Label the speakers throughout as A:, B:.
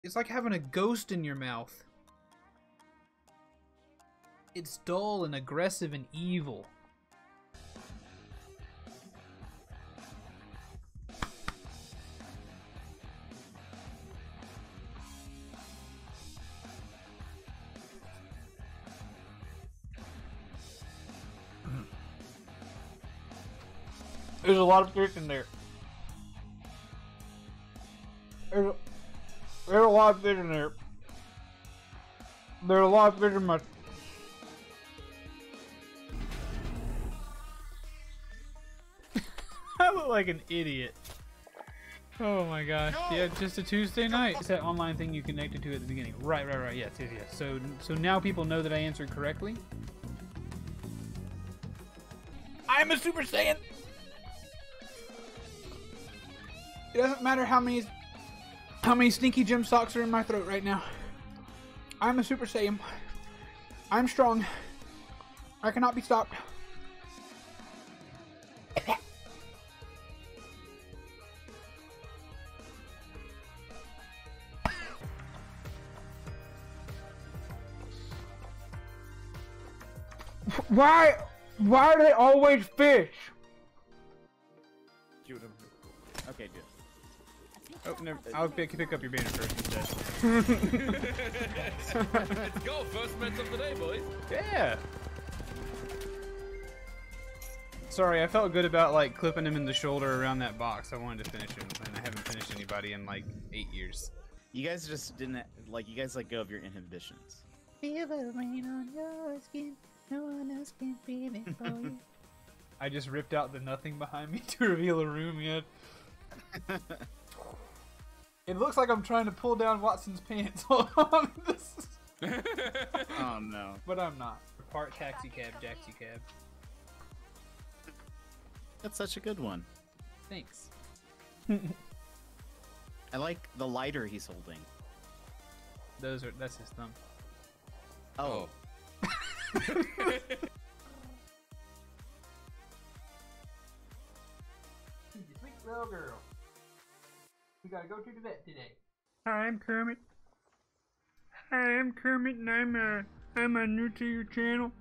A: It's like having a ghost in your mouth. It's dull and aggressive and evil. There's a lot of fish in there. There's a lot of fish in there. There's a lot of fish in my... I look like an idiot. Oh my gosh. No. Yeah, just a Tuesday night. It's that online thing you connected to at the beginning. Right. Yes. So now people know that I answered correctly. I'm a Super Saiyan! It doesn't matter how many stinky gym socks are in my throat right now. I'm a Super Saiyan. I'm strong. I cannot be stopped. Why are they always fish?
B: Shoot him. Okay, good.
A: Oh, never. I'll pick up your banner first instead.
C: Let's go. First match of the day, boys.
A: Yeah. Sorry, I felt good about like clipping him in the shoulder around that box. I wanted to finish him, and I haven't finished anybody in like 8 years.
B: You guys just didn't like. You guys let go of your inhibitions.
D: Feel the rain on your skin. No one else can feel it for you.
A: I just ripped out the nothing behind me to reveal a room yet. It looks like I'm trying to pull down Watson's pants. Hold on.
B: Oh no.
A: But I'm not. Part taxi cab, jaxi cab.
B: That's such a good one.
A: Thanks.
B: I like the lighter he's holding.
A: That's his thumb.
B: Oh.
A: Sweet little girl. We gotta go to the vet today. Hi, I'm Kermit. Hi, I'm Kermit, and I'm new to your channel.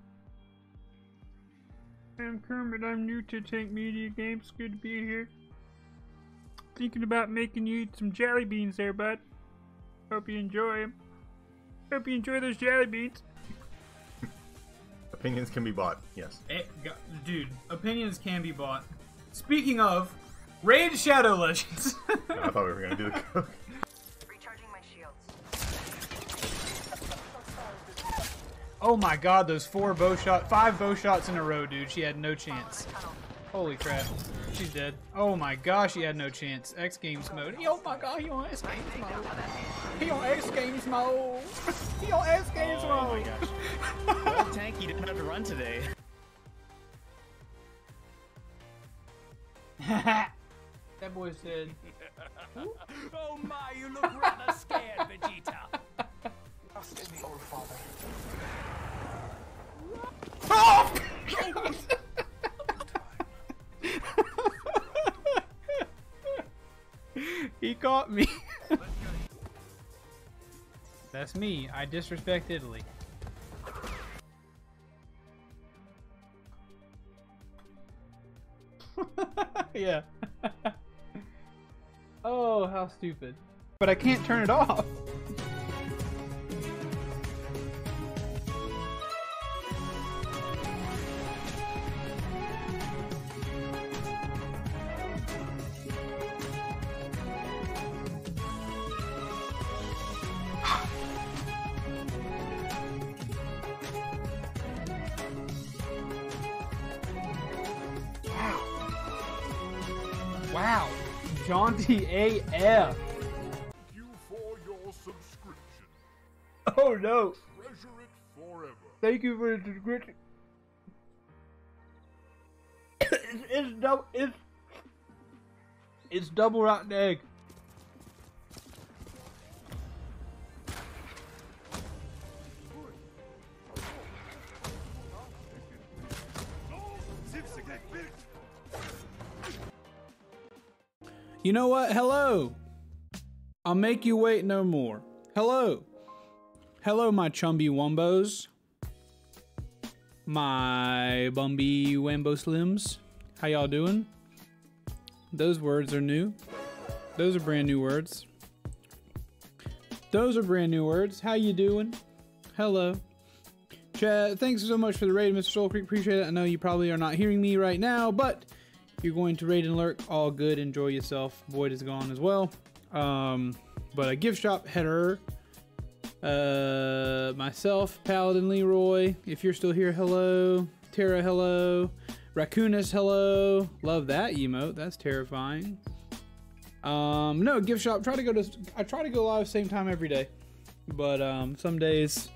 A: I'm Kermit. I'm new to Tank Media Games. Good to be here. Thinking about making you eat some jelly beans there, bud. Hope you enjoy them. Hope you enjoy those jelly beans.
E: Opinions can be bought, yes.
A: Dude, opinions can be bought. Speaking of, Raid Shadow Legends.
E: I thought we were gonna do the cook.
F: Recharging my shields.
A: Oh my god, those 5 bow shots in a row, dude. She had no chance. Holy crap. She's dead. Oh my gosh, he had no chance. X Games mode. Oh my god, he on X Games mode. He on X Games mode. He on X Games mode.
B: Oh my gosh. Well, Tank, you didn't have to run today.
A: That boy said.
C: Oh my, you look rather scared, Vegeta.
F: Trust in the old father.
A: Oh! He caught me. That's me. I disrespect Italy. Yeah. Oh, how stupid. But I can't turn it off. Wow, jaunty AF.
G: Thank you for your subscription.
A: Oh no.
G: Treasure it forever.
A: Thank you for the subscription. It's double rotten egg. You know what? Hello. I'll make you wait no more. Hello. Hello, my chumby wombos. My bumby wambo slims. How y'all doing? Those words are new. Those are brand new words. Those are brand new words. How you doing? Hello. Chad, thanks so much for the raid, Mr. Soul Creek. Appreciate it. I know you probably are not hearing me right now, but you're going to raid and lurk. All good. Enjoy yourself. Void is gone as well. But a gift shop header. Myself, Paladin Leroy. If you're still here, hello. Tara, hello. Raccoonus, hello. Love that emote. That's terrifying. No, gift shop. I try to go live same time every day. But some days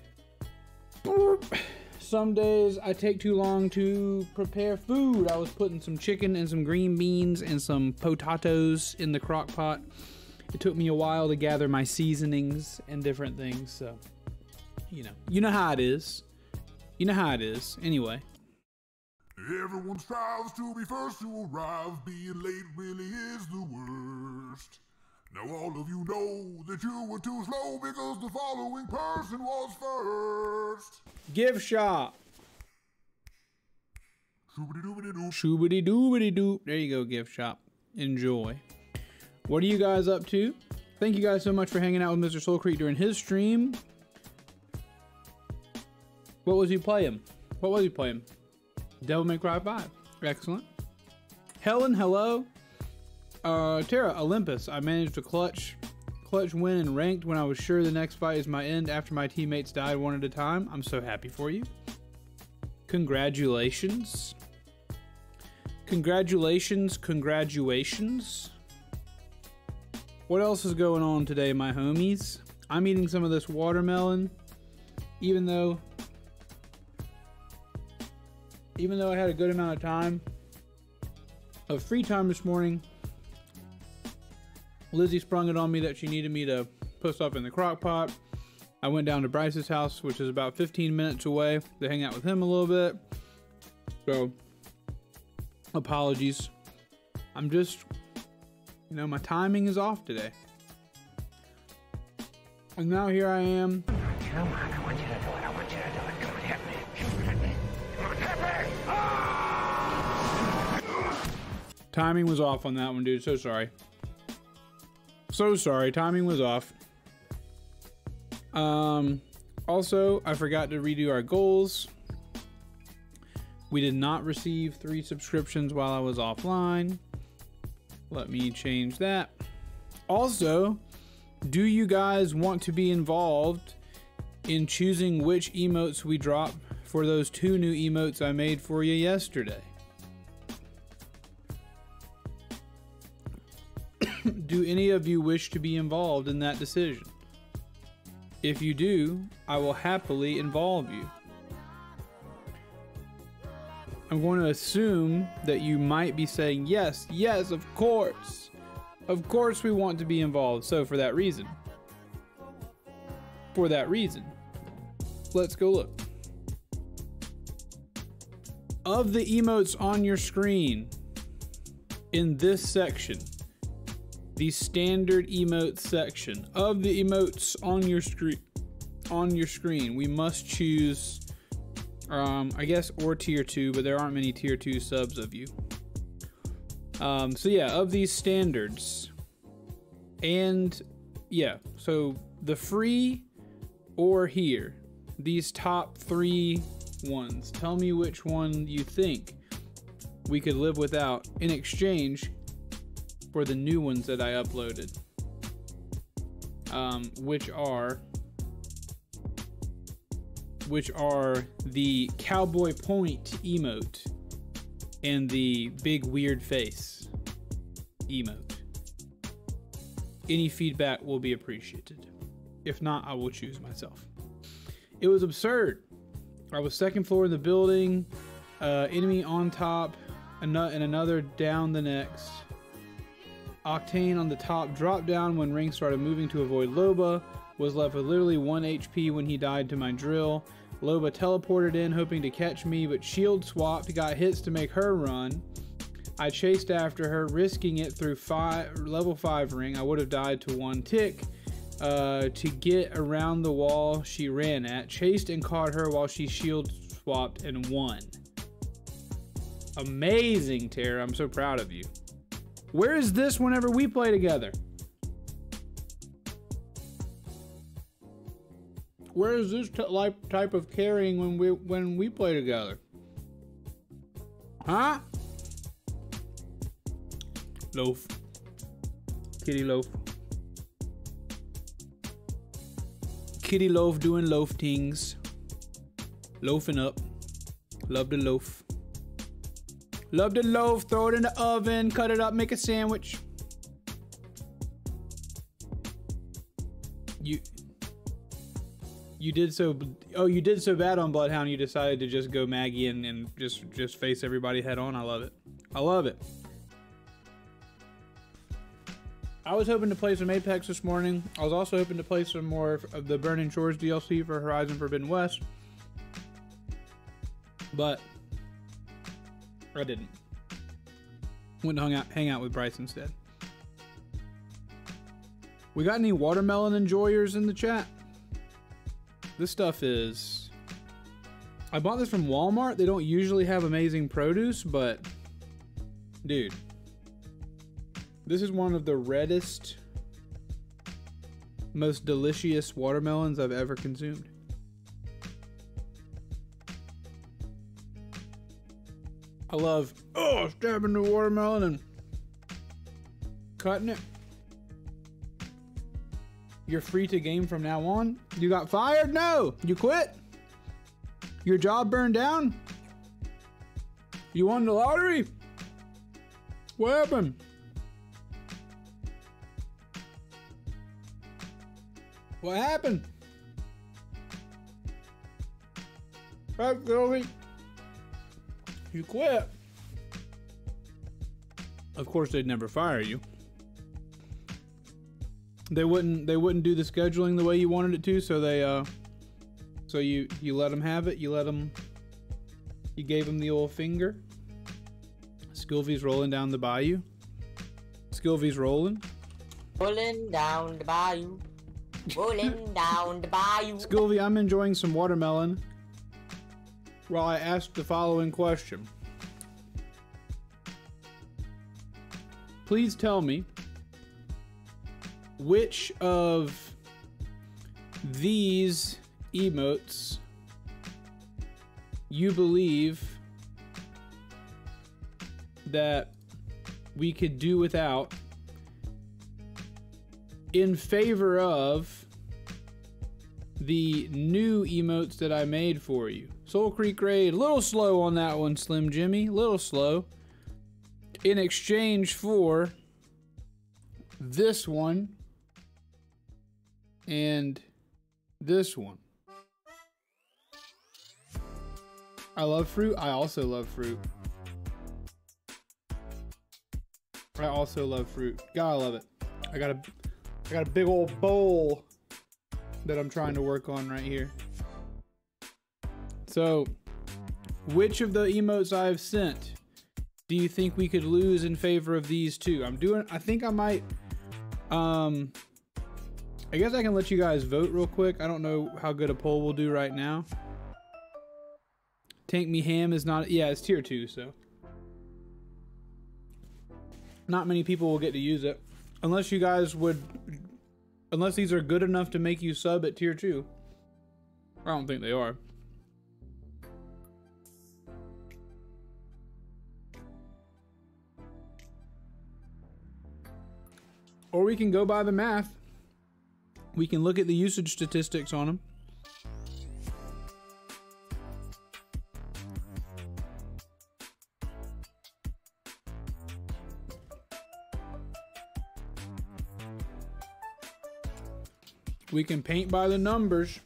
A: I take too long to prepare food. I was putting some chicken and some green beans and some potatoes in the crock pot. It took me a while to gather my seasonings and different things, so you know how it is. You know how it is. Anyway.
G: Everyone strives to be first to arrive. Being late really is the worst. Now all of you know that you were too slow because the following person was first.
A: Gift shop.
G: Shoobity-doobity-doo.
A: Shoobity-doobity-doo. There you go, gift shop. Enjoy. What are you guys up to? Thank you guys so much for hanging out with Mr. Soul Creek during his stream. What was he playing? What was he playing? Devil May Cry 5. Excellent. Helen, hello. Tara, Olympus. I managed to clutch win and ranked when I was sure the next fight is my end after my teammates died one at a time. I'm so happy for you. Congratulations. Congratulations. What else is going on today, my homies? I'm eating some of this watermelon, even though I had a good amount of time of free time this morning. Lizzie sprung it on me that she needed me to put stuff in the crock pot. I went down to Bryce's house, which is about 15 minutes away, to hang out with him a little bit. So, apologies. I'm just, my timing is off today. And now here I am.
F: Come on, I want you to do it. I want you to do it. Come on, hit me. Hit me. Come on, hit me.
A: Timing was off on that one, dude. So sorry. So sorry. Timing was off. Also, I forgot to redo our goals. We did not receive 3 subscriptions while I was offline. Let me change that. Also, do you guys want to be involved in choosing which emotes we drop for those 2 new emotes I made for you yesterday? Do any of you wish to be involved in that decision? If you do, I will happily involve you. I'm going to assume that you might be saying, yes, of course. Of course we want to be involved. So for that reason, let's go look. Of the emotes on your screen, in this section, the standard emote section, of the emotes on your screen, we must choose, I guess, or tier 2, but there aren't many tier 2 subs of you. So yeah, of these standards, and yeah, so the free or here, these top 3 ones, tell me which one you think we could live without in exchange for the new ones that I uploaded, which are the cowboy point emote and the big weird face emote. Any feedback will be appreciated. If not, I will choose myself. It was absurd. I was second floor of the building, enemy on top, and another down the next. Octane on the top dropped down when Ring started moving to avoid Loba. Was left with literally 1 HP when he died to my drill. Loba teleported in hoping to catch me, but shield swapped, got hits to make her run. I chased after her, risking it through level 5 ring. I would have died to 1 tick. to get around the wall she ran at, chased and caught her while she shield swapped and won. Amazing, Tara. I'm so proud of you. Where is this whenever we play together? Where is this type of carrying when we play together? Huh? Loaf. Kitty Loaf. Kitty Loaf doing loaf things. Loafing up. Love to loaf. Love to loaf. Throw it in the oven. Cut it up. Make a sandwich. You did so. Oh, you did so bad on Bloodhound. You decided to just go Maggie and just face everybody head on. I love it. I love it. I was hoping to play some Apex this morning. I was also hoping to play some more of the Burning Shores DLC for Horizon Forbidden West, but I didn't. Went and hang out with Bryce instead. We got any watermelon enjoyers in the chat? This stuff is... I bought this from Walmart. They don't usually have amazing produce, but... Dude. This is one of the reddest, most delicious watermelons I've ever consumed. I love, stabbing the watermelon and cutting it. You're free to game from now on? You got fired? No! You quit? Your job burned down? You won the lottery? What happened? What happened? Right, Sylvie? You quit. Of course, they'd never fire you. They wouldn't do the scheduling the way you wanted it to, so you let them have it. You gave them the old finger. Skilvy's rolling down the bayou. Skilvy's rolling.
H: Rolling down the bayou. Rolling down the bayou.
A: Skilvy, I'm enjoying some watermelon while I ask the following question. Please tell me which of these emotes you believe that we could do without in favor of the new emotes that I made for you. Soul Creek Raid, a little slow on that one, Slim Jimmy, a little slow. In exchange for this one and this one. I love fruit. I also love fruit. I also love fruit. Gotta love it. I got a big old bowl that I'm trying to work on right here. So, which of the emotes I've sent do you think we could lose in favor of these two? I think I might, I guess I can let you guys vote real quick. I don't know how good a poll we'll do right now. Tank Me Ham is not, yeah, it's tier 2, so. Not many people will get to use it. Unless you guys would, unless these are good enough to make you sub at tier 2. I don't think they are. Or we can go by the math. We can look at the usage statistics on them. We can paint by the numbers.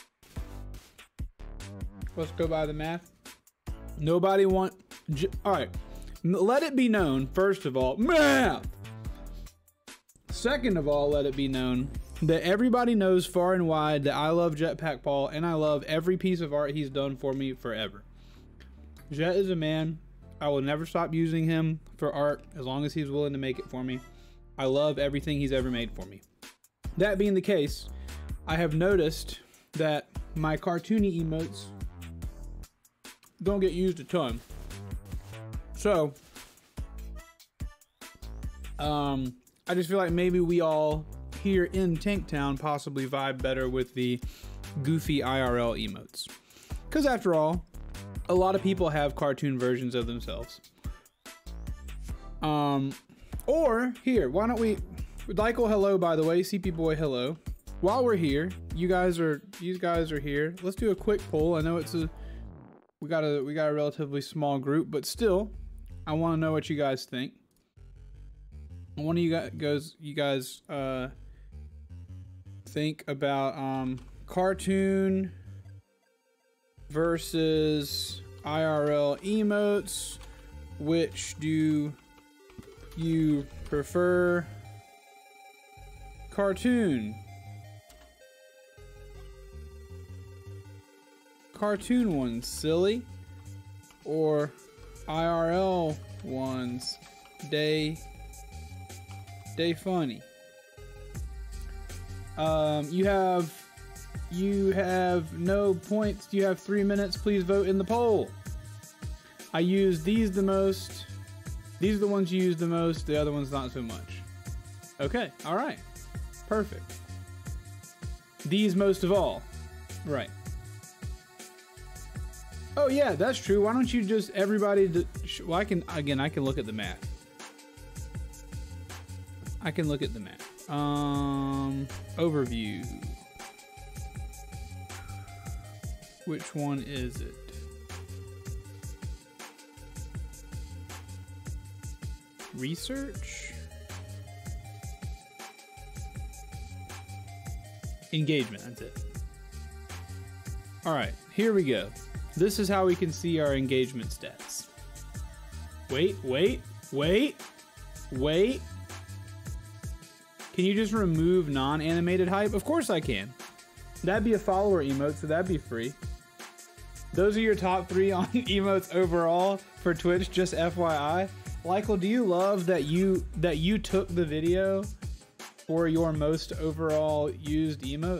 A: Let's go by the math. Nobody want... All right. Let it be known, first of all, math! Second of all, let it be known that everybody knows far and wide that I love Jetpack Paul and I love every piece of art he's done for me forever. Jet is a man. I will never stop using him for art as long as he's willing to make it for me. I love everything he's ever made for me. That being the case, I have noticed that my cartoony emotes don't get used a ton. So, I just feel like maybe we all here in Tanktown possibly vibe better with the goofy IRL emotes. Because after all, a lot of people have cartoon versions of themselves. Or here, why don't we, Dykel, hello, by the way, CP Boy, hello. While we're here, you guys are here. Let's do a quick poll. I know we got a relatively small group, but still, I want to know what you guys think. One of you guys think about cartoon versus IRL emotes. Which do you prefer? Cartoon ones, silly, or IRL ones, day funny. You have no points. You have 3 minutes. Please vote in the poll. I use these the most. These are the ones you use the most. The other ones not so much. Okay. All right. Perfect. These most of all. Right. Oh yeah, that's true. Why don't you just everybody? Well, I can look at the math. I can look at the map. Overview. Which one is it? Research? Engagement, that's it. Alright, here we go. This is how we can see our engagement stats. Wait. Can you just remove non-animated hype? Of course I can. That'd be a follower emote, so that'd be free. Those are your top 3 on emotes overall for Twitch, just FYI. Lykel, do you love that you took the video for your most overall used emote?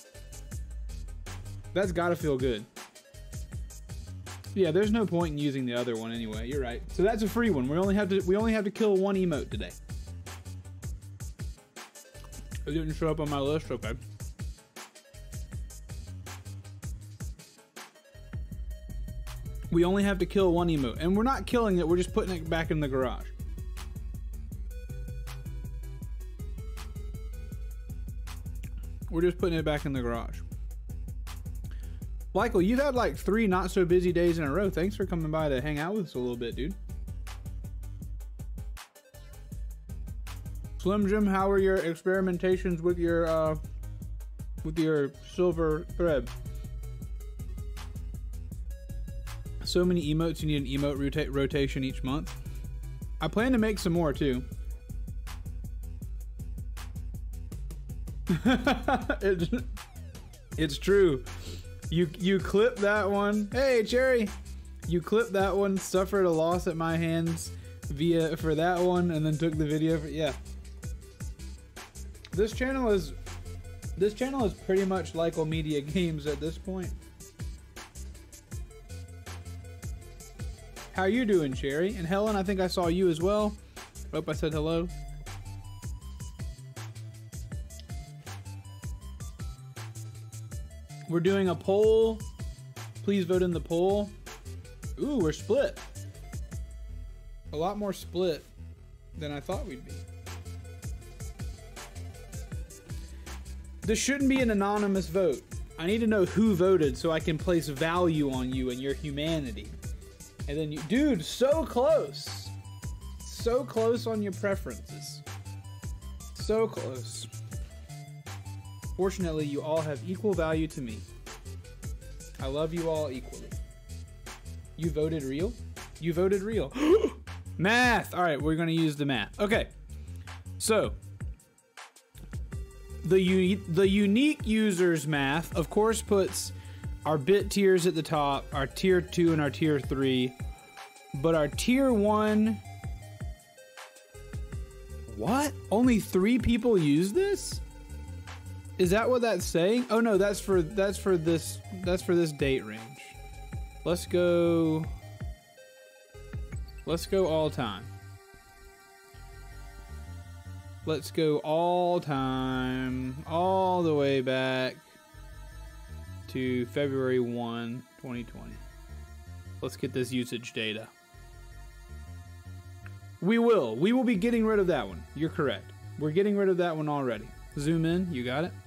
A: That's gotta feel good. Yeah, there's no point in using the other one anyway. You're right. So that's a free one. We only have to kill 1 emote today. It didn't show up on my list. Okay. We only have to kill 1 emote, and we're not killing it. We're just putting it back in the garage. We're just putting it back in the garage. Lykel, you've had like 3 not so busy days in a row. Thanks for coming by to hang out with us a little bit, dude. Slim Jim, how are your experimentations with your silver thread? So many emotes, you need an emote rotation each month. I plan to make some more too. It's true. You clip that one. Hey, Cherry. You clipped that one, suffered a loss at my hands for that one, and then took the video for, yeah. This channel is pretty much Lykel Media Games at this point. How you doing, Cherry? And Helen, I think I saw you as well. Hope I said hello. We're doing a poll. Please vote in the poll. Ooh, we're split. A lot more split than I thought we'd be. This shouldn't be an anonymous vote. I need to know who voted so I can place value on you and your humanity. And then you, dude, so close. So close on your preferences. So close. Fortunately, you all have equal value to me. I love you all equally. You voted real? You voted real. Math! Alright, we're gonna use the math. Okay. So, the unique users math, of course, puts our bit tiers at the top, our tier 2 and our tier 3. But our tier 1... What? Only 3 people use this? Is that what that's saying? Oh no, that's for this date range. Let's go all time. Let's go all time, all the way back to February 1, 2020. Let's get this usage data. We will be getting rid of that one. You're correct. We're getting rid of that one already. Zoom in, you got it?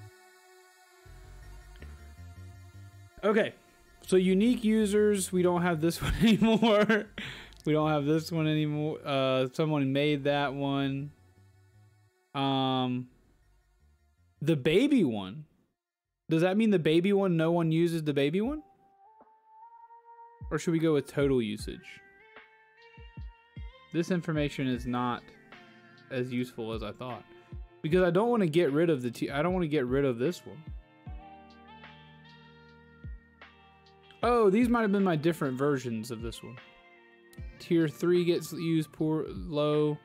A: Okay, so unique users, we don't have this one anymore. We don't have this one anymore. Someone made that one. The baby one. Does that mean the baby one, no one uses the baby one? Or should we go with total usage? This information is not as useful as I thought. Because I don't want to get rid of I don't want to get rid of this one. Oh, these might have been my different versions of this one. Tier 3 gets used low.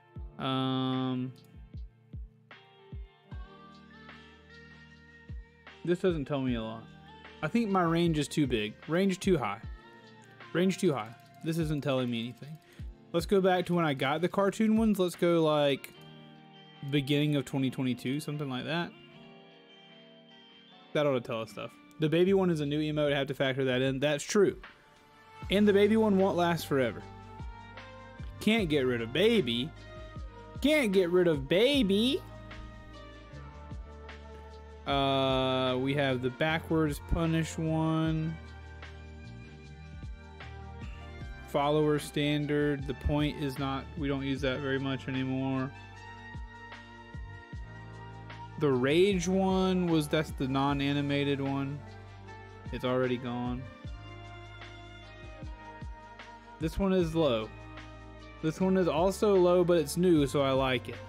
A: This doesn't tell me a lot. I think my range is too big. Range too high. Range too high. This isn't telling me anything. Let's go back to when I got the cartoon ones. Let's go like beginning of 2022, something like that. That ought to tell us stuff. The baby one is a new emote. I have to factor that in. That's true. And the baby one won't last forever. Can't get rid of baby. Can't get rid of baby. We have the backwards punish one. Follower standard. The point is not, we don't use that very much anymore. The rage one that's the non-animated one. It's already gone. This one is low. This one is also low, but it's new, so I like it.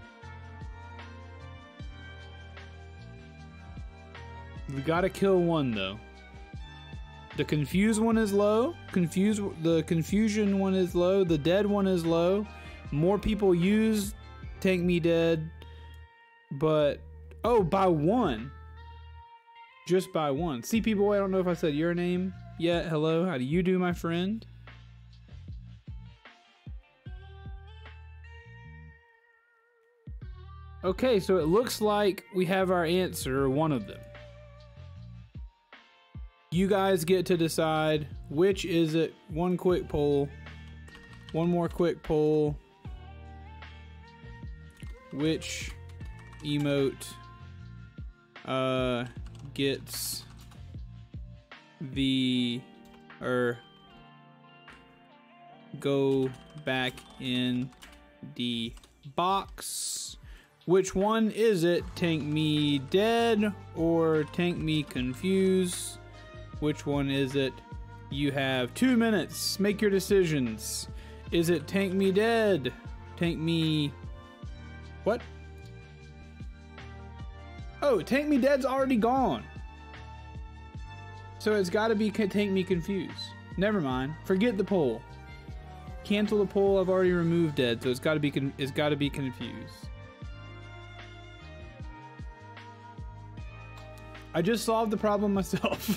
A: We gotta kill one though. The confused one is low. The confusion one is low. The dead one is low. More people use Tank Me Dead. But, oh, by one. Just by one. CP Boy, I don't know if I said your name yet. Hello, how do you do, my friend? Okay, so it looks like we have our answer, one of them. You guys get to decide which is it. One quick poll. One more quick poll. Which emote gets the go back in the box? Which one is it? Tank Me Dead or Tank Me Confused? Which one is it? You have 2 minutes. Make your decisions. Is it Tank Me Dead? Tank Me... What? Oh, Tank Me Dead's already gone. So it's got to be Tank Me Confused. Never mind. Forget the poll. Cancel the poll. I've already removed Dead, so it's got to be Confused. I just solved the problem myself.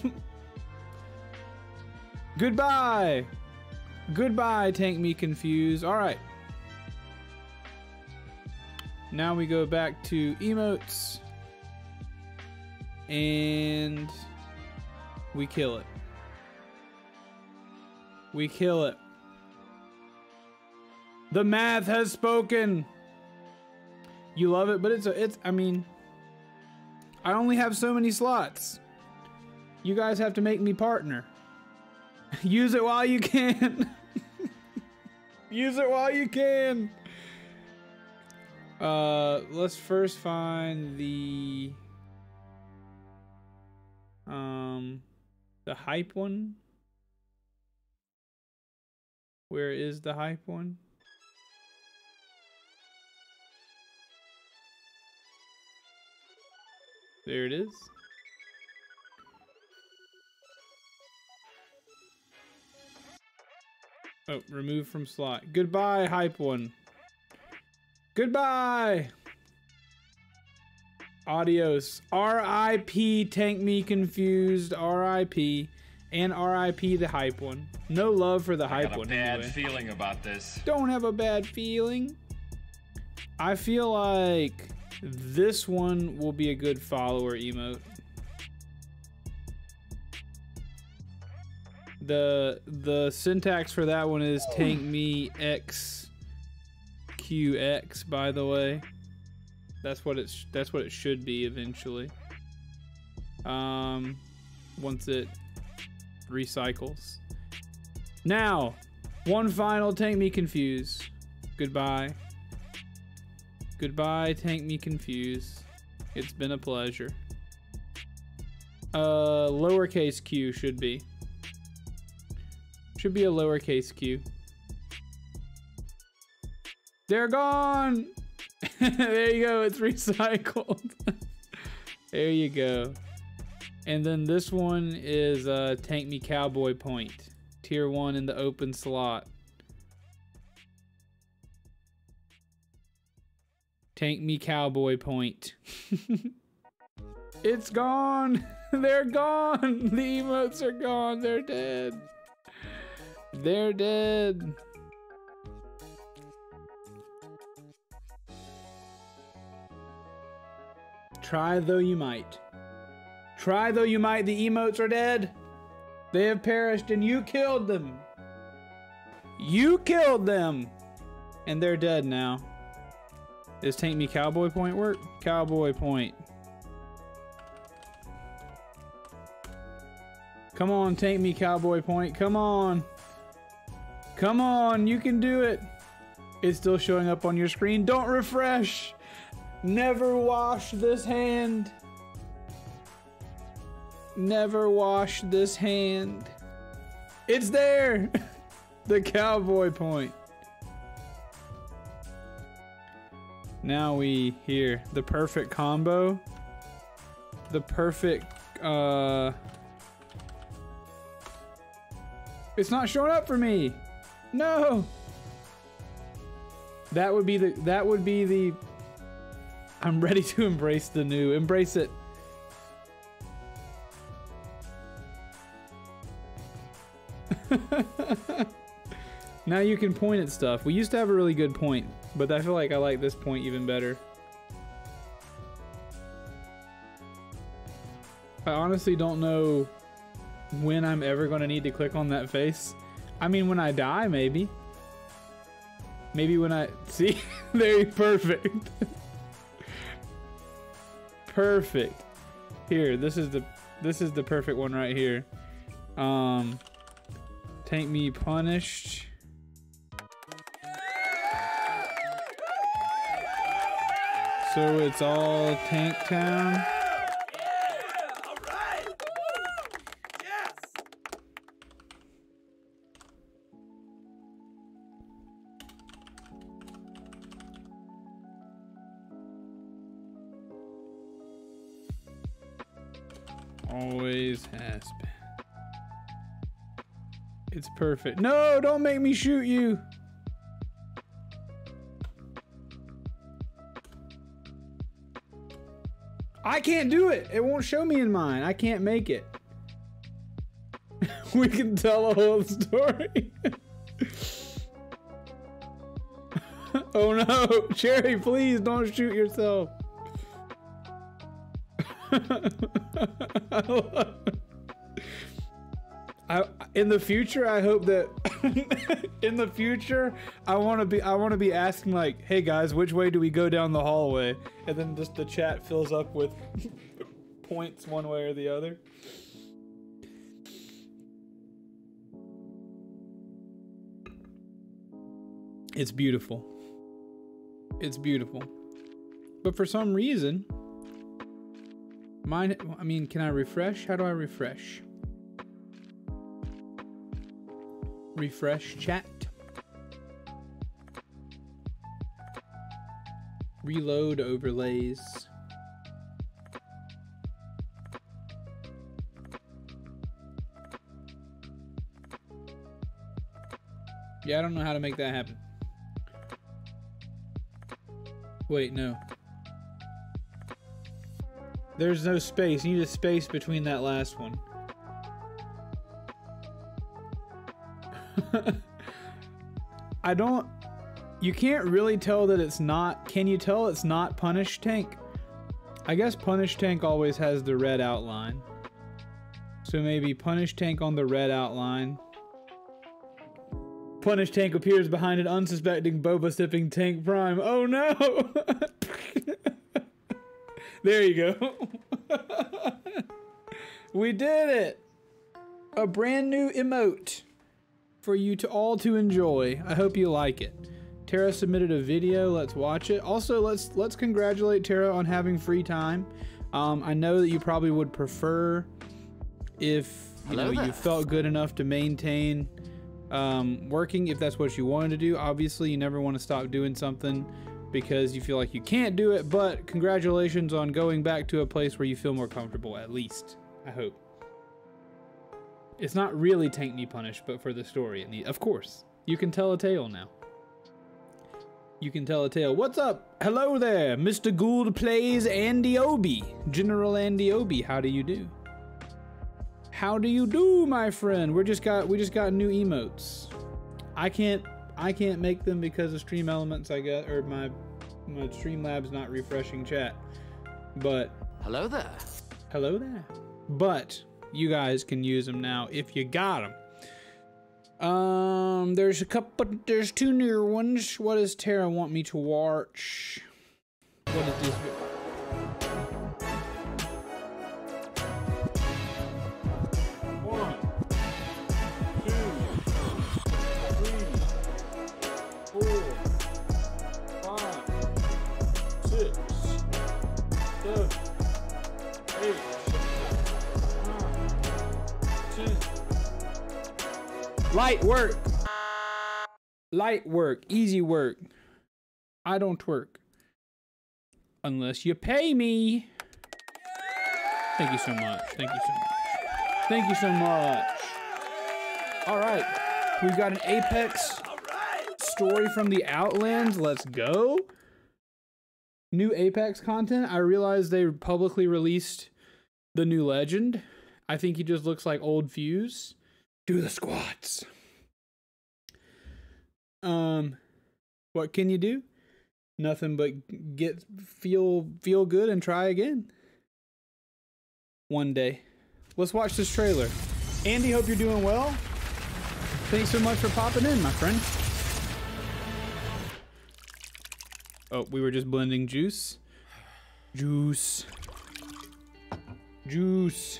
A: Goodbye. Goodbye, Tank Me Confused. All right. Now we go back to emotes. And we kill it. We kill it. The math has spoken. You love it, but I mean, I only have so many slots. You guys have to make me partner. Use it while you can. Use it while you can. Let's first find the hype one. Where is the hype one? There it is. Oh, remove from slot. Goodbye, hype one. Goodbye! Adios. R.I.P. Tank Me Confused. R.I.P. And R.I.P. the hype one. No love for the hype one.
I: I got a bad
A: anyway.
I: feeling about this.
A: Don't have a bad feeling. I feel like this one will be a good follower emote. The syntax for that one is tank me XQX, by the way. That's what it should be eventually. Once it recycles. Now, one final Tank Me Confused. Goodbye. Goodbye, Tank Me Confused. It's been a pleasure. Lowercase q should be. Should be a lowercase q. They're gone! There you go, it's recycled. There you go. And then this one is Tank Me Cowboy Point. Tier 1 in the open slot. Tank Me Cowboy Point. It's gone! They're gone! The emotes are gone, they're dead. They're dead. Try though you might. Try though you might, the emotes are dead. They have perished and you killed them. You killed them. And they're dead now. Does Tank Me Cowboy Point work? Cowboy Point. Come on, Tank Me Cowboy Point. Come on. Come on, you can do it. It's still showing up on your screen. Don't refresh. Never wash this hand. Never wash this hand. It's there. The Cowboy Point. Now we hear the perfect combo. The perfect, it's not showing up for me. No. That would be the, I'm ready to embrace the new. Embrace it. Now you can point at stuff. We used to have a really good point, but I feel like I like this point even better. I honestly don't know when I'm ever going to need to click on that face. I mean, when I die, maybe. Maybe when I... See? There, perfect. Perfect. Here, this is the perfect one right here. Tank Me Punished. So it's all Tank Town. Always has been. It's perfect. No, don't make me shoot you. I can't do it. It won't show me in mine. I can't make it. We can tell a whole story. Oh no, Cherry, please don't shoot yourself. In the future, I hope that in the future, I want to be asking like, "Hey guys, which way do we go down the hallway?" And then just the chat fills up with points one way or the other. It's beautiful. It's beautiful. But for some reason, mine, I mean, can I refresh? How do I refresh? Refresh chat. Reload overlays. Yeah, I don't know how to make that happen. Wait, no. There's no space. You need a space between that last one. I don't... You can't really tell that it's not... Can you tell it's not Punish Tank? I guess Punish Tank always has the red outline. So maybe Punish Tank on the red outline. Punish Tank appears behind an unsuspecting boba sipping Tank Prime. Oh no! There you go. We did it! A brand new emote for you to all to enjoy. I hope you like it. Tara submitted a video. Let's watch it. Also, let's congratulate Tara on having free time. I know that you probably would prefer if you felt good enough to maintain working, if that's what you wanted to do. Obviously, you never want to stop doing something because you feel like you can't do it, but congratulations on going back to a place where you feel more comfortable, at least. I hope. It's not really Tank Me Punish, but for the story, of course. You can tell a tale now. You can tell a tale. What's up? Hello there, Mr. Gould plays Andy Obi. General Andy Obi, how do you do? How do you do, my friend? We just got new emotes. I can't make them because of Stream Elements, I guess, or my Streamlabs not refreshing chat. But
C: Hello there.
A: hello there. But you guys can use them now if you got them. There's two newer ones. What does Tara want me to watch? What is this? One, two, 3, 4, 5, 6, 7, 8, 9, 10. Light work. Light work. Easy work. I don't work. Unless you pay me. Thank you so much. Thank you so much. Thank you so much. All right. We've got an Apex story from the Outlands. Let's go. New Apex content. I realized they publicly released the new legend. I think he just looks like old Fuse. Do the squats. What can you do? Nothing but feel good and try again. One day. Let's watch this trailer. Andy, hope you're doing well. Thanks so much for popping in, my friend. Oh, we were just blending juice. Juice. Juice.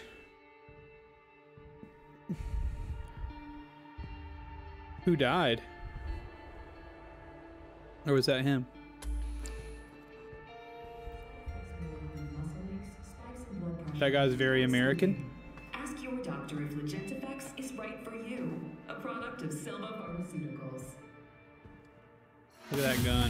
A: Who died? Or was that him? That guy's very American.
I: Ask your doctor if Legentafex is right for you. A product of Silva Pharmaceuticals.
A: Look at that gun.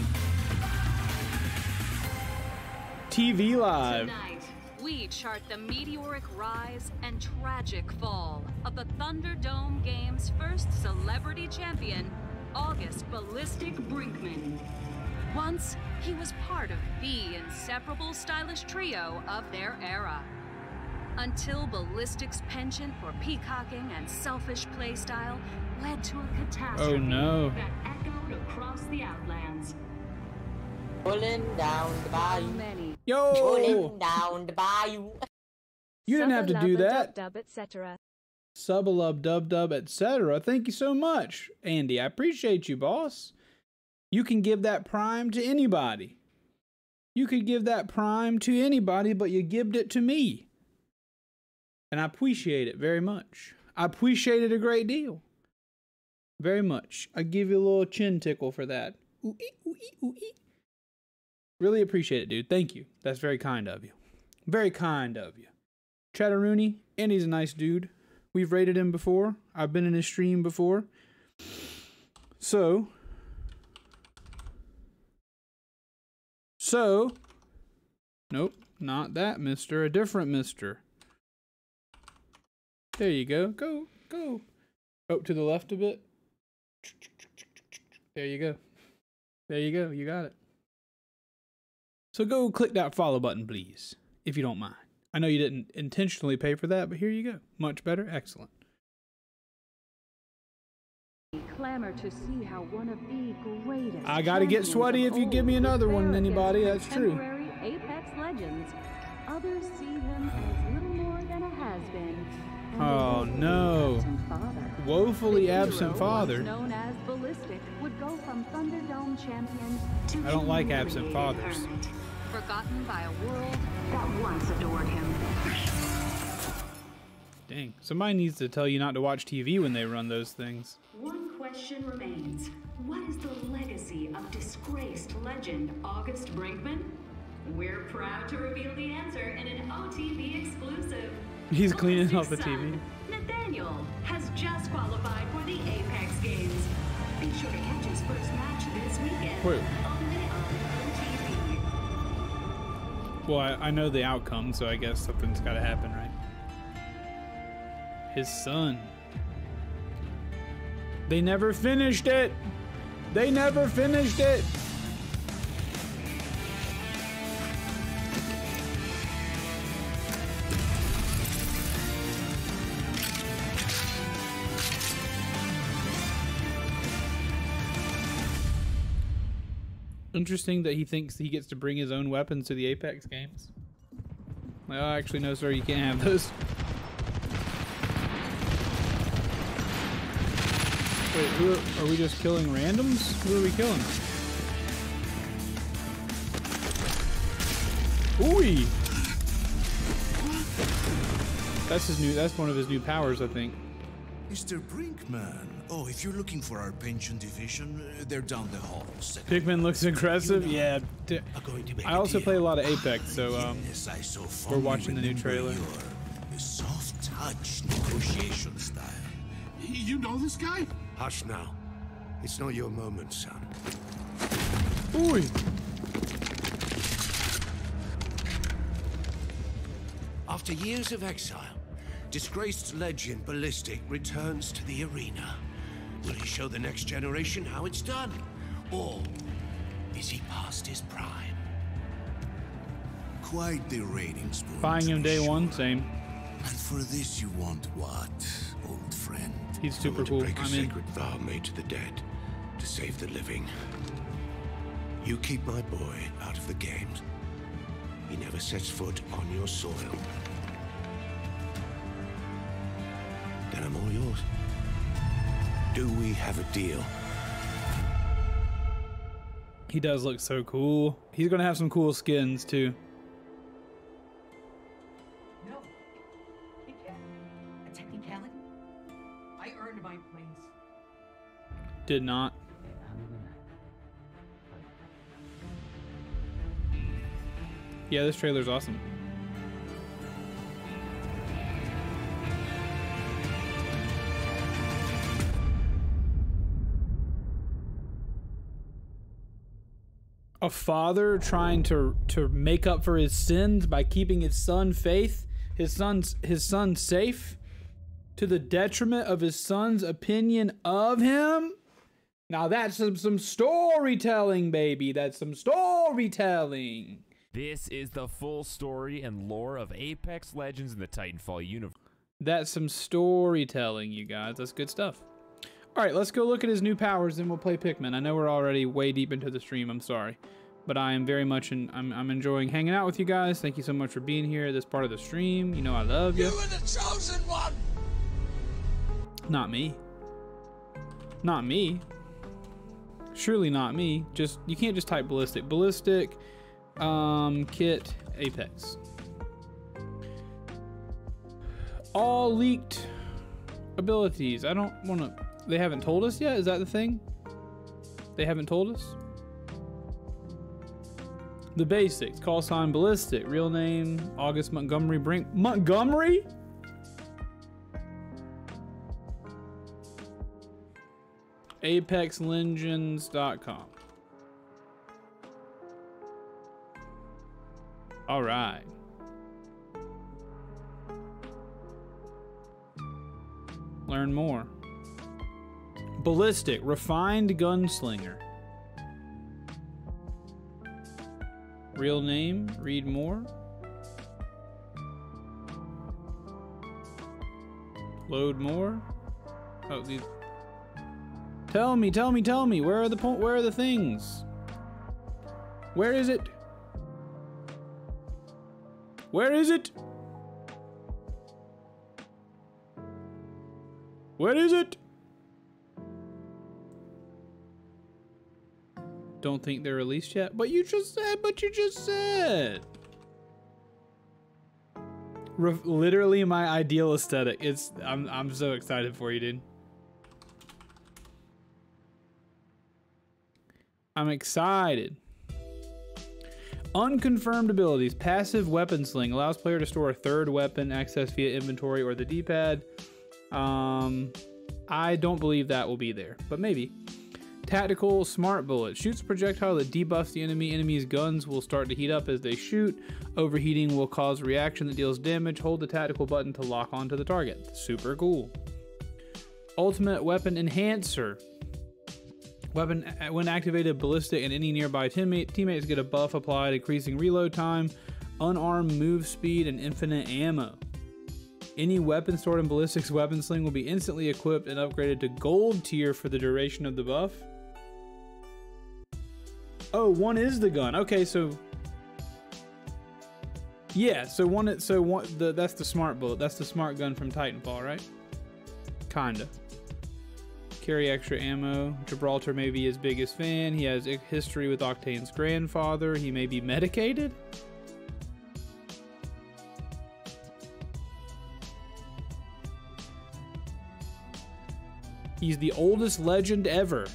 A: TV Live.
J: Tonight, we chart the meteoric rise and tragic fall of the Thunderdome Game's first celebrity champion, August Ballistic Brinkman. Once, he was part of the inseparable stylish trio of their era. Until Ballistic's penchant for peacocking and selfish playstyle led to a catastrophe
A: Oh no.
J: that echoed across the Outlands.
H: Pulling down the bayou.
J: Many.
A: Yo!
H: Pulling down the bayou.
A: You didn't have to do that.
J: Dub, etc.
A: Subalub, dub, etc. Thank you so much, Andy. I appreciate you, boss. You can give that prime to anybody. You could give that prime to anybody, but you gived it to me. And I appreciate it very much. I appreciate it a great deal. Very much. I give you a little chin tickle for that. Ooh-ee, ooh-ee, ooh-ee. Really appreciate it, dude. Thank you. That's very kind of you. Very kind of you. Chatteroony, Andy's a nice dude. We've rated him before. I've been in his stream before. So, nope, not that mister, a different mister. There you go. Go. Oh, to the left a bit. There you go. There you go. You got it. So go click that follow button, please, if you don't mind. I know you didn't intentionally pay for that, but here you go. Much better. Excellent.
J: Clamor to see how one of the greatest.
A: I gotta get sweaty if you give me another one, anybody. That's true.
J: Contemporary Apex legends. Others see him as little more than a has-been.
A: Oh no. Woefully absent father.
J: Known as Ballistic would go from Thunderdome champion to
A: I don't like absent fathers.
J: Forgotten by a world that once adored him.
A: Dang. Somebody needs to tell you not to watch TV when they run those things.
I: One question remains. What is the legacy of disgraced legend August Brinkman? We're proud to reveal the answer in an OTV exclusive.
A: He's cleaning up the
I: Ballistic's
A: TV.
I: son, Nathaniel has just qualified for the Apex Games. Be sure to catch his first match this weekend.
A: Wait.
I: Only on OTV.
A: Well, I know the outcome, so I guess something's gotta happen, right? His son. They never finished it! They never finished it! Interesting that he thinks he gets to bring his own weapons to the Apex games. Well, actually, no, sir, you can't have those. Wait, are we just killing randoms? Who are we killing? Ooh! That's his new. That's one of his new powers, I think.
K: Mr. Brinkman. Oh, if you're looking for our pension division, they're down the hall.
A: Pikmin looks aggressive. Yeah. I also play a lot of Apex, so we're watching the new trailer.
K: Your soft touch negotiation style.
G: You know this guy?
L: Hush now. It's not your moment, son.
A: Ooh.
L: After years of exile, disgraced legend Ballistic returns to the arena. Will he show the next generation how it's done? Or is he past his prime?
K: Quite the ratings boom.
A: Buying him day one, same.
K: And for this you want what, old friend?
A: He's super cool.
L: Break a sacred vow made to the dead, to save the living. You keep my boy out of the games. He never sets foot on your soil. Then I'm all yours. Do we have a deal?
A: He does look so cool. He's gonna have some cool skins too.
M: No, he can't. A technicality? I earned my place.
A: Did not. Yeah, this trailer's awesome. A father trying to make up for his sins by keeping his son his son safe to the detriment of his son's opinion of him. Now that's some storytelling, baby. That's some storytelling.
N: This is the full story and lore of Apex Legends in the Titanfall universe.
A: That's some storytelling, you guys. That's good stuff. All right, let's go look at his new powers, then we'll play Pikmin. I know we're already way deep into the stream. I'm sorry, but I am very much I'm enjoying hanging out with you guys. Thank you so much for being here at this part of the stream. You know I love you.
C: You were the chosen one.
A: Not me. Not me. Surely not me. Just you can't just type ballistic. Ballistic. Kit Apex. All leaked abilities. I don't want to. They haven't told us yet. Is that the thing? They haven't told us. The basics. Call sign Ballistic. Real name August Montgomery Brink. Montgomery? ApexLegends.com. All right. Learn more. Ballistic, refined gunslinger. Real name, read more. Load more. Oh, these. Tell me. Where are the things? Where is it? Where is it? Where is it? Don't think they're released yet, but you just said. Literally my ideal aesthetic. I'm so excited for you, dude. I'm excited. Unconfirmed abilities. Passive weapon sling allows player to store a third weapon, access via inventory or the D-pad. I don't believe that will be there, but maybe. Tactical smart bullet. Shoots a projectile that debuffs the enemy. Enemies' guns will start to heat up as they shoot. Overheating will cause a reaction that deals damage. Hold the tactical button to lock onto the target. Super cool. Ultimate weapon enhancer. Weapon, when activated, ballistic and any nearby teammates get a buff applied, increasing reload time, unarmed move speed, and infinite ammo. Any weapon stored in ballistics weapon sling will be instantly equipped and upgraded to gold tier for the duration of the buff. Oh, one is the gun. Okay, so yeah, that's the smart bullet. That's the smart gun from Titanfall, right? Kinda. Carry extra ammo. Gibraltar may be his biggest fan. He has a history with Octane's grandfather. He may be medicated. He's the oldest legend ever.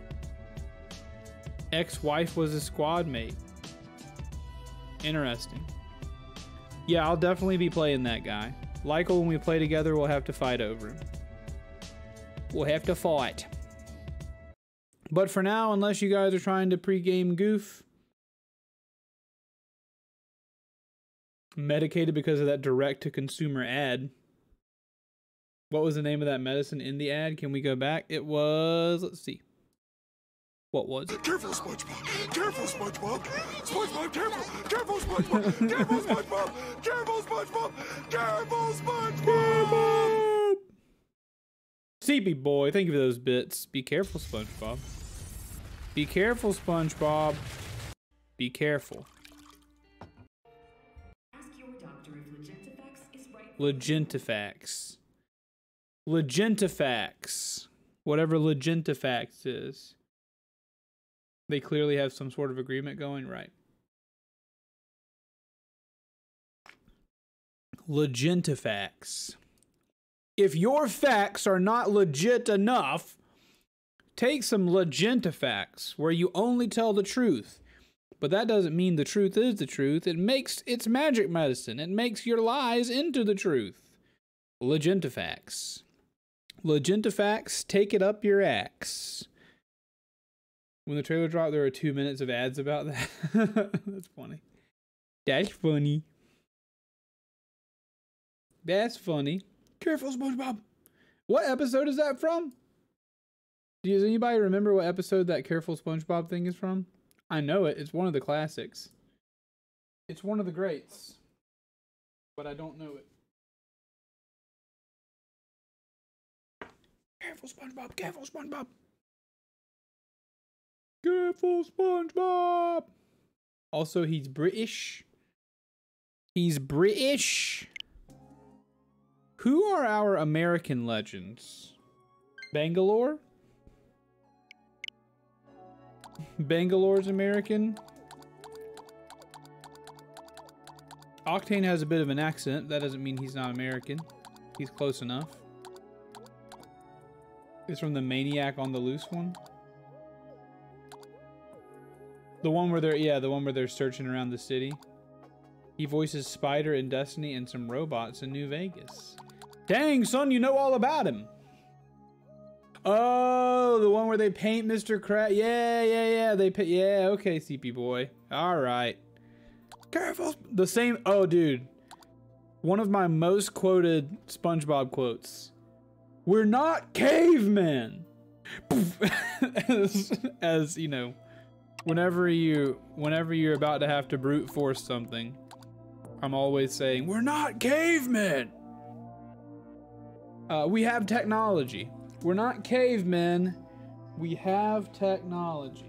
A: Ex-wife was a squad mate. Interesting. Yeah, I'll definitely be playing that guy. Lykel, when we play together, we'll have to fight over him. We'll have to fight. But for now, unless you guys are trying to pre-game goof. Medicated because of that direct-to-consumer ad. What was the name of that medicine in the ad? Can we go back? It was, let's see. What was it?
G: Careful, SpongeBob! Careful, SpongeBob! SpongeBob, careful! Careful, SpongeBob! Careful, SpongeBob! Careful, SpongeBob! Careful, SpongeBob!
A: CB boy, thank you for those bits. Be careful, SpongeBob. Be careful, SpongeBob. Be careful.
I: Ask your doctor if Legentifax is right.
A: Legentifax. Legentifax. Whatever Legentifax is. They clearly have some sort of agreement going, right? Legentifax. If your facts are not legit enough, take some Legentifax, where you only tell the truth. But that doesn't mean the truth is the truth. It's magic medicine. It makes your lies into the truth. Legentifax. Legentifax, take it up your axe. When the trailer dropped, there were 2 minutes of ads about that. That's funny. That's funny. That's funny. Careful, SpongeBob. What episode is that from? Does anybody remember what episode that Careful SpongeBob thing is from? I know it. It's one of the classics. It's one of the greats. But I don't know it. Careful, SpongeBob. Careful, SpongeBob. Careful, SpongeBob. Also, he's British. He's British. Who are our American legends? Bangalore? Bangalore's American. Octane has a bit of an accent. That doesn't mean he's not American. He's close enough. It's from the Maniac on the Loose one. The one where they're searching around the city. He voices Spider in Destiny and some robots in New Vegas. Dang, son, you know all about him. Oh, the one where they paint Mr. Krabs. Yeah. Yeah, okay, CP boy. All right. Careful. The same. Oh, dude. One of my most quoted SpongeBob quotes. We're not cavemen. as you know, whenever you're about to have to brute force something, I'm always saying, we're not cavemen. We have technology. We're not cavemen. We have technology.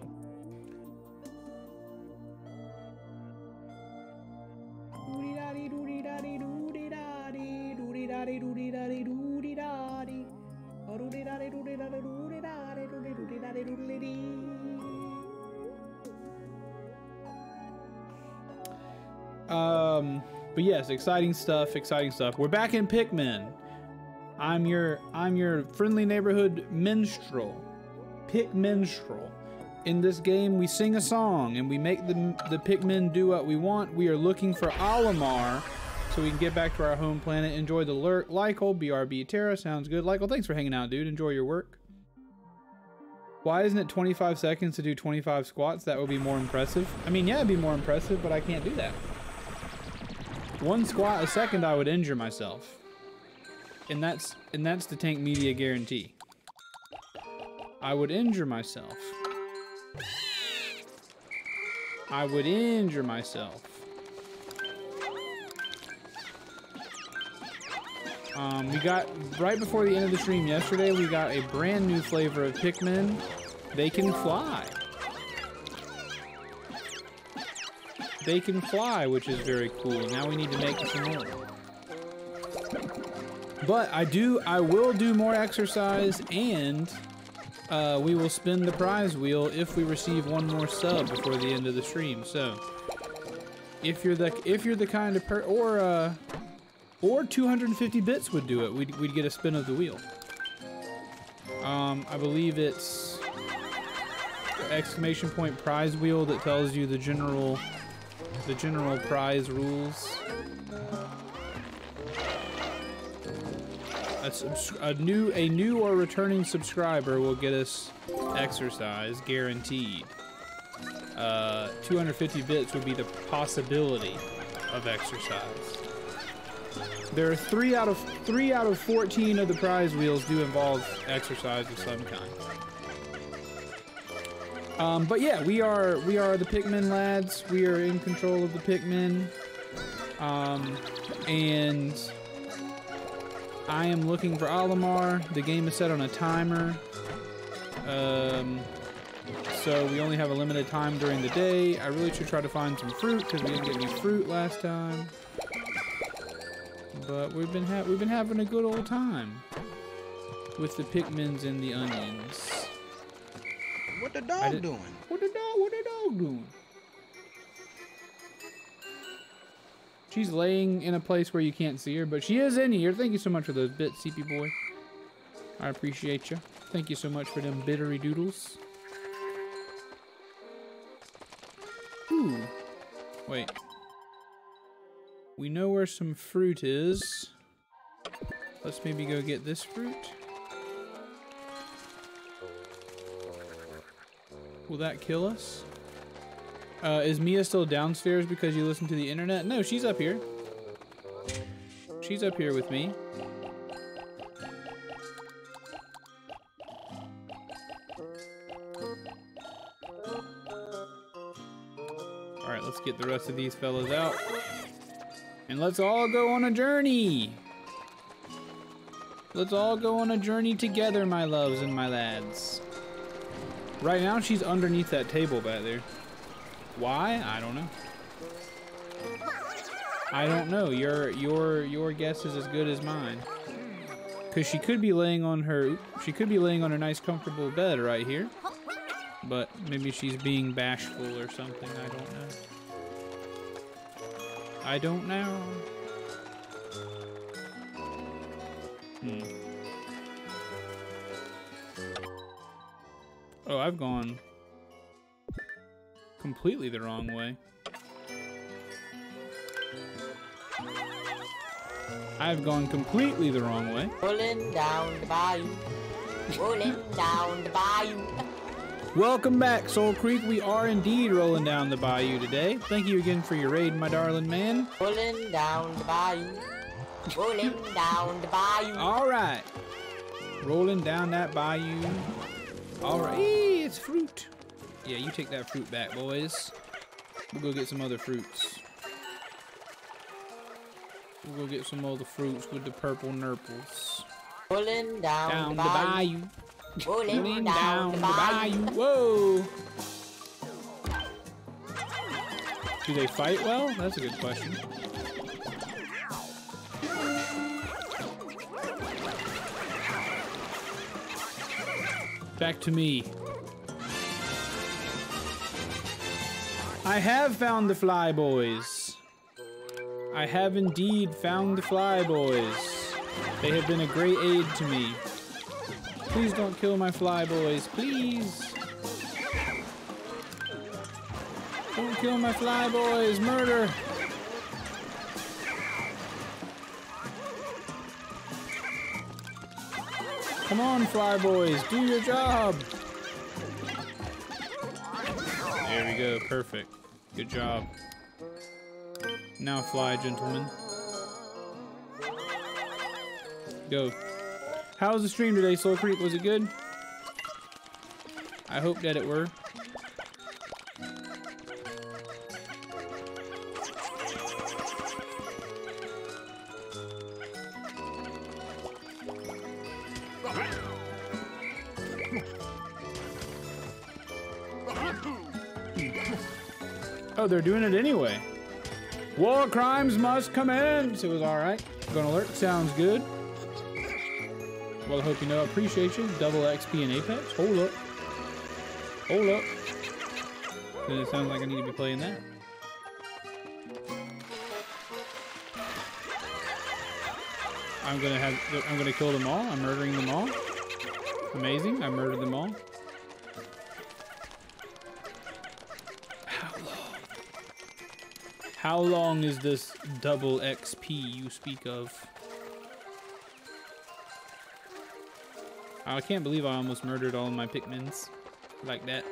A: But yes, exciting stuff, exciting stuff. We're back in Pikmin. I'm your friendly neighborhood minstrel, Pikminstrel. In this game, we sing a song and we make the Pikmin do what we want. We are looking for Olimar so we can get back to our home planet. Enjoy the lurk. Lykel, BRB Terra, sounds good. Lykel, thanks for hanging out, dude. Enjoy your work. Why isn't it 25 seconds to do 25 squats? That would be more impressive. I mean, yeah, it'd be more impressive, but I can't do that. One squat a second, I would injure myself. And that's the Tank Media guarantee. I would injure myself. I would injure myself. We got, right before the end of the stream yesterday, we got a brand new flavor of Pikmin. They can fly. They can fly, which is very cool. Now we need to make some more. But I will do more exercise, and we will spin the prize wheel if we receive one more sub before the end of the stream. So, if you're the kind of or 250 bits would do it. We'd get a spin of the wheel. I believe it's exclamation point prize wheel that tells you the general prize rules. A new or returning subscriber will get us exercise guaranteed. 250 bits would be the possibility of exercise. There are 3 out of 14 of the prize wheels do involve exercise of some kind. But yeah, we are the Pikmin lads. We are in control of the Pikmin. And I am looking for Olimar. The game is set on a timer. So we only have a limited time during the day. I really should try to find some fruit because we didn't get any fruit last time. But we've been having a good old time with the Pikmins and the onions.
O: What the dog doing?
A: What the dog doing? She's laying in a place where you can't see her, but she is in here. Thank you so much for those bits, CP boy. I appreciate you. Thank you so much for them bittery doodles. Ooh. Wait. We know where some fruit is. Let's maybe go get this fruit. Will that kill us? Is Mia still downstairs because you listen to the internet? No, she's up here. She's up here with me. Alright, let's get the rest of these fellas out. And let's all go on a journey. Let's all go on a journey together, my loves and my lads. Right now, she's underneath that table back there. Why? I don't know. I don't know. Your guess is as good as mine. Cause she could be laying on her nice comfortable bed right here. But maybe she's being bashful or something. I don't know. I don't know. Oh, I've gone completely the wrong way. I've gone completely the wrong way.
H: Rolling down the bayou. Rolling down the bayou.
A: Welcome back, Soul Creek. We are indeed rolling down the bayou today. Thank you again for your raid, my darling man.
H: Rolling down the bayou. Rolling down the bayou.
A: All right. Rolling down that bayou. All right. Hey, it's fruit. Yeah, you take that fruit back, boys. We'll go get some other fruits. We'll go get some other fruits with the purple nurples.
H: Rolling down the
A: bayou.
H: Rolling down the bayou.
A: Whoa. Do they fight well? That's a good question. Back to me. I have found the fly boys. I have indeed found the fly boys. They have been a great aid to me. Please don't kill my fly boys, please. Don't kill my fly boys, murder. Come on, fly boys, do your job. There we go, perfect. Good job. Now fly, gentlemen. Go. How was the stream today, Soul Creep? Was it good? I hope that it were. Oh, they're doing it anyway. War crimes must commence. It was all right. Gun alert. Sounds good. Well, I hope you know I appreciate you. Double XP in Apex. Hold up. Hold up. Then it sounds like I need to be playing that. I'm gonna kill them all. I'm murdering them all. Amazing. I murdered them all. How long is this double XP you speak of? I can't believe I almost murdered all of my Pikmins like that.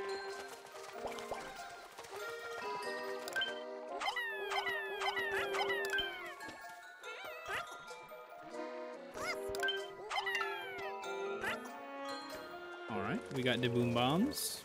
A: All right, we got the boom bombs.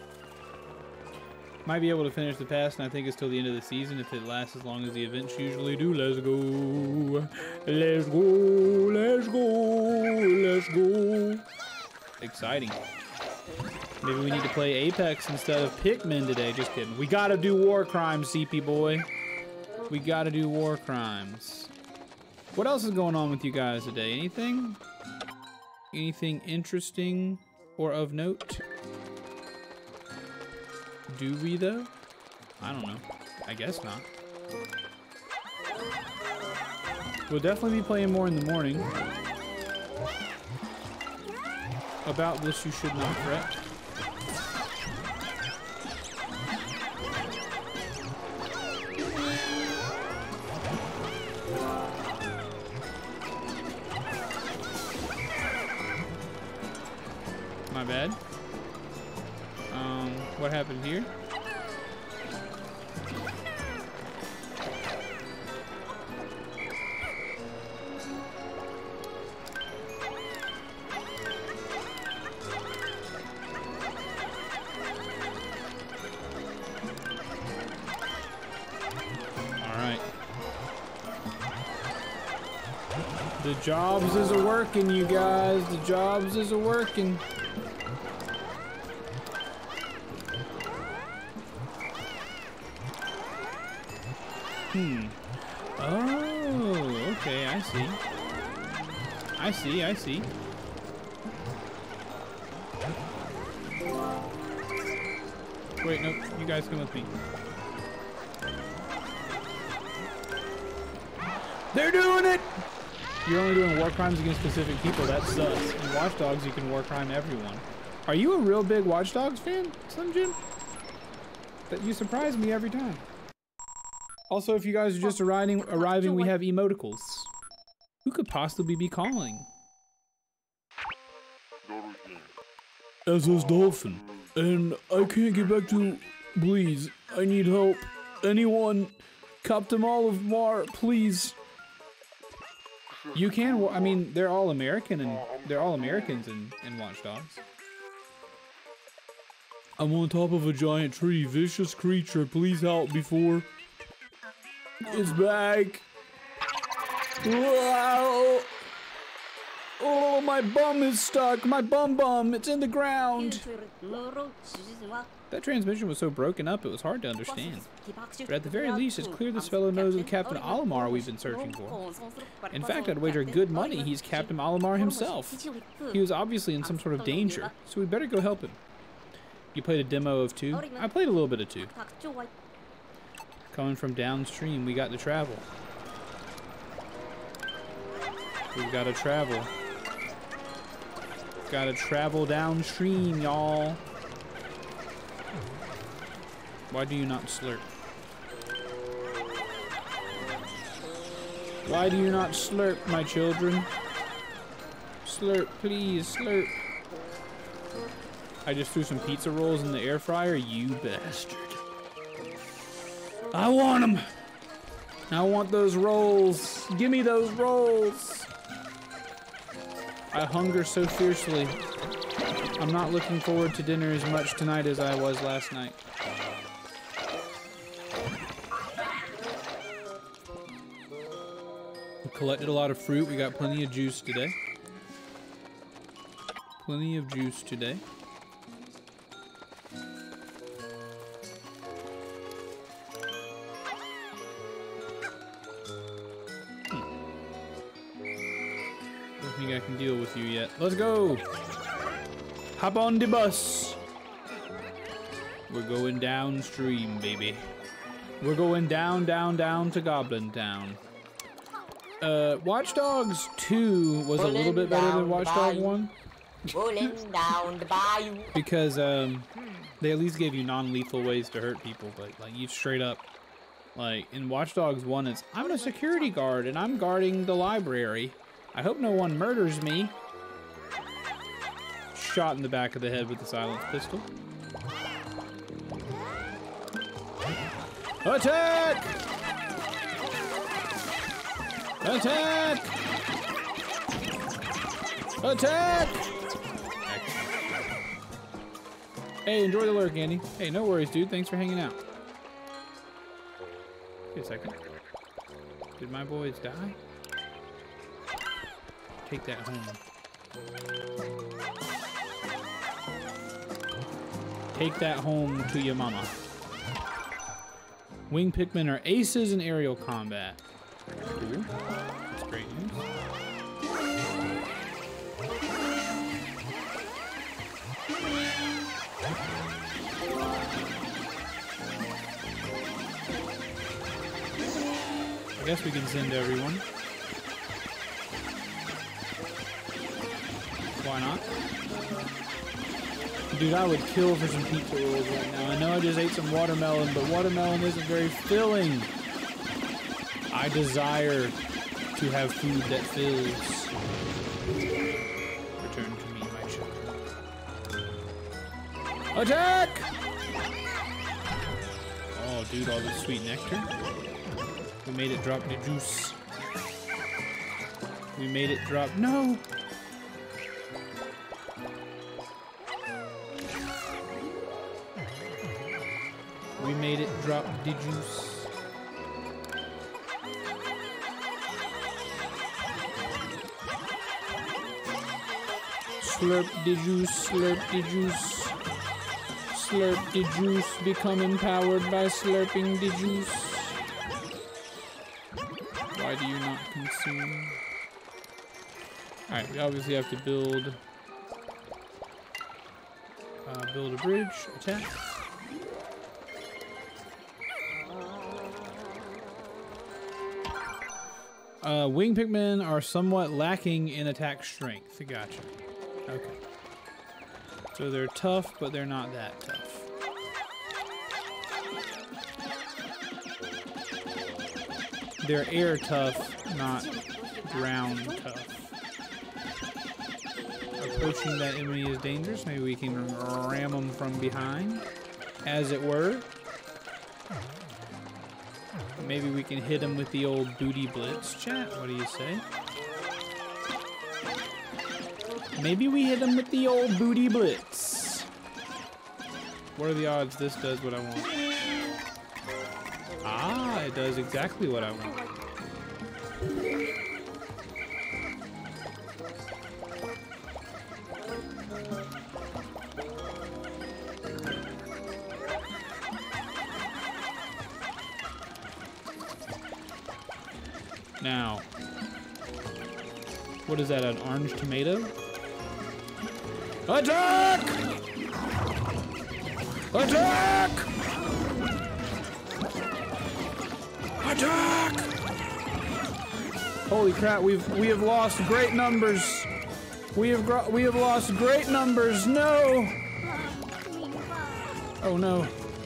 A: Might be able to finish the pass, and I think it's till the end of the season if it lasts as long as the events usually do. Let's go. Let's go. Let's go. Let's go. Exciting. Maybe we need to play Apex instead of Pikmin today. Just kidding. We gotta do war crimes, CP boy. We gotta do war crimes. What else is going on with you guys today? Anything? Anything interesting or of note? Do we though? I don't know. I guess not. We'll definitely be playing more in the morning. About this you should not fret. My bad. What happened here? All right. The jobs is a working, you guys. The jobs is a working. Oh, okay, I see. I see, I see. Wait, no, you guys come with me. They're doing it! You're only doing war crimes against specific people, that sucks. In Watch Dogs, you can war crime everyone. Are you a real big Watch Dogs fan, Slim Jim? That you surprise me every time. Also, if you guys are just arriving, we have emoticals. Who could possibly be calling? SS Dolphin. And I can't get back to... Please, I need help. Anyone, Captain Olive Mar, please. You can... I mean, they're all American and they're all Americans in Watch Dogs. I'm on top of a giant tree. Vicious creature, please help before... It's back. Wow. Oh,
P: bum is stuck. My bum. It's in the ground. That transmission was so broken up, it was hard to understand. But at the very least, it's clear this fellow knows the Captain Olimar we've been searching for. In fact, I'd wager good money he's Captain Olimar himself. He was obviously in some sort of danger, so we better go help him. You played a demo of 2? I played a little bit of 2. Coming from downstream, we got to travel. We've got to travel. Gotta travel downstream, y'all. Why do you not slurp? Why do you not slurp, my children? Slurp, please, slurp. I just threw some pizza rolls in the air fryer, you bastard. I want them. I want those rolls. Give me those rolls. I hunger so fiercely. I'm not looking forward to dinner as much tonight as I was last night. We collected a lot of fruit. We got plenty of juice today. Plenty of juice today. I can deal with you yet. Let's go. Hop on the bus. We're going downstream, baby. We're going down to Goblin Town. Watch Dogs 2 was a little bit better than Watch Dogs 1.
H: Rolling down the bayou.
P: Because they at least gave you non-lethal ways to hurt people, but like you straight up, like in Watch Dogs 1, it's I'm a security guard and I'm guarding the library. I hope no one murders me. Shot in the back of the head with the silenced pistol. Attack! Attack! Attack! Hey, enjoy the lurk, Andy. Hey, no worries, dude. Thanks for hanging out. Wait a second. Did my boys die? Take that home. Take that home to your mama. Wing Pikmin are aces in aerial combat. Cool. That's great news. I guess we can send everyone. Why not? Dude, I would kill for some pizza rolls right now. I know I just ate some watermelon, but watermelon isn't very filling. I desire to have food that fills. Return to me, my children. Attack! Oh, dude, all this sweet nectar. We made it drop the juice. We made it drop. No! We made it drop the juice. Slurp the juice, slurp the juice. Slurp the juice, become empowered by slurping the juice. Why do you not consume? Alright, we obviously have to build a bridge, attack. Wing Pikmin are somewhat lacking in attack strength. Gotcha. Okay. So they're tough, but they're not that tough. They're air tough, not ground tough. Approaching that enemy is dangerous. Maybe we can ram them from behind, as it were. Maybe we can hit him with the old booty blitz. Chat, what do you say? Maybe we hit him with the old booty blitz. What are the odds this does what I want? Ah, it does exactly what I want. What is that, an orange tomato? Attack! Attack! Attack! Holy crap, we have lost great numbers. We have lost great numbers. No! Oh no.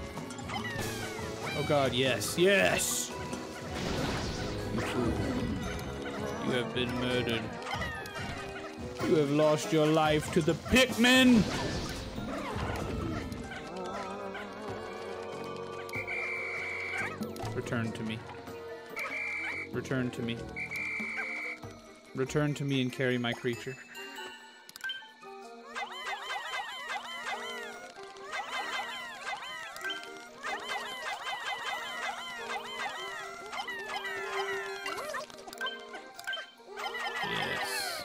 P: Oh god, yes, yes! You fool. You have been murdered. You have lost your life to the Pikmin! Return to me. Return to me. Return to me and carry my creature. Yes.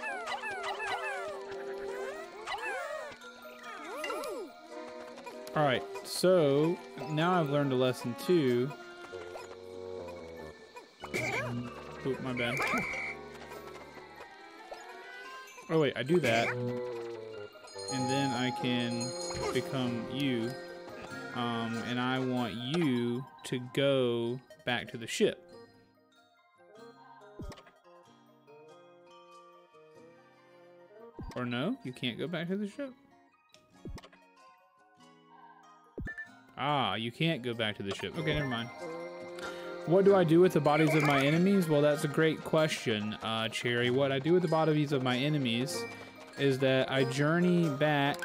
P: Alright, so now I've learned a lesson too. Oop, my bad. Oh wait, I do that. And then I can become you. And I want you to go back to the ship. Or no, you can't go back to the ship. Ah, you can't go back to the ship. Okay, never mind. What do I do with the bodies of my enemies? Well, that's a great question, Cherry. What I do with the bodies of my enemies is that I journey back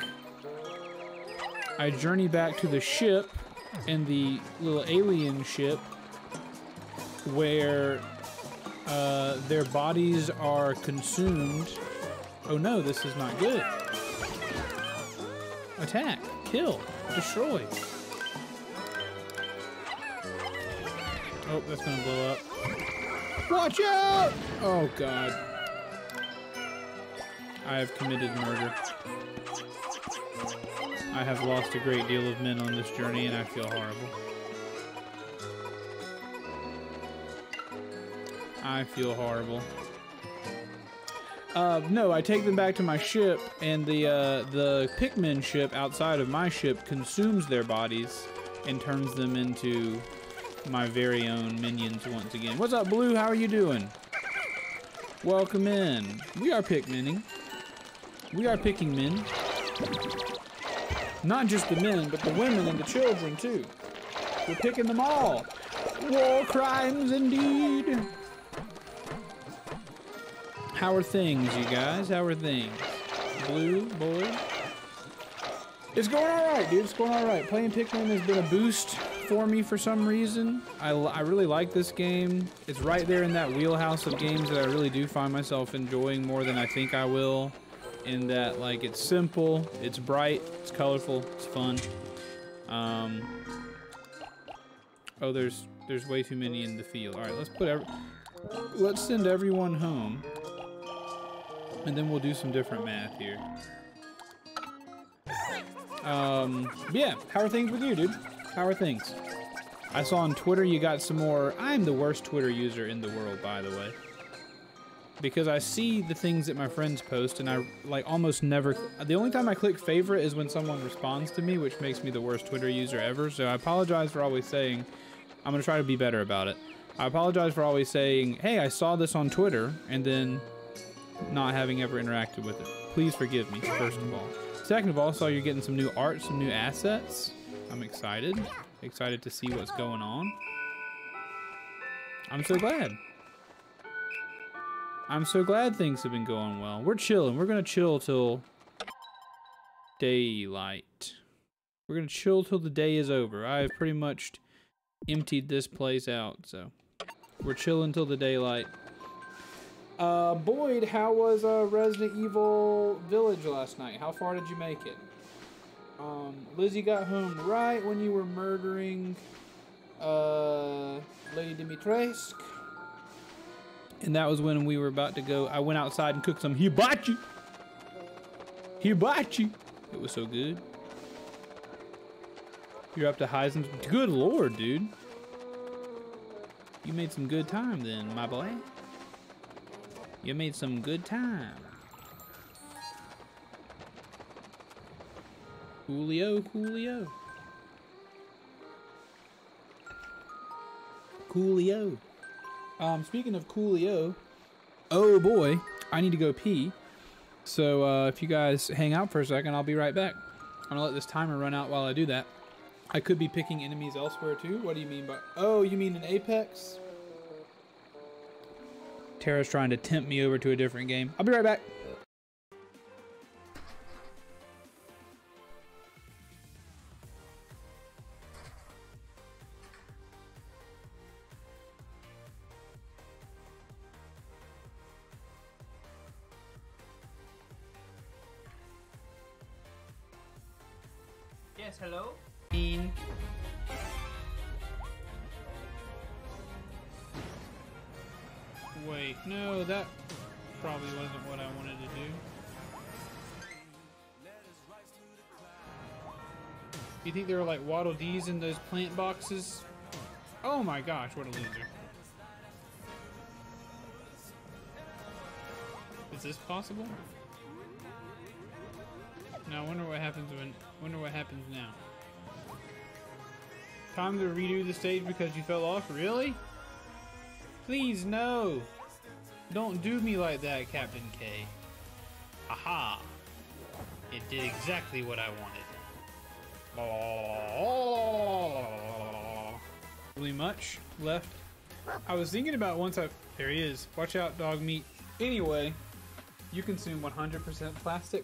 P: to the ship, in the little alien ship, where their bodies are consumed. Oh no, this is not good. Attack, kill, destroy. Oh, that's gonna blow up. Watch out! Oh god. I have committed murder. I have lost a great deal of men on this journey and I feel horrible. I feel horrible. No, I take them back to my ship, and the Pikmin ship outside of my ship consumes their bodies and turns them into my very own minions once again. What's up, Blue? How are you doing? Welcome in. We are Pikmining. We are picking men. Not just the men, but the women and the children, too. We're picking them all. War crimes, indeed. How are things, you guys? How are things? Blue, boy? It's going alright, dude. It's going alright. Playing Pikmin has been a boost for me for some reason. I really like this game. It's right there in that wheelhouse of games that I really do find myself enjoying more than I think I will. In that, like, it's simple, it's bright, it's colorful, it's fun. Oh, there's way too many in the field. All right, let's send everyone home, and then we'll do some different math here. Yeah, how are things with you, dude? How are things? I saw on Twitter you got some more. I'm the worst Twitter user in the world, by the way. Because I see the things that my friends post, and I like almost never. The only time I click favorite is when someone responds to me, which makes me the worst Twitter user ever. So I apologize for always saying. I'm gonna try to be better about it. I apologize for always saying, "Hey, I saw this on Twitter," and then not having ever interacted with it. Please forgive me. First of all. Second of all, I saw you're getting some new art, some new assets. I'm excited. Excited to see what's going on. I'm so glad. I'm so glad things have been going well. We're chilling. We're gonna chill till daylight. We're gonna chill till the day is over. I have pretty much emptied this place out, so we're chilling till the daylight. Boyd, how was Resident Evil Village last night? How far did you make it? Lizzie got home right when you were murdering Lady Dimitrescu. And that was when we were about to go. I went outside and cooked some hibachi. Hibachi. It was so good. You're up to Heisen's. Good lord, dude. You made some good time then, my boy. You made some good time. Coolio, coolio. Coolio. Speaking of coolio, oh boy, I need to go pee. So if you guys hang out for a second, I'll be right back. I'm gonna let this timer run out while I do that. I could be picking enemies elsewhere too. What do you mean by, oh, you mean in Apex? Tara's trying to tempt me over to a different game. I'll be right back.
A: Yes, hello?
P: Wait, no, that probably wasn't what I wanted to do. You think there are like Waddle Dees in those plant boxes? Oh my gosh, what a loser. Is this possible? Now I wonder what happens now. Time to redo the stage because you fell off? Really? Please, no! Don't do me like that, Captain K. Aha! It did exactly what I wanted. Really much left. I was thinking about there he is. Watch out, dog meat. Anyway, you consume 100% plastic.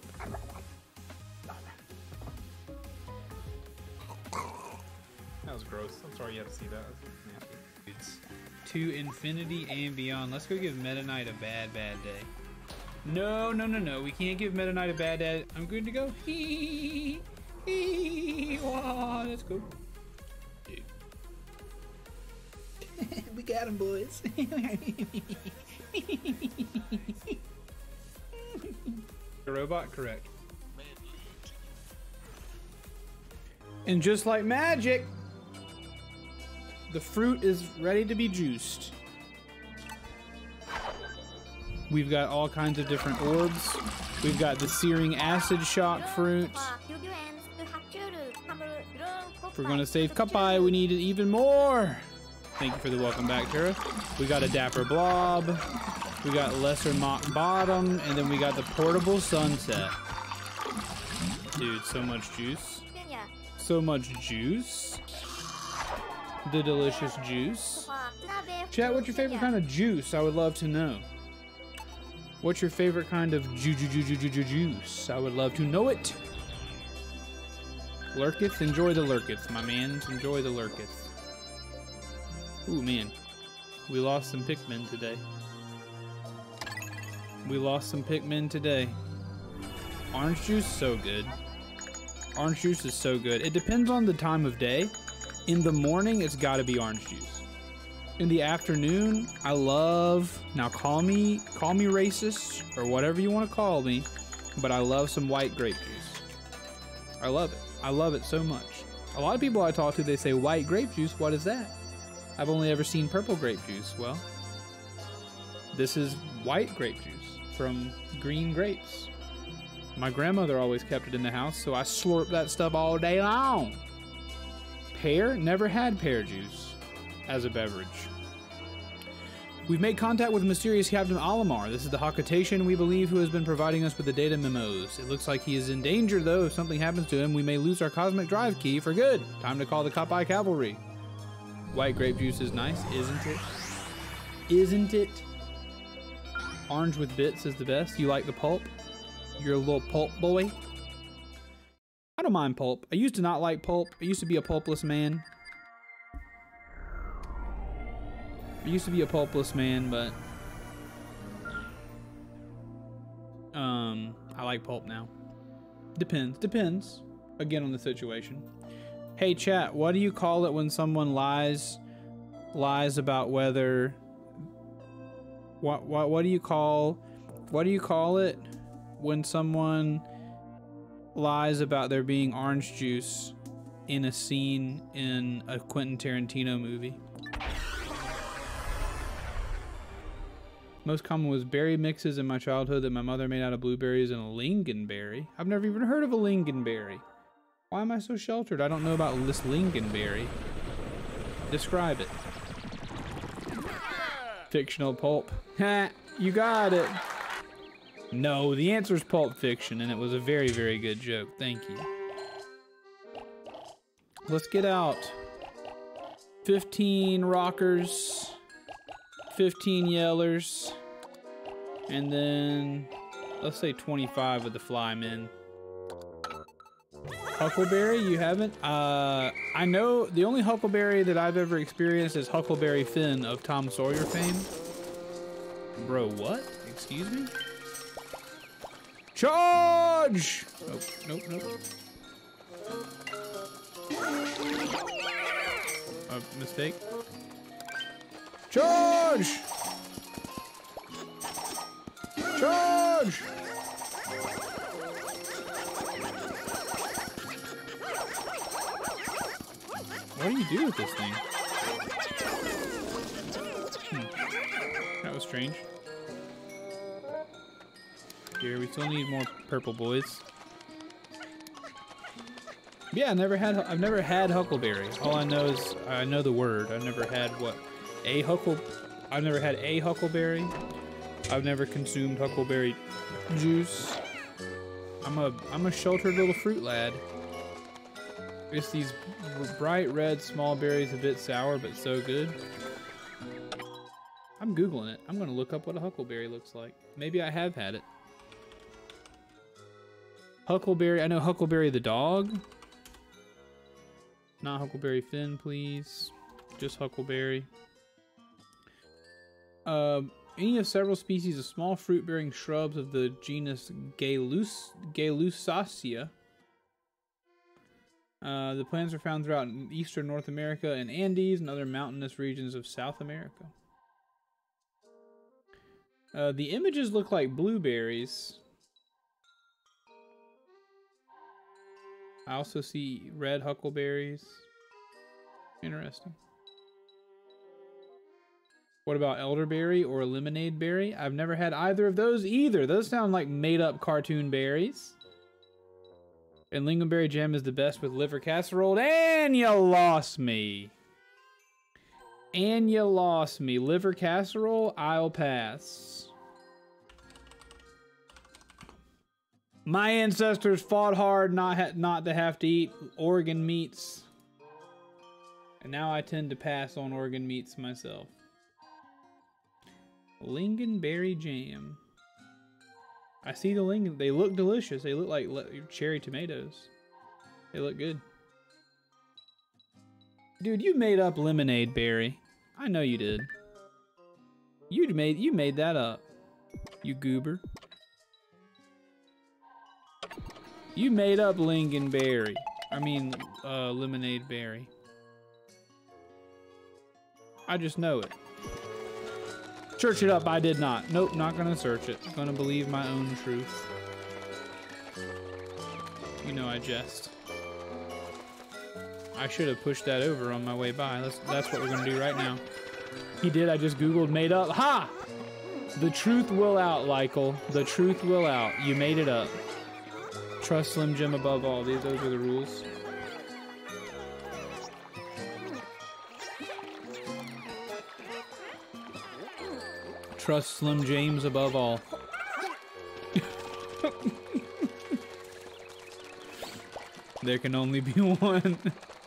P: That was gross. I'm sorry you had to see that. Nasty. It's to infinity and beyond. Let's go give Meta Knight a bad day. No, no, no, no. We can't give Meta Knight a bad day. I'm good to go. Wow, let's go. Dude. We got him, boys. The robot, correct. And just like magic, the fruit is ready to be juiced. We've got all kinds of different orbs. We've got the searing acid shock fruit. If we're gonna save Kapai, we need even more. Thank you for the welcome back, Tara. We got a Dapper Blob. We got Lesser Mock Bottom, and then we got the Portable Sunset. Dude, so much juice. So much juice. The delicious juice. Chat, what's your favorite kind of juice? I would love to know. What's your favorite kind of juice? I would love to know it. Lurkits? Enjoy the Lurkits, my man. Enjoy the Lurkits. Ooh, man. We lost some Pikmin today. Orange juice, so good. Orange juice is so good. It depends on the time of day. In the morning, it's gotta be orange juice. In the afternoon, I love, now call me racist or whatever you want to call me, but I love some white grape juice. I love it. I love it so much. A lot of people I talk to, they say, white grape juice, what is that? I've only ever seen purple grape juice. Well, this is white grape juice from green grapes. My grandmother always kept it in the house, so I slurp that stuff all day long. Pear? Never had pear juice as a beverage. We've made contact with mysterious Captain Olimar. This is the Hakutation, we believe, who has been providing us with the data memos. It looks like he is in danger, though. If something happens to him, we may lose our cosmic drive key for good. Time to call the Kapai Cavalry. White grape juice is nice, isn't it? Isn't it? Orange with bits is the best. You like the pulp? You're a little pulp boy? I don't mind pulp. I used to not like pulp. I used to be a pulpless man. But I like pulp now. Depends. Again, on the situation. Hey chat, what do you call it when someone lies about whether what do you call it when someone lies about there being orange juice in a scene in a Quentin Tarantino movie? Most common was berry mixes in my childhood that my mother made out of blueberries and a lingonberry. I've never even heard of a lingonberry. Why am I so sheltered? I don't know about this lingonberry. Describe it. Fictional pulp. Ha! You got it. No, the answer is Pulp Fiction, and it was a very, very good joke. Thank you. Let's get out 15 rockers, 15 yellers, and then let's say 25 of the flymen. Huckleberry, you haven't? I know the only Huckleberry that I've ever experienced is Huckleberry Finn of Tom Sawyer fame. Bro, what? Excuse me? Charge! Nope, nope, nope. A mistake. Charge! Charge! What do you do with this thing? That was strange. Here, we still need more purple boys. Yeah, I've never had Huckleberry. All I know is I know the word. I've never had what? I've never had a Huckleberry. I've never consumed Huckleberry juice. I'm a sheltered little fruit lad. It's these bright red small berries, a bit sour, but so good. I'm Googling it. I'm gonna look up what a Huckleberry looks like. Maybe I have had it. Huckleberry, I know Huckleberry the dog. Not Huckleberry Finn, please. Just Huckleberry. Any of several species of small fruit-bearing shrubs of the genus Galusacea. The plants are found throughout eastern North America and Andes and other mountainous regions of South America. The images look like blueberries. I also see red huckleberries. Interesting. What about elderberry or lemonade berry? I've never had either of those either. Those sound like made-up cartoon berries. And lingonberry jam is the best with liver casserole. And you lost me. And you lost me. Liver casserole, I'll pass. My ancestors fought hard not to have to eat organ meats. And now I tend to pass on organ meats myself. Lingonberry jam. I see the lingon. They look delicious. They look like cherry tomatoes. They look good. Dude, you made up lemonade berry. I know you did. You made that up. You goober. You made up lingonberry. I mean, lemonade berry. I just know it. Search it up, I did not. Nope, not gonna search it. Gonna believe my own truth. You know I jest. I should have pushed that over on my way by. That's what we're gonna do right now. He did, I just Googled made up. Ha! The truth will out, Lykel. The truth will out. You made it up. Trust Slim Jim above all. Those are the rules. Trust Slim James above all. There can only be one.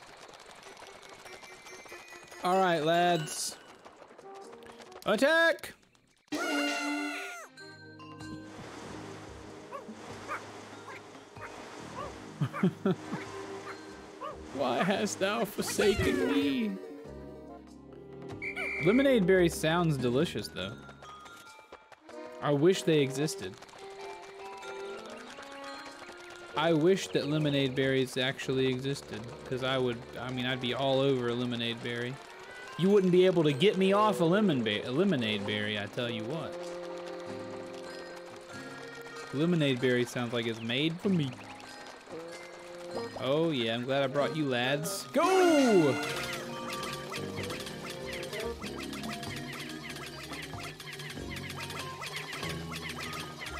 P: All right, lads. Attack! Why hast thou forsaken me? Lemonade berry sounds delicious, though. I wish they existed. I wish that lemonade berries actually existed, because I'd be all over a lemonade berry. You wouldn't be able to get me off a lemonade berry, I tell you what. Lemonade berry sounds like it's made for me. Oh yeah, I'm glad I brought you lads. Go!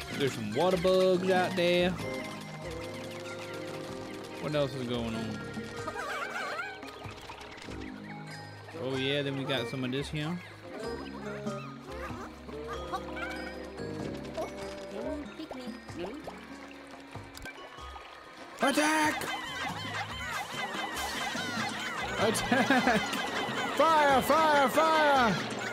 P: There's some water bugs out there. What else is going on? Oh yeah, then we got some of this here. Attack! Attack! Fire! Fire! Fire!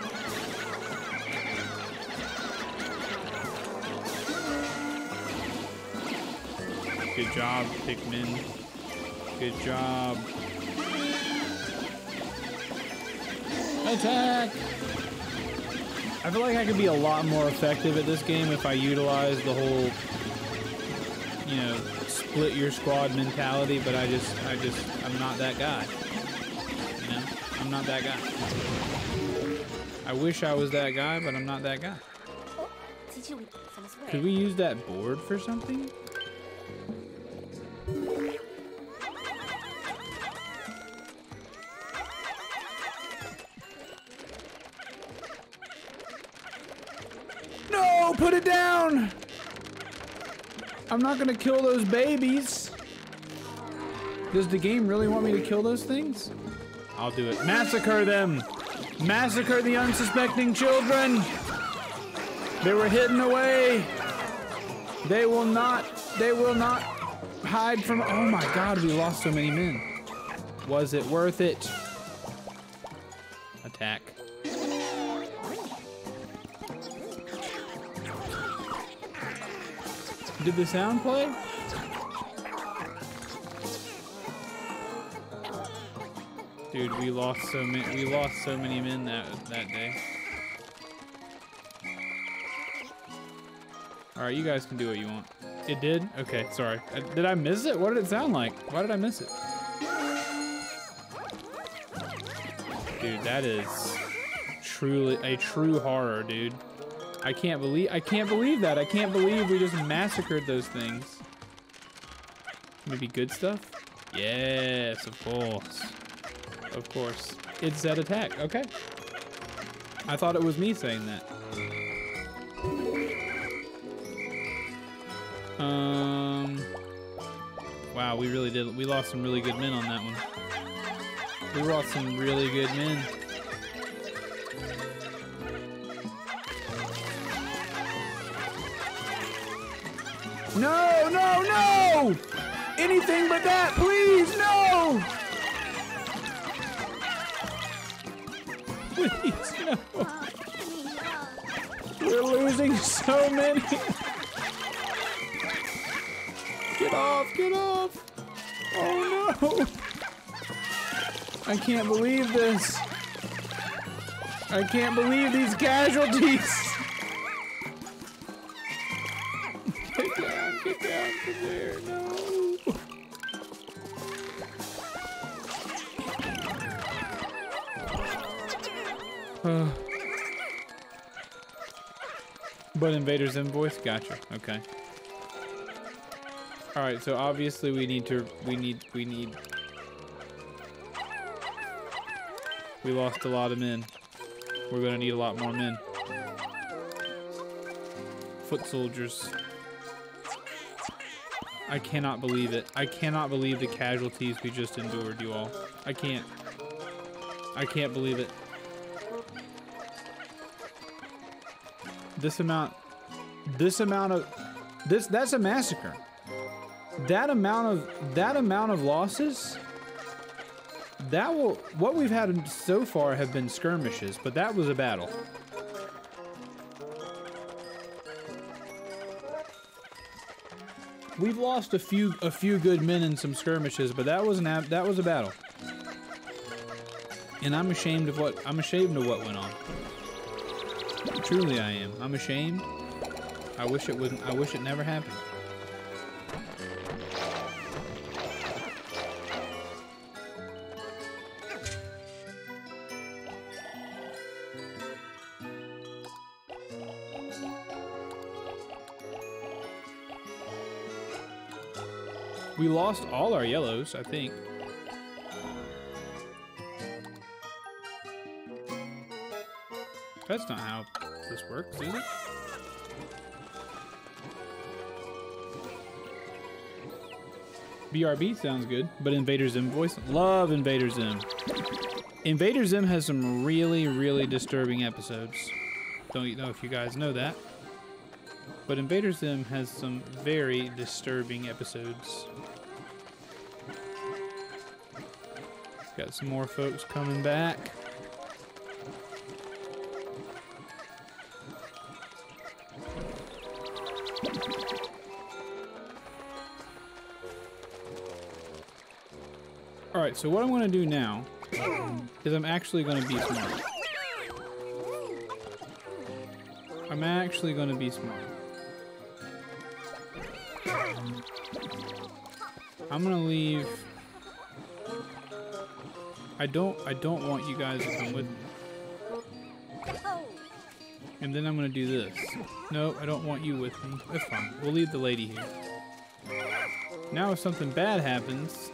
P: Good job, Pikmin. Good job. Attack! I feel like I could be a lot more effective at this game if I utilize the whole, you know, split your squad mentality, but I'm not that guy. You know? I'm not that guy. I wish I was that guy, but I'm not that guy. Could we use that board for something? No, put it down! I'm not gonna kill those babies. Does the game really want me to kill those things? I'll do it. Massacre them! Massacre the unsuspecting children! They were hidden away! They will not hide from— oh my god, we lost so many men. Was it worth it? Attack. Did the sound play? Dude, we lost so many men that day. All right, you guys can do what you want. It did? Okay, sorry. Did I miss it? What did it sound like? Why did I miss it? Dude, that is truly a true horror, dude. I can't believe that. I can't believe we just massacred those things. Maybe good stuff? Yes, of course. Of course. It said attack. Okay. I thought it was me saying that. Wow, we really did. We lost some really good men on that one. We lost some really good men. No, no, no! Anything but that, please, no! Please, no. We're losing so many. Get off, get off. Oh no. I can't believe this. I can't believe these casualties. Get down from there, no. But Invader's invoice? Gotcha, okay. Alright, so obviously we need. We lost a lot of men. We're gonna need a lot more men. Foot soldiers. I cannot believe it. I cannot believe the casualties we just endured, you all. I can't. I can't believe it. That's a massacre. That amount of losses, what we've had so far have been skirmishes, but that was a battle. We've lost a few good men in some skirmishes, but that was a battle. And I'm ashamed of what went on. Truly I am. I'm ashamed. I wish it never happened. We lost all our yellows, I think. That's not how this works, is it? BRB sounds good, but Invader Zim voice? Love Invader Zim. Invader Zim has some really, really disturbing episodes. Don't know if you guys know that. But Invader Zim has some very disturbing episodes. Got some more folks coming back. Alright, so what I'm going to do now is I'm actually going to be smart. I'm actually going to be smart. I'm going to leave... I don't want you guys to come with me. And then I'm going to do this. No, I don't want you with me. That's fine. We'll leave the lady here. Now if something bad happens...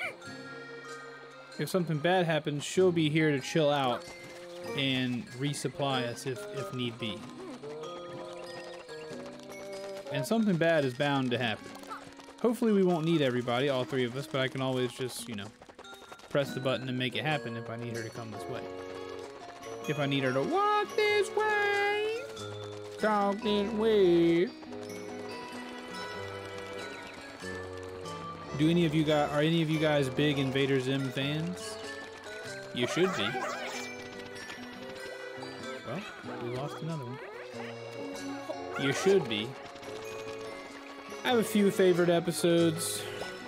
P: If something bad happens, she'll be here to chill out and resupply us if need be. And something bad is bound to happen. Hopefully we won't need everybody, all three of us, but I can always just, you know, press the button and make it happen if I need her to come this way. If I need her to walk this way, talk this way. Are any of you guys big Invader Zim fans? You should be. Well, we lost another one. You should be. I have a few favorite episodes.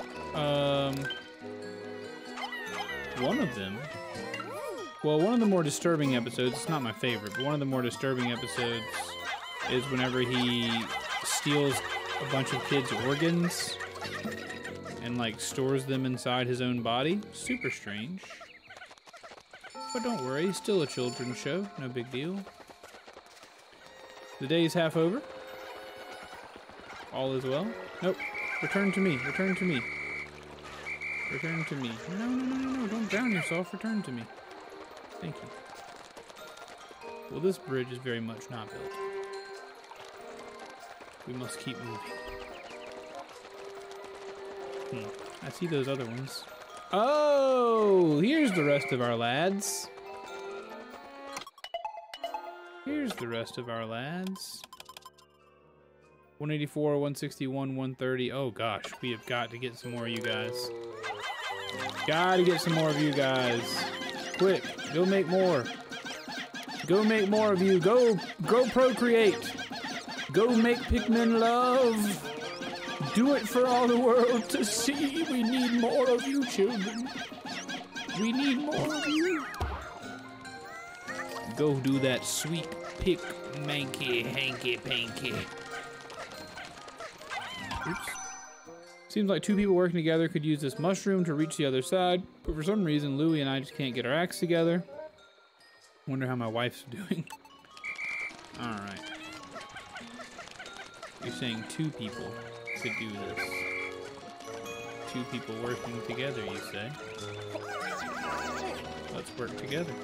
P: One of them. Well, one of the more disturbing episodes, it's not my favorite, but one of the more disturbing episodes is whenever he steals a bunch of kids' organs and like stores them inside his own body. Super strange. But don't worry, it's still a children's show. No big deal. The day's half over. All is well. Nope. Return to me. Return to me. Return to me. No, no, no, no, no. Don't drown yourself. Return to me. Thank you. Well, this bridge is very much not built. We must keep moving. I see those other ones. Oh, here's the rest of our lads. Here's the rest of our lads. 184, 161, 130. Oh gosh, we have got to get some more of you guys. Gotta get some more of you guys. Quick, go make more. Go make more of you. Go procreate. Go make Pikmin love. Do it for all the world to see. We need more of you, children. We need more of you. Go do that sweet pick manky hanky panky. Oops. Seems like two people working together could use this mushroom to reach the other side, but for some reason Louie and I just can't get our acts together. Wonder how my wife's doing. Alright. You're saying two people could do this. Two people working together, you say? Let's work together.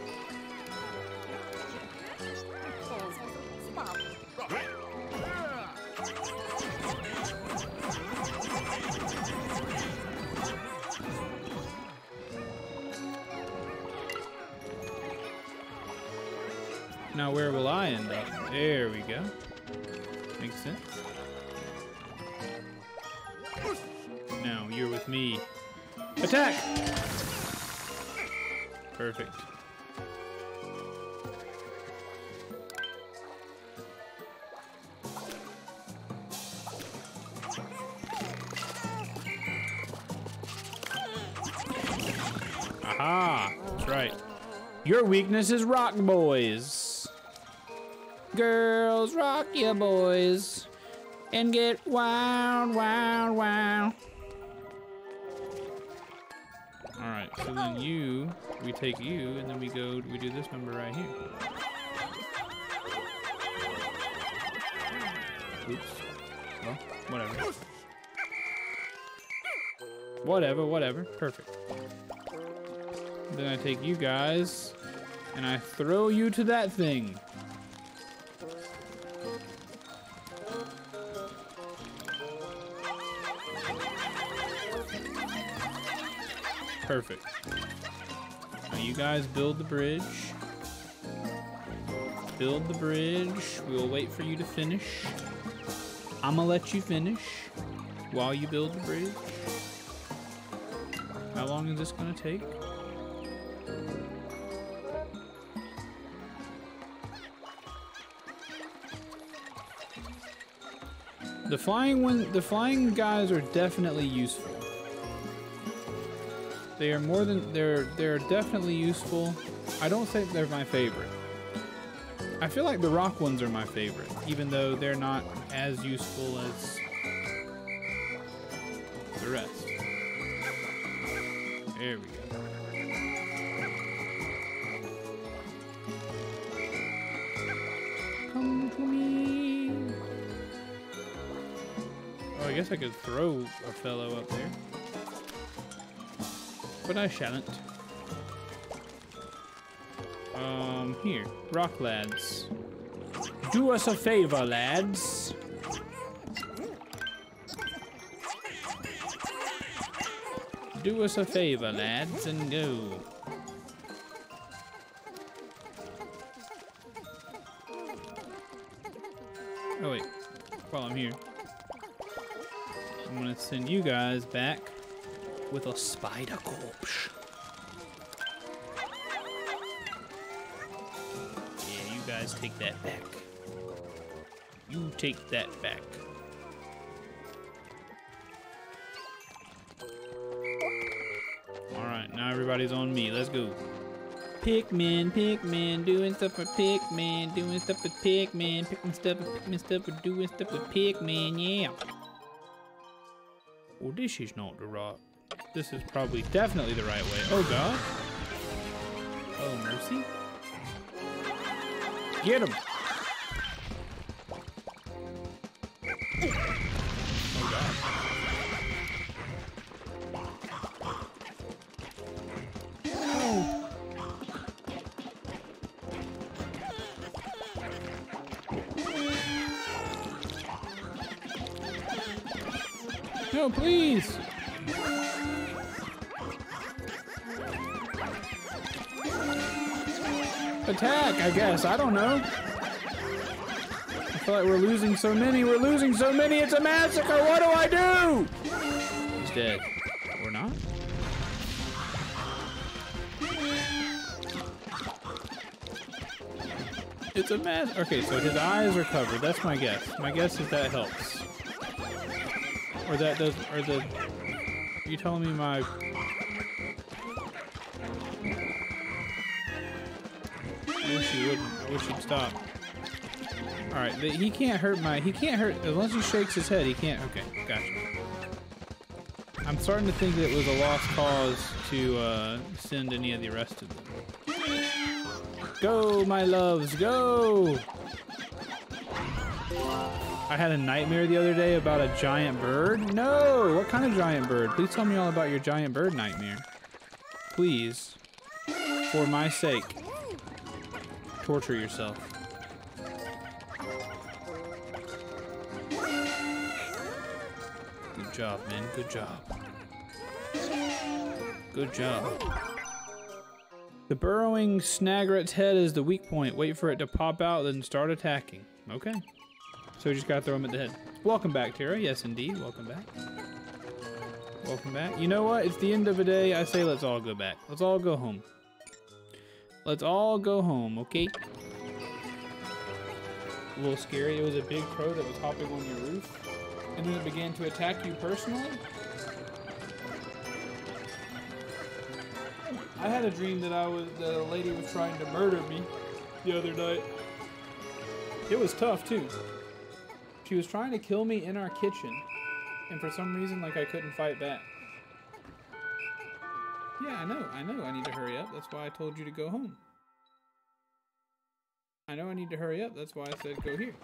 P: Now where will I end up? There we go. Makes sense. Now you're with me. Attack! Perfect. Aha! That's right. Your weakness is rock boys. Girls, rock ya boys. And get wild, wild, wild. Alright, so then we take you, and then we do this number right here. Oops. Well, whatever. Whatever. Perfect. Then I take you guys, and I throw you to that thing. Perfect. Now you guys build the bridge. Build the bridge. We'll wait for you to finish. I'm gonna let you finish while you build the bridge. How long is this gonna take? The flying guys are definitely useful. They are more than they're definitely useful. I don't think they're my favorite. I feel like the rock ones are my favorite, even though they're not as useful as the rest. There we go. Come to me. Oh, I guess I could throw a fellow up there. But I shan't. Here. Rock lads. Do us a favor, lads. Do us a favor, lads, and go. Oh, wait. While I'm here, I'm gonna send you guys back with a spider corpse. Yeah, you guys take that back. You take that back. Alright, now everybody's on me. Let's go. Pikmin, Pikmin, doing stuff with Pikmin, doing stuff with Pikmin, picking stuff with Pikmin stuff, with doing stuff with Pikmin, yeah. Well, this is not the right. This is probably definitely the right way. Oh god. Oh mercy. Get him. Oh god. No, please. Attack, I guess. I don't know. I feel like we're losing so many. We're losing so many. It's a massacre. What do I do? He's dead. Or not? It's a mess. Okay, so his eyes are covered. That's my guess. My guess is that helps. Or that does. Or the. Are you telling me my. I wish you wouldn't. I wish you'd stop. Alright, he can't hurt my... He can't hurt... Unless he shakes his head, he can't... Okay, gotcha. I'm starting to think that it was a lost cause to send any of the rest of them. Go, my loves, go! I had a nightmare the other day about a giant bird. No! What kind of giant bird? Please tell me all about your giant bird nightmare. Please. For my sake. Torture yourself. Good job, man. Good job. Good job. The burrowing snagret's head is the weak point. Wait for it to pop out, then start attacking. Okay. So we just gotta throw him at the head. Welcome back, Tara. Yes, indeed. Welcome back. Welcome back. You know what? It's the end of the day. I say let's all go back. Let's all go home. Let's all go home, okay? A little scary. It was a big crow that was hopping on your roof. And then it began to attack you personally? I had a dream that that a lady was trying to murder me the other night. It was tough too. She was trying to kill me in our kitchen. And for some reason, like, I couldn't fight back. Yeah, I know. I need to hurry up. That's why I told you to go home. I know I need to hurry up. That's why I said go here.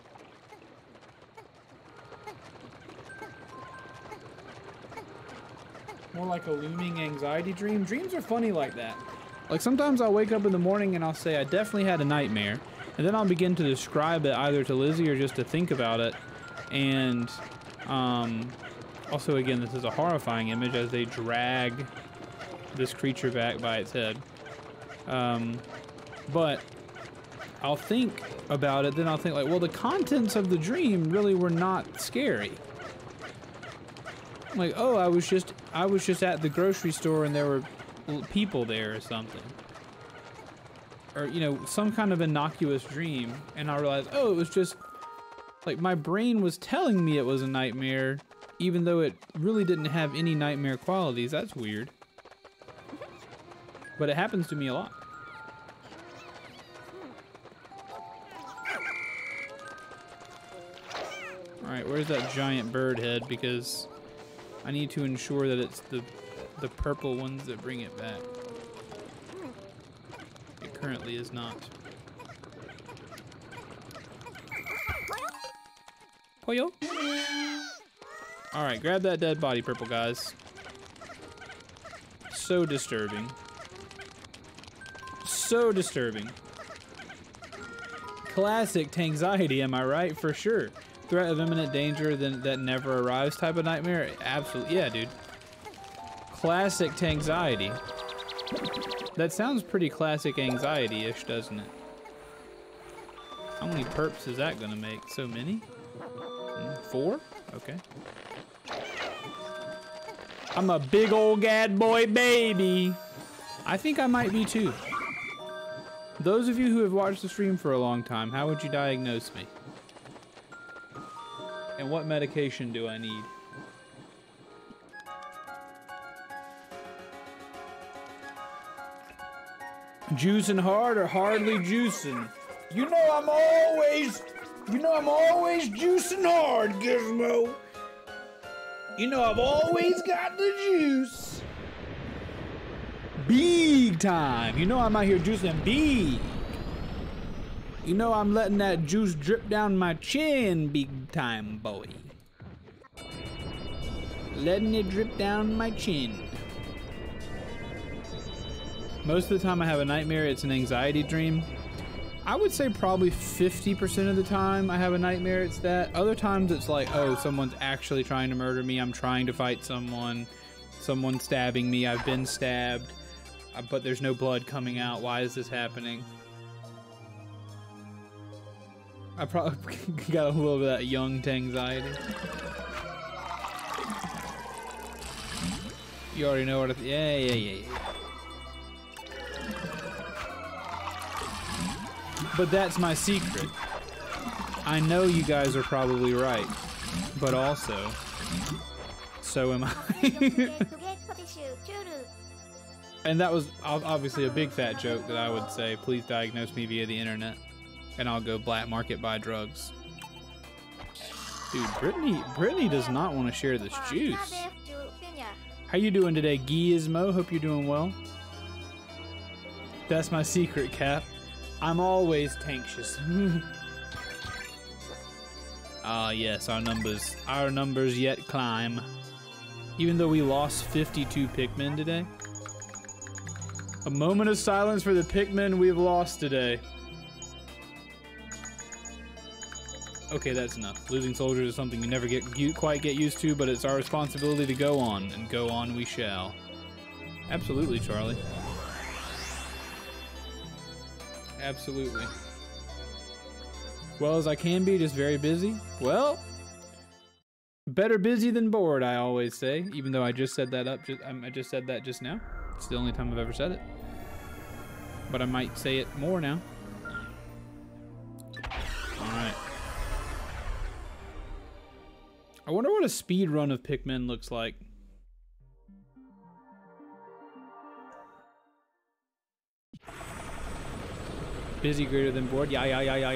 P: More like a looming anxiety dream. Dreams are funny like that. Like, sometimes I'll wake up in the morning and I'll say I definitely had a nightmare. And then I'll begin to describe it either to Lizzie or just to think about it. And also, again, this is a horrifying image as they drag this creature back by its head. But I'll think about it, then I'll think like, well, the contents of the dream really were not scary. Like, oh, I was just at the grocery store and there were people there or something. Or, you know, some kind of innocuous dream, and I realized, oh, it was just, like, my brain was telling me it was a nightmare, even though it really didn't have any nightmare qualities. That's weird. But it happens to me a lot. Alright, where's that giant bird head? Because I need to ensure that it's the purple ones that bring it back. It currently is not. Poyo? Alright, grab that dead body, purple guys. So disturbing. So disturbing. Classic tankxiety, am I right? For sure. Threat of imminent danger that never arrives type of nightmare? Absolutely. Yeah, dude. Classic tankxiety. That sounds pretty classic anxiety-ish, doesn't it? How many perps is that gonna make? So many? 4? Okay. I'm a big old gad boy baby. I think I might be too. Those of you who have watched the stream for a long time, how would you diagnose me? And what medication do I need? Juicing hard or hardly juicing? You know I'm always juicing hard, Gizmo. You know I've always got the juice. Big time. You know I'm out here juicing big. You know I'm letting that juice drip down my chin, big time, boy. Letting it drip down my chin. Most of the time I have a nightmare, it's an anxiety dream. I would say probably 50% of the time I have a nightmare, it's that. Other times it's like, oh, someone's actually trying to murder me. I'm trying to fight someone. Someone's stabbing me. I've been stabbed. But there's no blood coming out. Why is this happening? I probably got a little bit of that young tankxiety. You already know what yeah. But that's my secret. I know you guys are probably right, but also, so am I. And that was obviously a big fat joke that I would say, please diagnose me via the internet, and I'll go black market buy drugs. Dude, Brittany does not want to share this juice. How you doing today, Gizmo? Hope you're doing well. That's my secret, Cap. I'm always tanxious. Ah, yes, our numbers yet climb. Even though we lost 52 Pikmin today. A moment of silence for the Pikmin we've lost today. Okay, that's enough. Losing soldiers is something you never quite get used to, but it's our responsibility to go on, and go on we shall. Absolutely, Charlie. Absolutely. Well as I can be, just very busy. Well, better busy than bored, I always say. Even though I just said that I just said that just now. It's the only time I've ever said it. But I might say it more now. Alright. I wonder what a speed run of Pikmin looks like. Busy greater than bored. Yeah.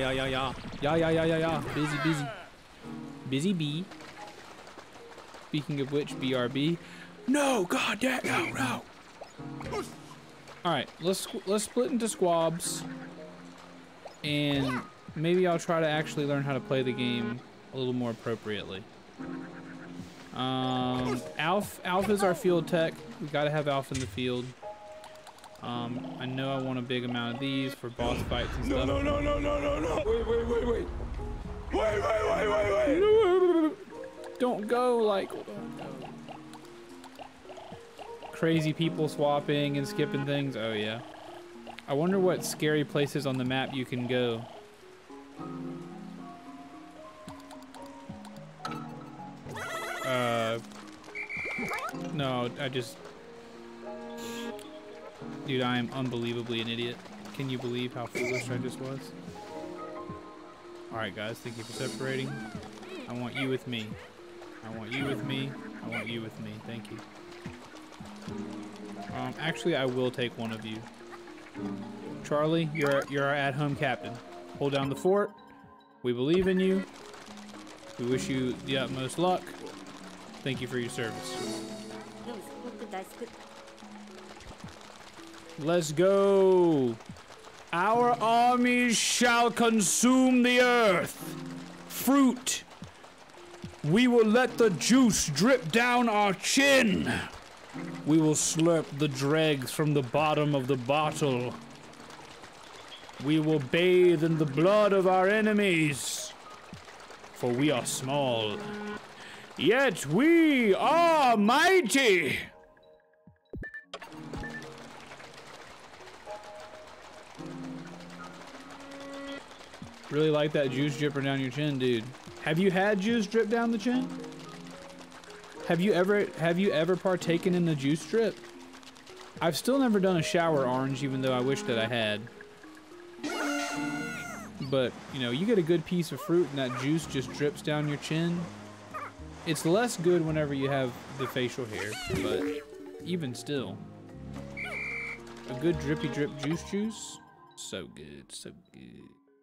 P: Busy bee. Speaking of which, BRB. No, god damn, no. Alright, let's split into squabs. And maybe I'll try to actually learn how to play the game a little more appropriately. Alf is our field tech. We gotta have Alf in the field. I know I want a big amount of these for boss fights and stuff. No. Wait. Don't go, like. crazy people swapping and skipping things. Oh yeah. I wonder what scary places on the map you can go. No, I just... Dude, I am unbelievably an idiot. Can you believe how foolish I just was? Alright guys, thank you for separating. I want you with me. I want you with me. I want you with me. Thank you. Actually, I will take one of you. Charlie, you're our at-home captain. Hold down the fort. We believe in you. We wish you the utmost luck. Thank you for your service. Let's go. Our armies shall consume the earth. Fruit. We will let the juice drip down our chin. We will slurp the dregs from the bottom of the bottle. We will bathe in the blood of our enemies. For we are small. Yet we are mighty. Really like that juice dripping down your chin, dude. Have you had juice drip down the chin? Have you ever partaken in the juice drip? I've still never done a shower orange, even though I wish that I had. But, you know, you get a good piece of fruit and that juice just drips down your chin. It's less good whenever you have the facial hair, but even still. A good drippy drip juice. So good, so good.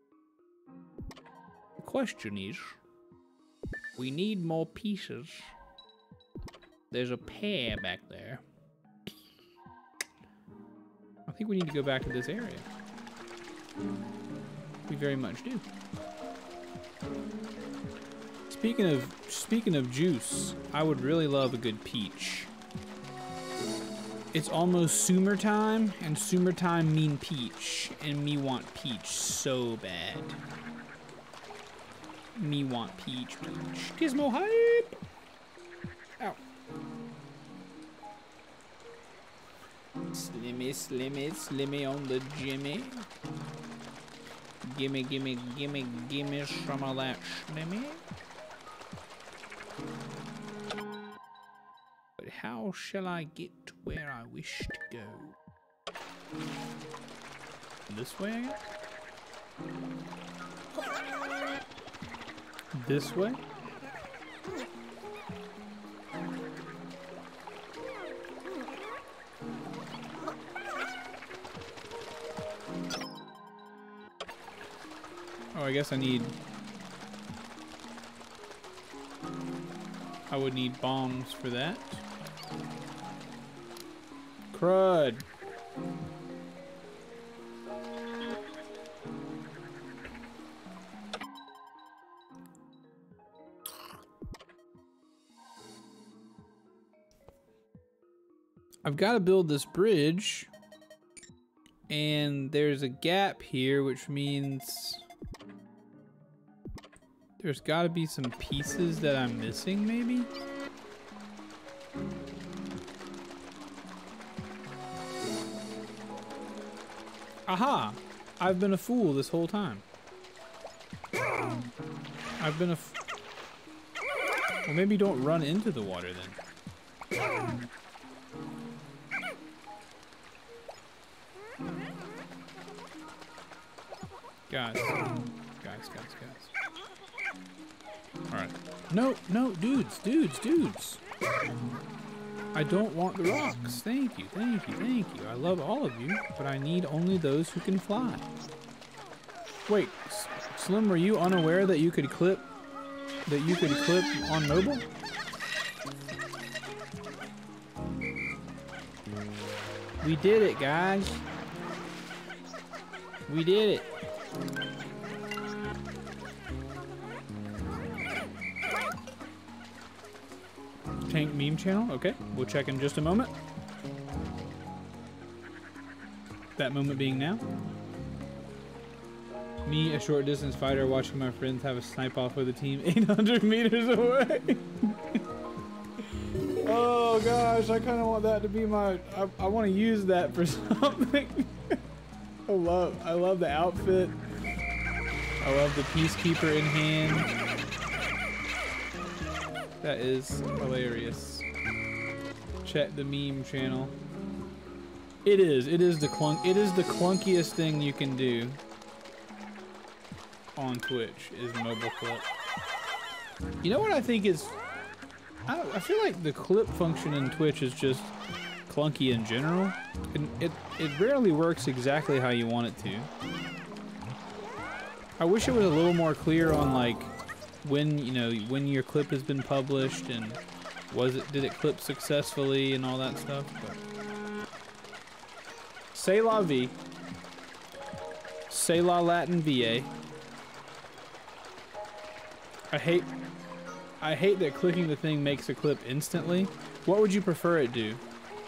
P: The question is, we need more pieces. There's a pair back there. I think we need to go back to this area. We very much do. Speaking of juice, I would really love a good peach. It's almost Sumer time, and Sumer time mean peach, and me want peach so bad. Me want peach. Gizmo hype! Ow. Slimmy on the Jimmy. Gimme some of that Slimmy. But how shall I get to where I wish to go? This way, I guess? This way? Oh, I guess I would need bombs for that. Crud. I've got to build this bridge, and there's a gap here, which means there's got to be some pieces that I'm missing, maybe? Aha! I've been a fool this whole time. I've been a well, maybe don't run into the water then. Guys. Alright. No, dudes. I don't want the rocks. Thank you. I love all of you, but I need only those who can fly. Wait, Slim, were you unaware that you could clip on mobile? We did it, guys. We did it. Tank meme channel? Okay, we'll check in just a moment. That moment being now. Me, a short distance fighter, watching my friends have a snipe off with a team 800 meters away. Oh gosh, I kind of want that to be my. I want to use that for something. I love the outfit. I love the peacekeeper in hand. That is hilarious. Check the meme channel. It is the clunkiest thing you can do on Twitch is mobile clip. You know what I think is? I feel like the clip function in Twitch is just clunky in general. It rarely works exactly how you want it to. I wish it was a little more clear on like when when your clip has been published and did it clip successfully and all that stuff. But c'est la vie. C'est la Latin VA. I hate that clicking the thing makes a clip instantly. What would you prefer it do?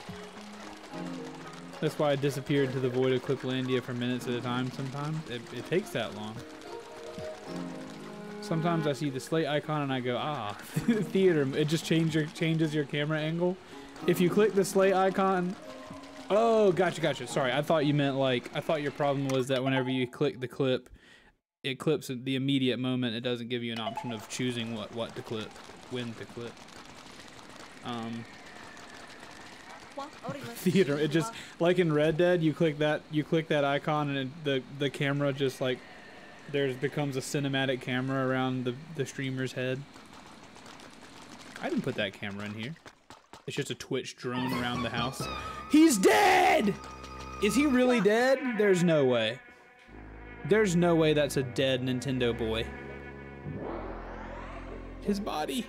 P: That's why I disappeared to the void of Cliplandia for minutes at a time sometimes. It takes that long. Sometimes I see the slate icon and I go, ah, theater. It just changes your camera angle. If you click the slate icon, oh, gotcha. Sorry, I thought you meant like, I thought your problem was that whenever you click the clip, it clips at the immediate moment. It doesn't give you an option of choosing what to clip, when to clip. Theater. It just like in Red Dead, you click that icon and the camera just like becomes a cinematic camera around the streamer's head. I didn't put that camera in here. It's just a Twitch drone around the house. He's dead! Is he really dead? There's no way. There's no way that's a dead Nintendo boy. His body.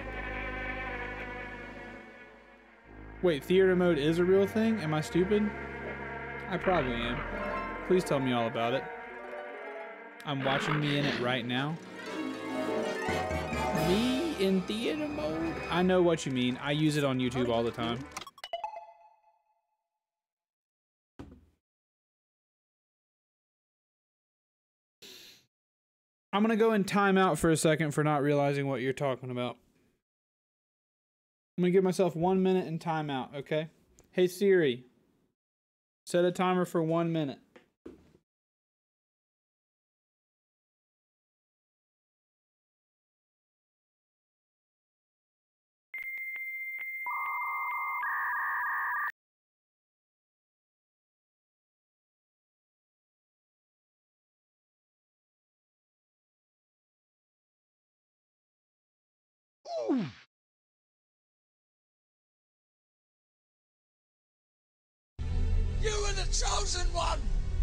P: Wait, theater mode is a real thing? Am I stupid? I probably am. Please tell me all about it. I'm watching me in it right now. Me in theater mode? I know what you mean. I use it on YouTube all the time. I'm gonna go in timeout for a second for not realizing what you're talking about. I'm gonna give myself 1 minute in timeout, okay? Hey Siri, set a timer for 1 minute.
C: You were the chosen one!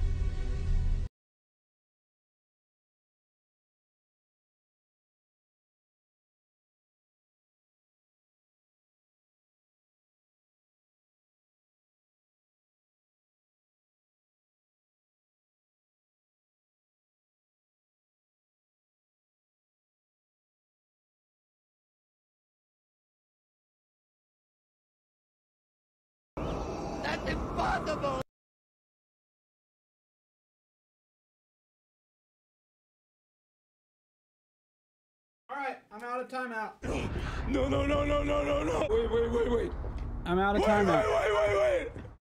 C: That's impossible!
P: Alright, I'm out of timeout.
C: No. Wait.
P: I'm out of timeout.
C: Wait.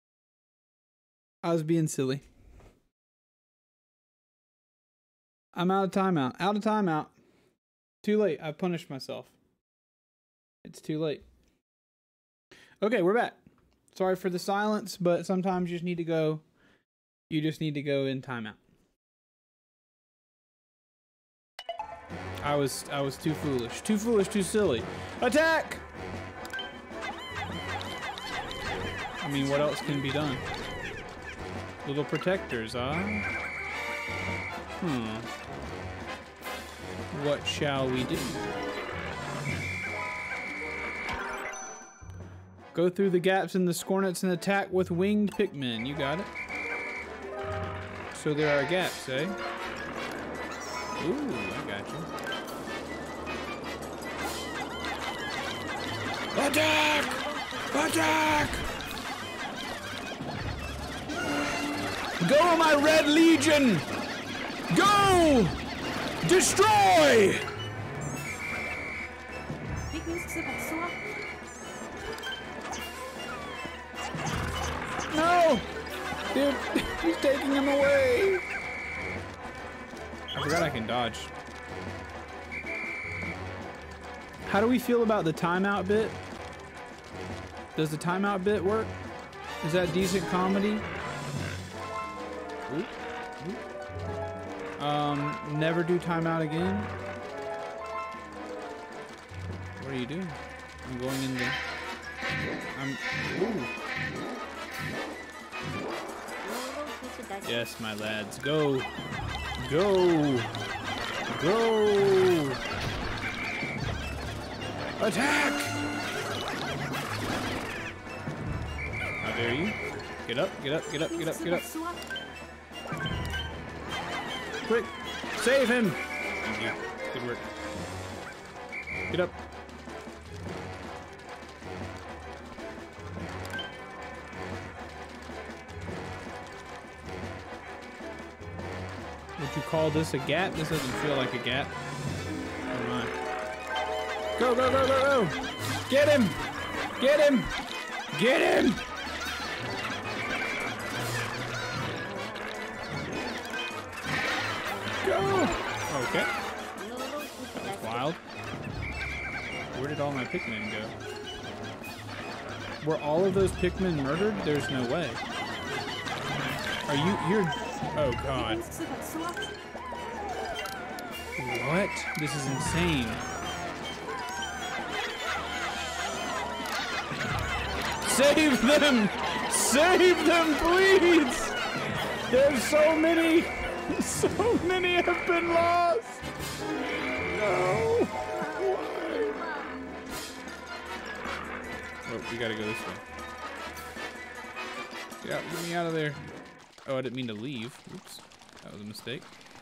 P: I was being silly. I'm out of timeout. Out of timeout. Too late. I've punished myself. It's too late. Okay, we're back. Sorry for the silence, but sometimes you just need to go. You just need to go in timeout. I was too foolish. Too foolish, too silly. Attack! I mean, what else can be done? Little protectors, huh? What shall we do? Go through the gaps in the scornets and attack with winged Pikmin. You got it. So there are gaps, eh? Ooh, I got you.
C: Attack! Attack!
P: Go, my Red Legion! Go! Destroy! Dude, he's taking him away. I forgot I can dodge. How do we feel about the timeout bit? Does the timeout bit work? Is that decent comedy? Oop. Never do timeout again. What are you doing? I'm going in the... Ooh. Yes, my lads. Go. Go. Go. Attack! How dare you? Get up, get up, get up, get up, get up. Quick! Save him! Thank you. Good work. Get up. Would you call this a gat? This doesn't feel like a gat. Come on. Go, go, go, go, go! Get him! Get him! Get him! Go! Okay. That was wild. Where did all my Pikmin go? Were all of those Pikmin murdered? There's no way. You're... Oh, God. What? This is insane. Save them! Save them, please! There's so many! So many have been lost! No! Why? Oh, we gotta go this way. Yeah, get me out of there. Oh, I didn't mean to leave. Oops. That was a mistake.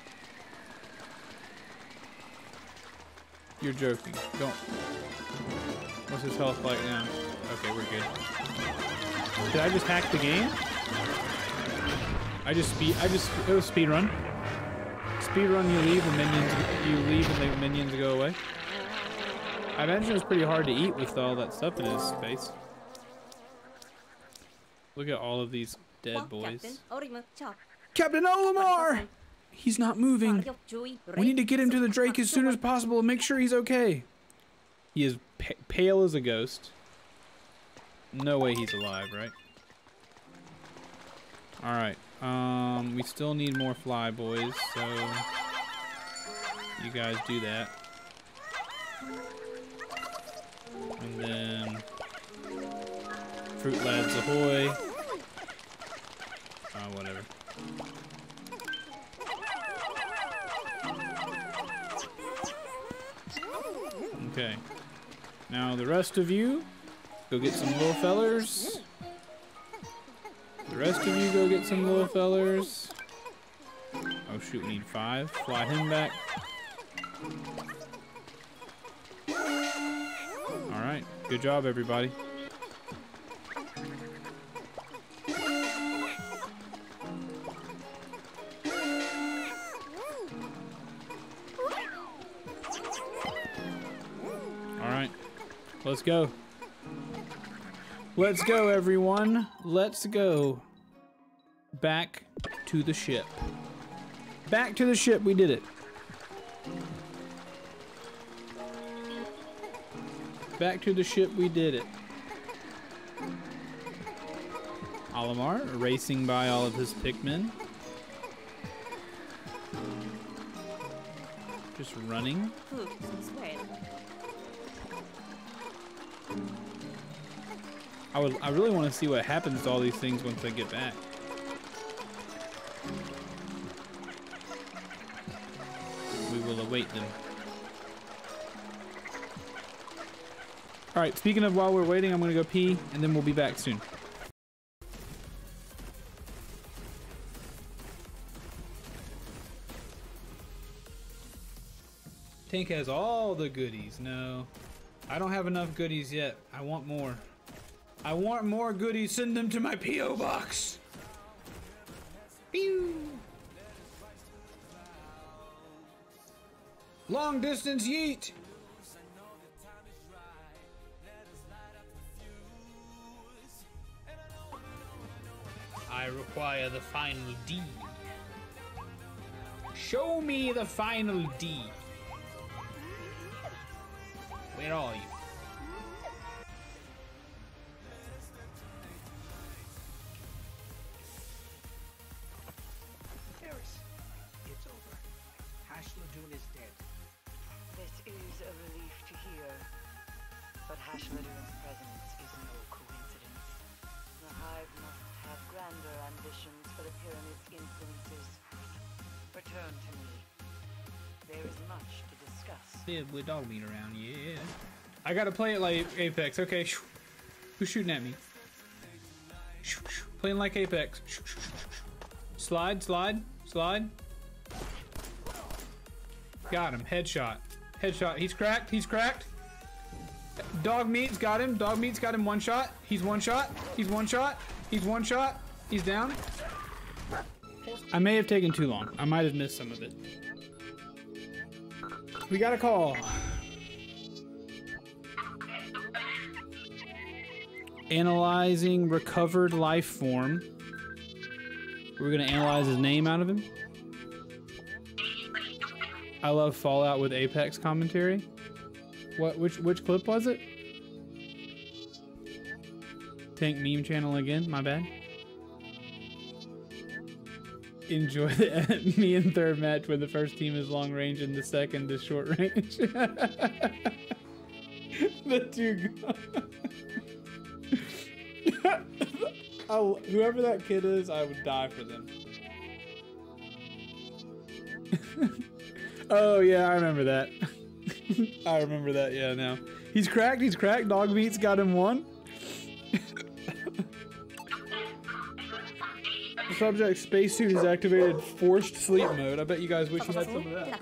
P: You're joking. Don't. What's his health like now? Okay, we're good. Did I just hack the game? It was speed run. Speed run, you leave and the minions go away. I imagine it was pretty hard to eat with all that stuff in his face. Look at all of these dead boys. Captain Olimar! He's not moving. We need to get him to the Drake as soon as possible and make sure he's okay. He is pale as a ghost. No way he's alive, right? Alright. We still need more fly boys, so you guys do that. And then Fruit Lads ahoy. Whatever. Okay. Now the rest of you, go get some little fellers. The rest of you go get some little fellers. Oh shoot, we need 5. Fly him back. Alright, good job everybody. Alright, let's go. Let's go, everyone. Let's go. Back to the ship. Back to the ship. We did it. Back to the ship. We did it. Olimar racing by all of his Pikmin. Just running. I really want to see what happens to all these things once they get back. We will await them. Alright, speaking of while we're waiting, I'm going to go pee, and then we'll be back soon. Tank has all the goodies. No, I don't have enough goodies yet. I want more. I want more goodies. Send them to my P.O. box. Pew. Long distance yeet. I require the final D. Show me the final D. Where are you?
F: Ferris, it's over. Hashladoon is dead.
Q: This is a relief to hear, but Hashladoon's presence is no coincidence. The Hive must have grander ambitions for the Pyramid's influences. Return to me. There is much to discuss.
P: Yeah, with dog meat around, yeah. I gotta play it like Apex, okay. Who's shooting at me? Playing like Apex. Slide, slide, slide. Got him, headshot. Headshot, he's cracked, he's cracked. Dog meat's got him, dog meat's got him one shot. He's one shot, he's one shot, he's one shot, he's down. I may have taken too long. I might have missed some of it. We got a call. Analyzing recovered life form. We're gonna analyze his name out of him. I love Fallout with Apex commentary. What? Which clip was it? Tank meme channel again. My bad. Enjoy the me in third match when the first team is long range and the second is short range. The two. Whoever that kid is, I would die for them. Oh yeah, I remember that. I remember that. Yeah, now he's cracked. He's cracked. Dog meat's got him one. The subject spacesuit has activated forced sleep mode. I bet you guys wish you had some of that.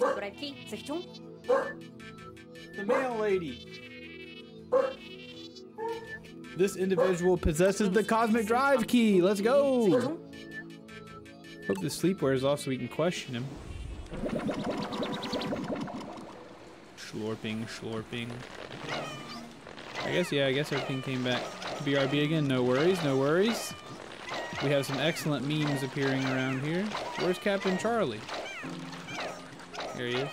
P: The mail lady. This individual possesses the cosmic drive key. Let's go. Hope the sleep wears off so we can question him. Slurping, slurping. I guess everything came back. BRB again, no worries, no worries. We have some excellent memes appearing around here. Where's Captain Charlie? Here he is.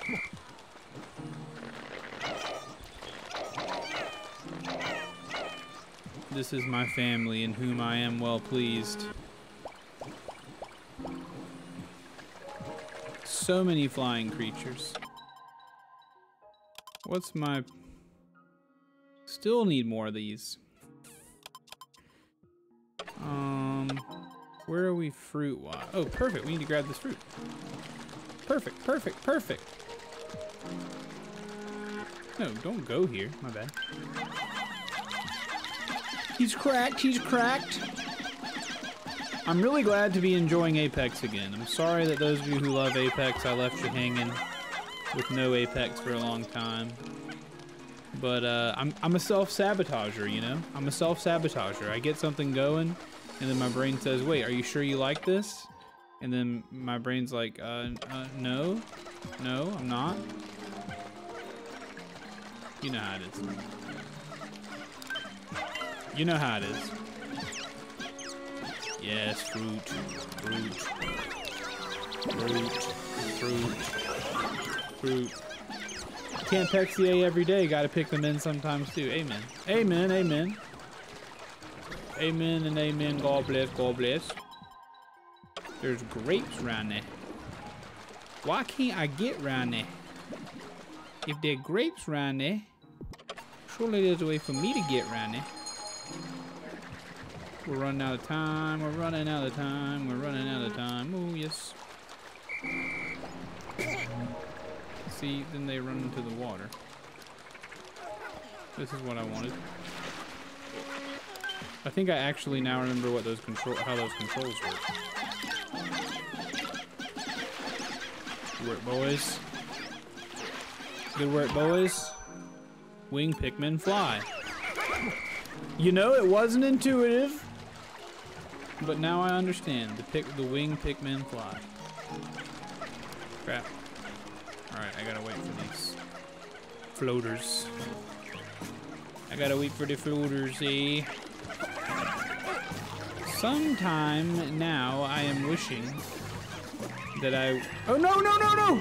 P: This is my family in whom I am well pleased. So many flying creatures. What's my... Still need more of these. Where are we fruit-wise? Oh, perfect. We need to grab this fruit. Perfect, perfect, perfect. No, don't go here. My bad. He's cracked. He's cracked. I'm really glad to be enjoying Apex again. I'm sorry that those of you who love Apex, I left you hanging with no Apex for a long time. But I'm a self-sabotager, you know? I'm a self-sabotager. I get something going, and then my brain says, wait, are you sure you like this? And then my brain's like, no, I'm not. You know how it is. You know how it is. Yes, fruit, fruit, fruit, fruit, fruit. Can't peck CA every day, gotta pick them in sometimes too. Amen. Amen, amen. Amen and amen, God bless, God bless. There's grapes around there. Why can't I get around there? If there are grapes around there, surely there's a way for me to get around there. We're running out of time, we're running out of time, we're running out of time. Oh, yes. See, then they run into the water. This is what I wanted. I think I actually now remember what those how those controls work. Good work, boys. Good work, boys. Wing Pikmin fly. You know, it wasn't intuitive, but now I understand. The wing Pikmin fly. Crap. Alright, I gotta wait for these floaters. I gotta wait for the floaters, eh? sometime now, I am wishing that I... Oh, no, no, no, no!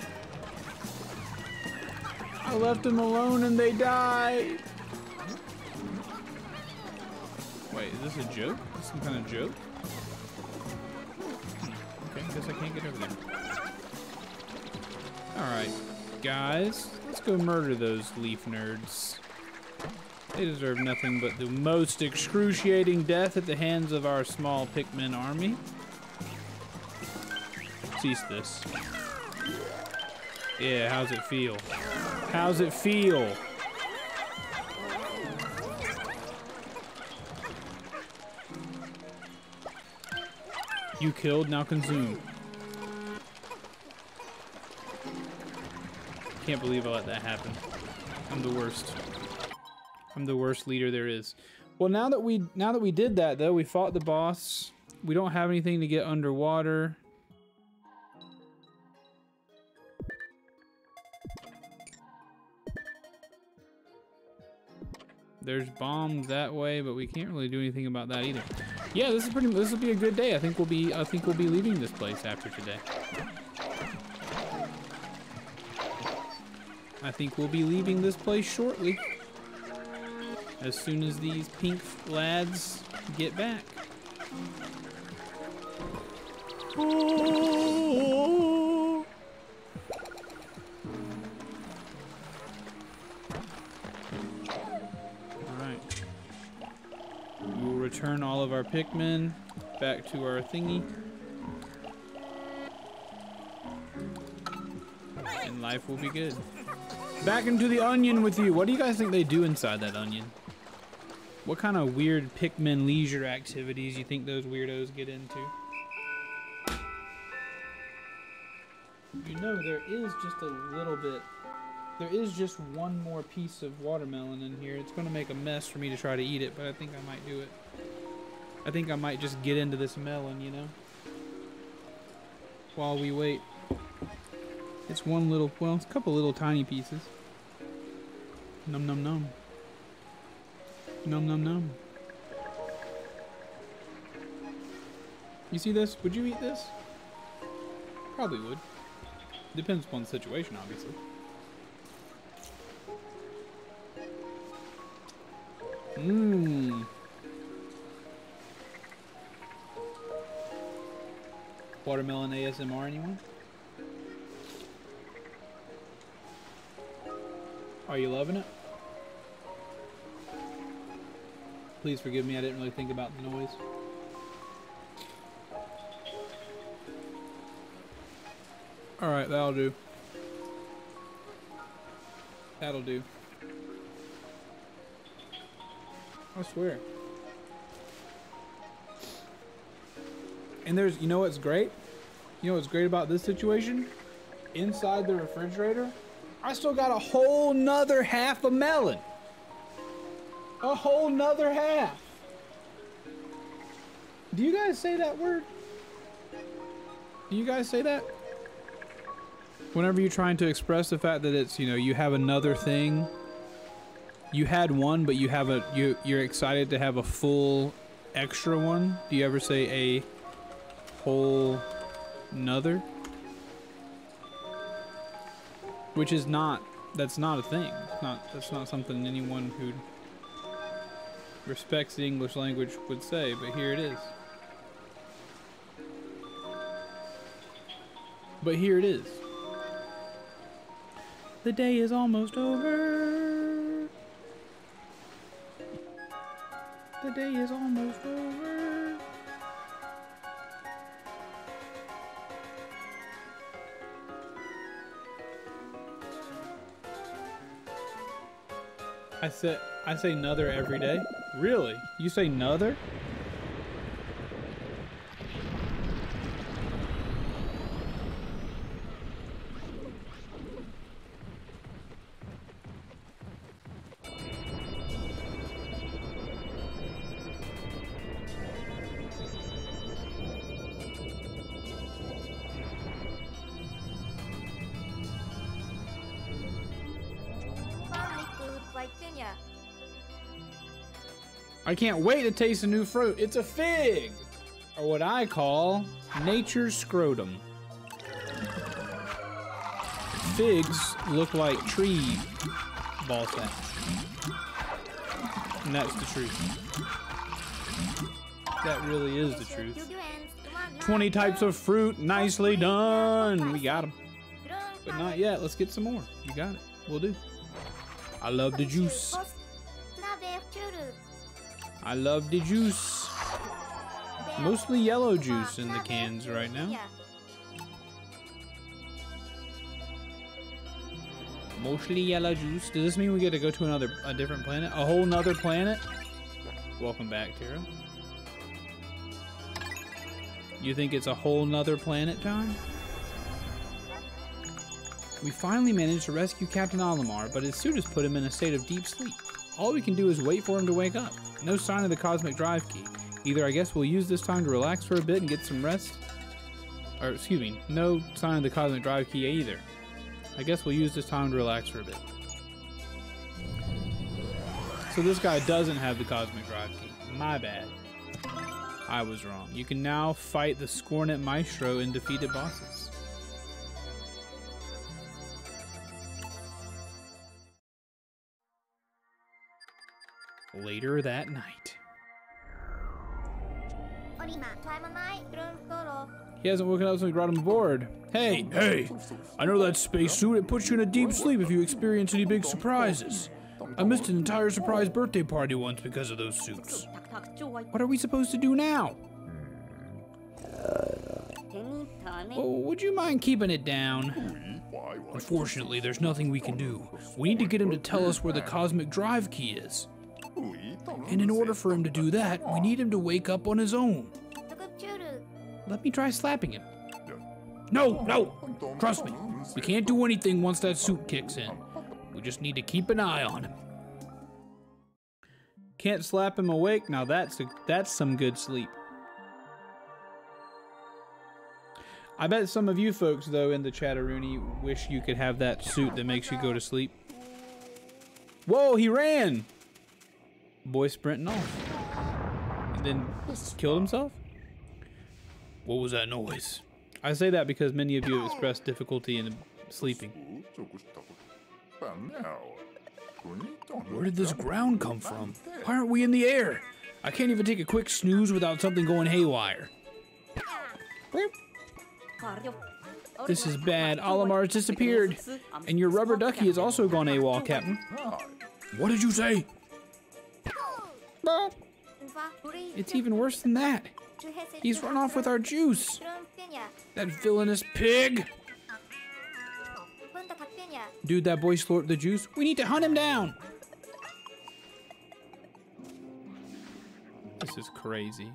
P: I left them alone and they died. Wait, is this a joke? Is this some kind of joke? Okay, guess I can't get over there. Alright, guys. Let's go murder those leaf nerds. They deserve nothing but the most excruciating death at the hands of our small Pikmin army. Cease this. Yeah, how's it feel? How's it feel? You killed, now consume. Can't believe I let that happen. I'm the worst. I'm the worst leader there is. Well, now that we did that though, we fought the boss. We don't have anything to get underwater. There's bombs that way, but we can't really do anything about that either. Yeah, this will be a good day. I think we'll be leaving this place after today. I think we'll be leaving this place shortly. As soon as these pink lads get back. Oh. Alright. We will return all of our Pikmin back to our thingy. And life will be good. Back into the onion with you. What do you guys think they do inside that onion? What kind of weird Pikmin leisure activities you think those weirdos get into? You know, there is just a little bit. There is just one more piece of watermelon in here. It's going to make a mess for me to try to eat it, but I think I might do it. I think I might just get into this melon, you know? While we wait. It's one little, well, it's a couple little tiny pieces. Num num num. Num num num. You see this? Would you eat this? Probably would. Depends upon the situation, obviously. Mmm. Watermelon ASMR, anyone? Are you loving it? Please forgive me, I didn't really think about the noise. Alright, that'll do. That'll do. I swear. And there's, you know what's great? You know what's great about this situation? Inside the refrigerator, I still got a whole nother half a melon. A whole nother half. Do you guys say that word? Do you guys say that? Whenever you're trying to express the fact that it's, you know, you have another thing. You had one, but you have you're excited to have a full extra one. Do you ever say a whole nother? Which is not, that's not a thing. That's not something anyone who respects the English language would say, but here it is. But here it is. The day is almost over. The day is almost over. I say nother every day. Really? You say nother? I can't wait to taste a new fruit. It's a fig, or what I call nature's scrotum. Figs look like tree ball sacks. And that's the truth. That really is the truth. 20 types of fruit, nicely done. We got them. But not yet. Let's get some more. You got it. We'll do. I love the juice. I love the juice. Mostly yellow juice in the cans right now. Mostly yellow juice. Does this mean we get to go to a different planet? A whole nother planet? Welcome back, Tara. You think it's a whole nother planet time? We finally managed to rescue Captain Olimar, but his suit has put him in a state of deep sleep. All we can do is wait for him to wake up. No sign of the cosmic drive key. Either I guess we'll use this time to relax for a bit and get some rest. Or, excuse me, no sign of the cosmic drive key either. I guess we'll use this time to relax for a bit. So this guy doesn't have the cosmic drive key. My bad. I was wrong. You can now fight the Scornet Maestro and defeated bosses. Later that night. He hasn't woken up since we brought him aboard. Hey, I know that spacesuit. It puts you in a deep sleep if you experience any big surprises. I missed an entire surprise birthday party once because of those suits. What are we supposed to do now? Oh, would you mind keeping it down? Unfortunately, there's nothing we can do. We need to get him to tell us where the cosmic drive key is. And in order for him to do that, we need him to wake up on his own. Let me try slapping him. No! Trust me. We can't do anything once that suit kicks in. We just need to keep an eye on him. Can't slap him awake? Now that's some good sleep. I bet some of you folks, though, in the chat-a-rooney wish you could have that suit that makes you go to sleep. Whoa, he ran! Boy sprinting off. And then killed himself? What was that noise? I say that because many of you have expressed difficulty in sleeping. Where did this ground come from? Why aren't we in the air? I can't even take a quick snooze without something going haywire. This is bad. Olimar's disappeared. And your rubber ducky has also gone AWOL, Captain. What did you say? It's even worse than that. He's run off with our juice. That villainous pig. Dude, that boy slurped the juice. We need to hunt him down. This is crazy.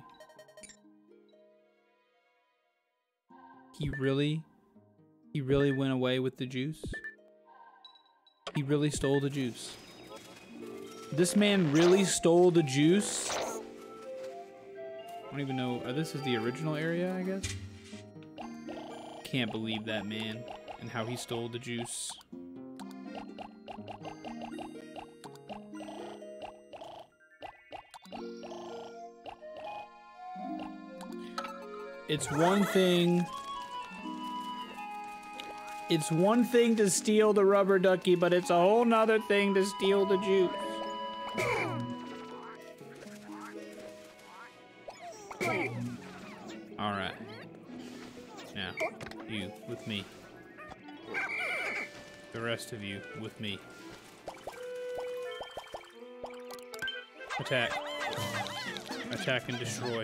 P: He really went away with the juice? He really stole the juice. This man really stole the juice? I don't even know. This is the original area, I guess? Can't believe that man and how he stole the juice. It's one thing to steal the rubber ducky, but it's a whole nother thing to steal the juice. All right. Now, you with me. The rest of you with me. Attack. Attack and destroy.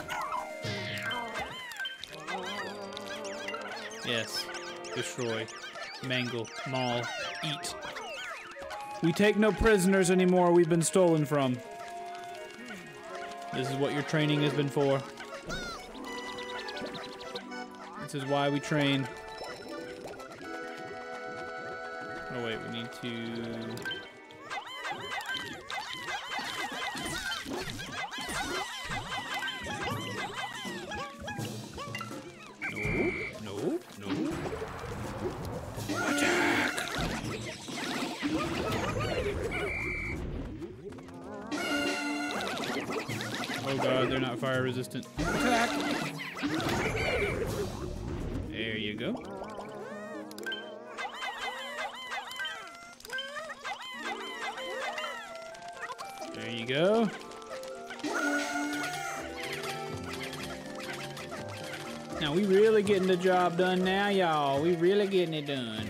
P: Yes. Destroy. Mangle. Maul. Eat. We take no prisoners anymore we've been stolen from. This is what your training has been for. This is why we train. Oh wait, we need to... No. Attack! Oh god, they're not fire resistant. Attack! There you go. There you go. Now we really getting the job done now, y'all. We really getting it done.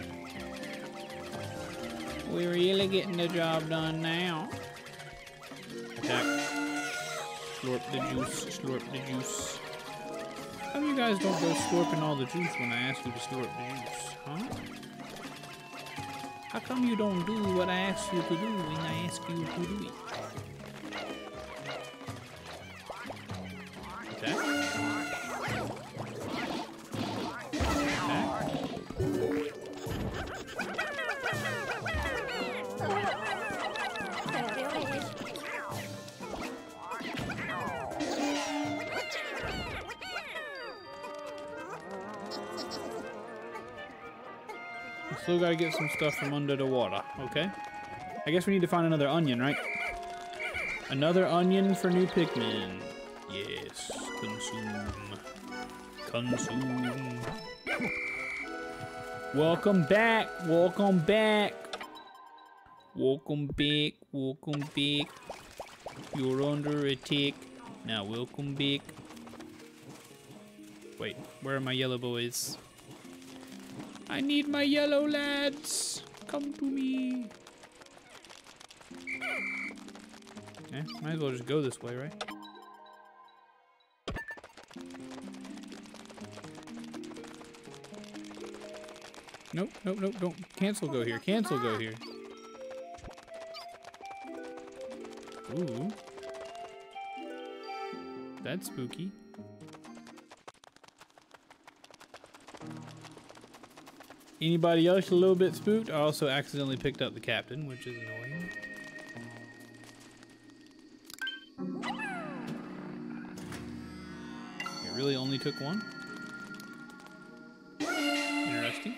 P: We really getting the job done now. Attack. Slurp the juice, slurp the juice. How come you guys don't go slurping all the juice when I ask you to slurp the juice, huh? How come you don't do what I ask you to do when I ask you to do it? Attack. Still gotta get some stuff from under the water, okay? I guess we need to find another onion, right? Another onion for new Pikmin. Yes, consume. Consume. Welcome back, welcome back. Welcome back, welcome back. You're under attack. Now welcome back. Wait, where are my yellow boys? I need my yellow lads. Come to me. Eh, might as well just go this way, right? Nope, nope, nope, don't. Cancel, go here. Cancel, go here. Ooh. That's spooky. Anybody else a little bit spooked? I also accidentally picked up the captain, which is annoying. It really only took one? Interesting.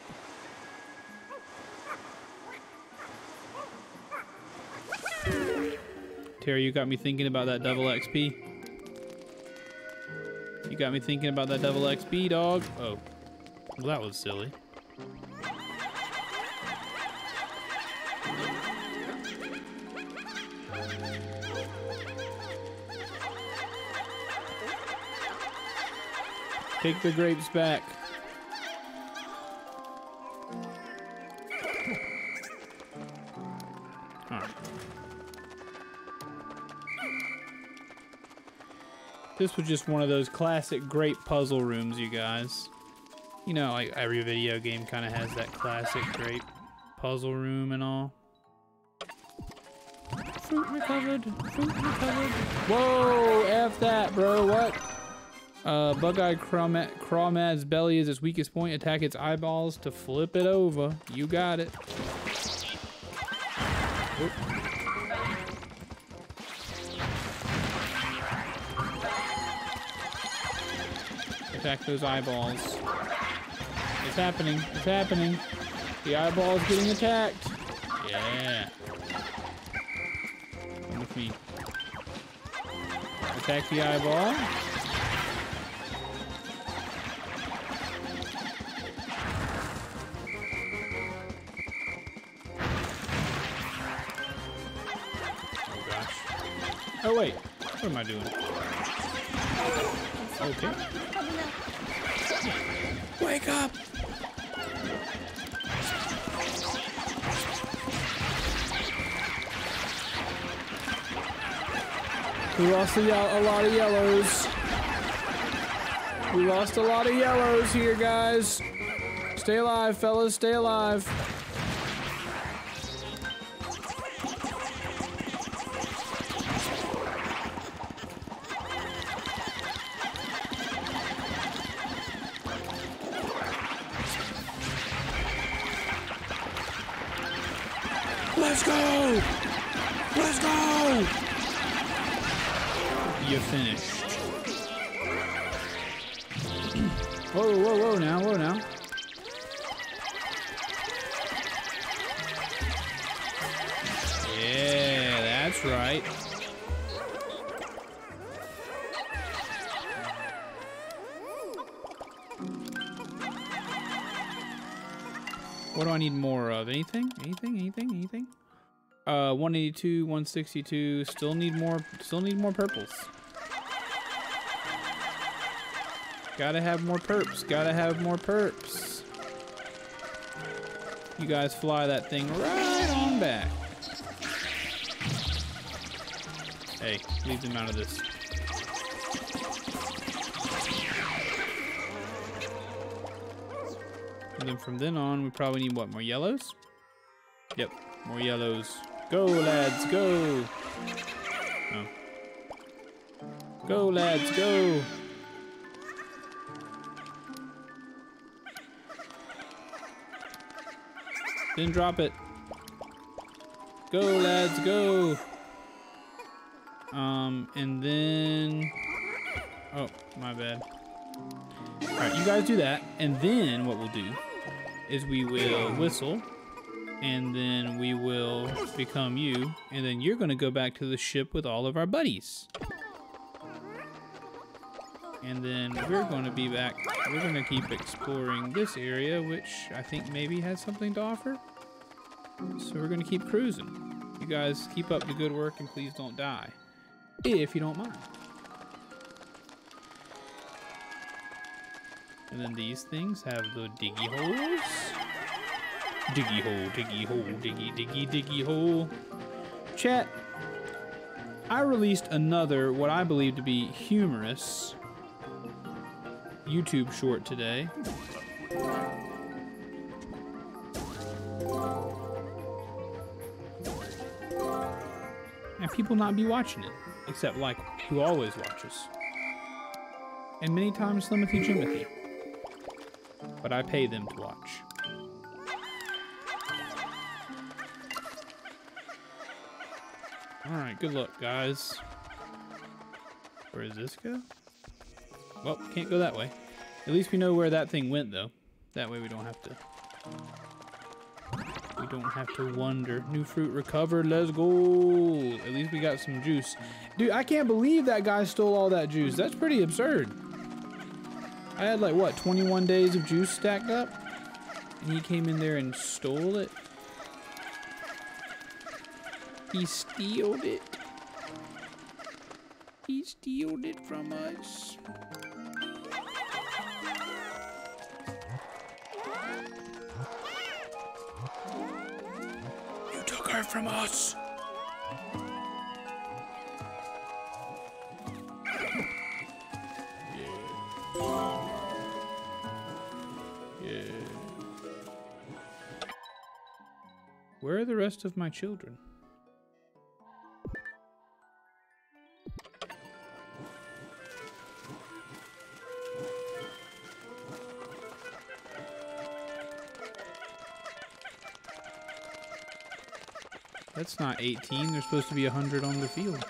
P: Terry, you got me thinking about that double XP. You got me thinking about that double XP, dog. Oh. Well, that was silly. Take the grapes back. Alright. This was just one of those classic grape puzzle rooms, you guys. You know, like every video game kind of has that classic grape puzzle room and all. Fruit recovered. Fruit recovered. Whoa! F that, bro. What? Bug-eyed Crawmad's belly is its weakest point. Attack its eyeballs to flip it over. You got it. Oop. Attack those eyeballs. It's happening. It's happening. The eyeball is getting attacked. Yeah. Come with me. Attack the eyeball. Oh wait, what am I doing? Okay. Wake up! We lost a lot of yellows. We lost a lot of yellows here, guys. Stay alive, fellas, stay alive. Let's go! Let's go! You finished. Whoa, whoa, whoa now, whoa now. Yeah, that's right. What do I need more of? Anything? Anything? 182, 162. Still need more purples. Gotta have more perps. You guys fly that thing right on back. Hey, leave them out of this. And then from then on, we probably need what? More yellows? Yep, more yellows. Go, lads, go! Oh. Go, lads, go! Then drop it. Go, lads, go! And then... Oh, my bad. Alright, you guys do that. And then what we'll do is we will whistle. And then we will become you. And then you're going to go back to the ship with all of our buddies. And then we're going to be back. We're going to keep exploring this area, which I think maybe has something to offer. So we're going to keep cruising. You guys keep up the good work and please don't die. If you don't mind. And then these things have the diggy holes. Diggy hole, diggy hole. Chat, I released another, what I believe to be humorous YouTube short today. And people not be watching it, except like who always watches. And many times Slimothy Jimothy. But I pay them to watch. Alright, good luck, guys. Where does this go? Well, can't go that way. At least we know where that thing went, though. That way we don't have to... We don't have to wonder. New fruit recovered, let's go! At least we got some juice. Dude, I can't believe that guy stole all that juice. That's pretty absurd. I had like, what, 21 days of juice stacked up? And he came in there and stole it? He stealed it. He stealed it from us. You took her from us. Where are the rest of my children? That's not 18. There's supposed to be 100 on the field.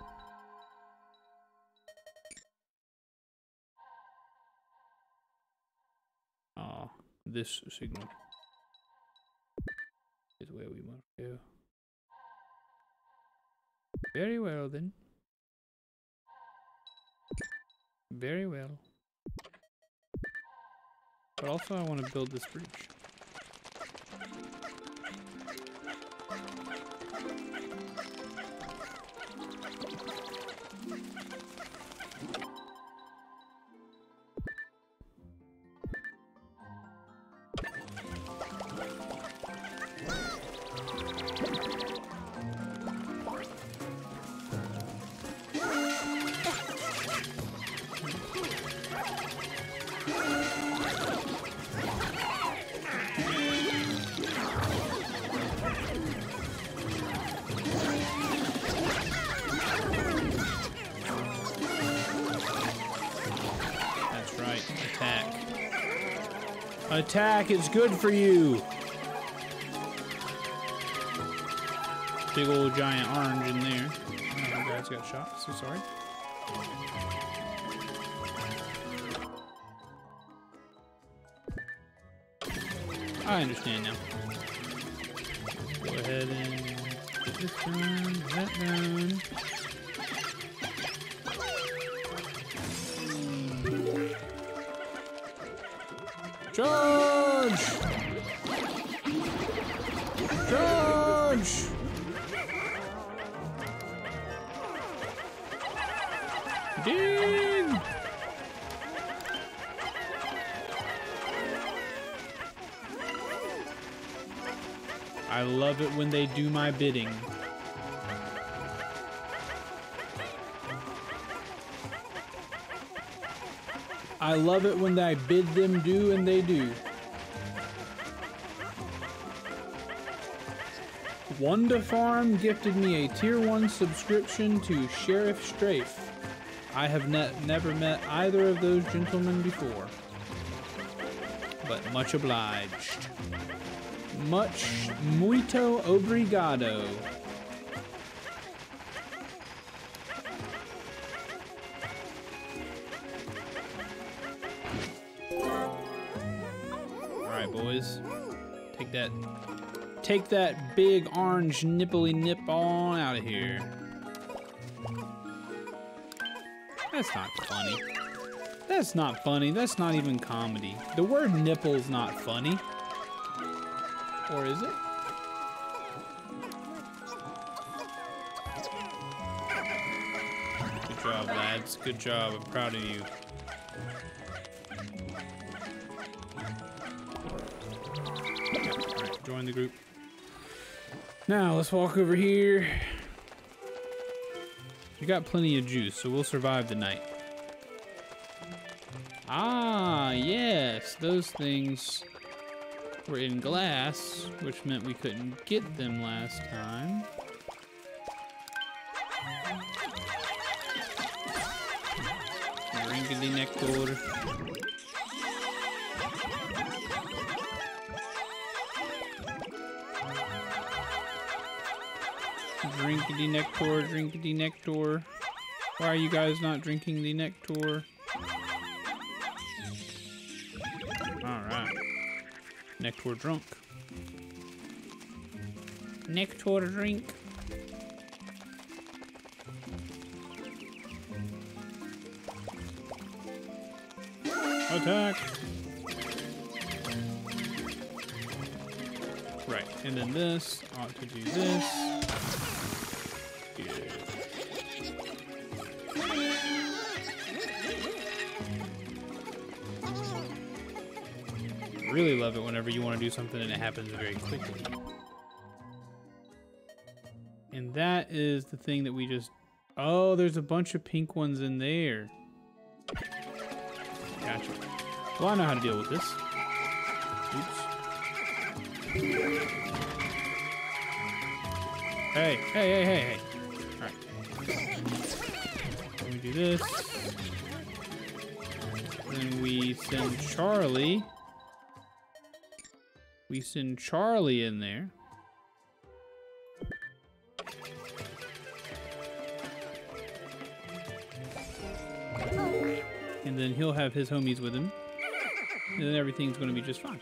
P: Oh, this signal is where we must go. Very well, then. Very well. But also I want to build this bridge. Attack, it's good for you. Big old giant orange in there. Oh, you guys got shot, so sorry. I understand now. Go ahead and put this down, that down. Charge! Dig! I love it when they do my bidding. I love it when I bid them do and they do. Wanda Farm gifted me a tier 1 subscription to Sheriff Strafe. I have never met either of those gentlemen before. But much obliged. Muito obrigado. Alright, boys. Take that big orange nipply nip on out of here. That's not funny. That's not funny. That's not even comedy. The word nipple's not funny. Or is it? Good job, lads. Good job. I'm proud of you. Alright, join the group. Now, let's walk over here. We got plenty of juice, so we'll survive the night. Ah, yes. Those things were in glass, which meant we couldn't get them last time. Drinkity nectar. Drinkity nectar, drinkity nectar. Why are you guys not drinking the nectar? Alright. Nectar drunk. Nectar drink. Attack! Right, and then this ought to do this. Good. Really love it whenever you want to do something and it happens very quickly. And that is the thing that we just... Oh, there's a bunch of pink ones in there. Gotcha. Well, I know how to deal with this. Oops. Hey, hey, hey, hey, hey. Alright. Let me do this. Then we send Charlie. We send Charlie in there. And then he'll have his homies with him. And then everything's gonna be just fine.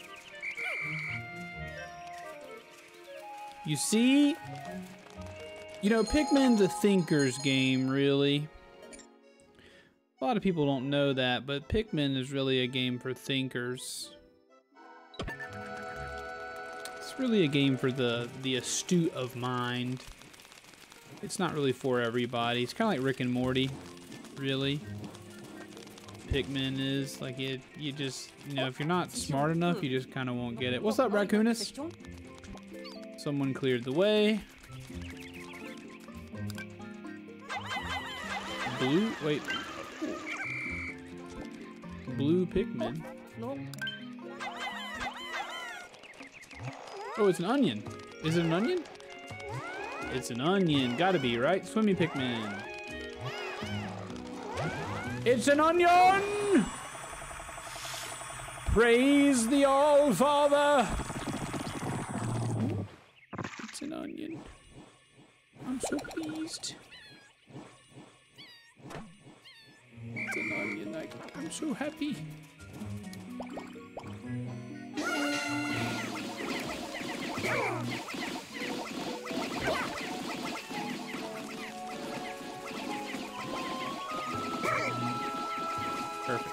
P: You see? You know, Pikmin's a thinker's game, really. A lot of people don't know that, but Pikmin is really a game for thinkers. It's really a game for the astute of mind. It's not really for everybody. It's kind of like Rick and Morty, really. Pikmin is like you just, you know, if you're not smart enough, you just kind of won't get it. What's up, Raccoonus? Someone cleared the way. Blue, wait. Blue Pikmin. Oh, it's an onion. Is it an onion? It's an onion. Gotta be, right? Swimmy Pikmin. It's an onion! Praise the All-Father! It's an onion. I'm so pleased. It's an onion. I'm so happy. Perfect.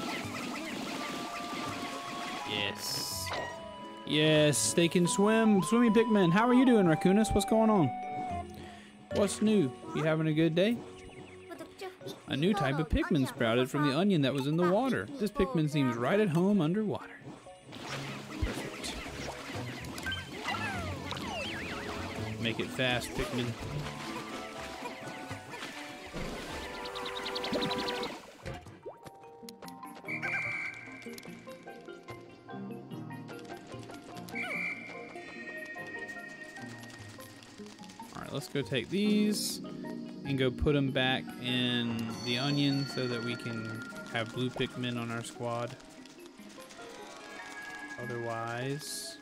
P: Yes. Yes, they can swim. Swimmy Pikmin. How are you doing, Raccoonus? What's going on? What's new? You having a good day? A new type of Pikmin sprouted from the onion that was in the water. This Pikmin seems right at home underwater. Perfect. Make it fast, Pikmin. Alright, let's go take these and go put them back in the onion so that we can have blue Pikmin on our squad. Otherwise...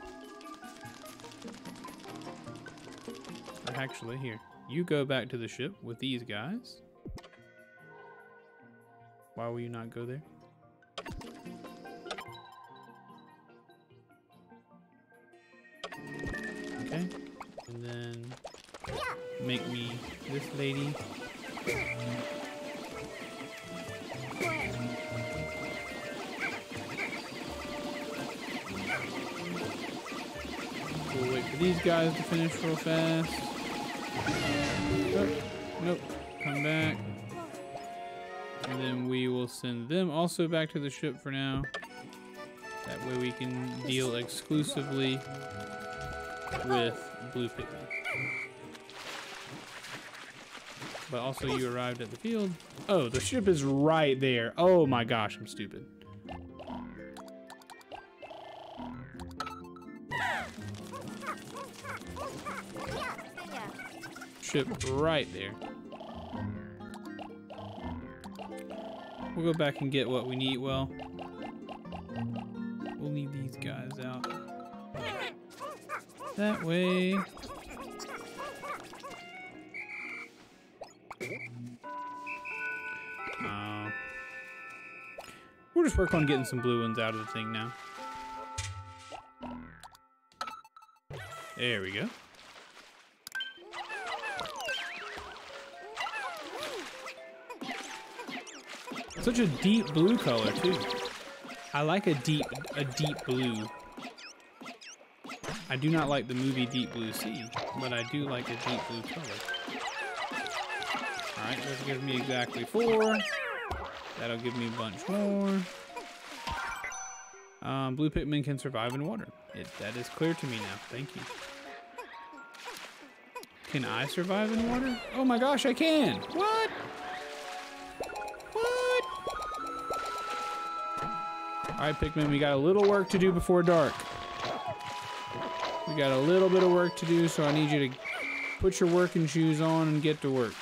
P: Actually, here. You go back to the ship with these guys. Why will you not go there? Okay. And then make me this lady. We'll wait for these guys to finish real fast. Nope. Nope. Come back. And then we will send them also back to the ship for now. That way we can deal exclusively with blue Pikmin. But also you arrived at the field. Oh, the ship is right there. Oh my gosh, I'm stupid. Ship right there. We'll go back and get what we need. Well, we'll leave these guys out. That way. We'll just work on getting some blue ones out of the thing now. There we go. Such a deep blue color too. I like a deep blue. I do not like the movie Deep Blue Sea, but I do like a deep blue color. Alright, that's giving me exactly 4. That'll give me a bunch more. Blue Pikmin can survive in water. That is clear to me now. Thank you. Can I survive in water? Oh my gosh, I can! What? What? Alright, Pikmin, we got a little work to do before dark. We got a little bit of work to do, so I need you to put your working shoes on and get to work.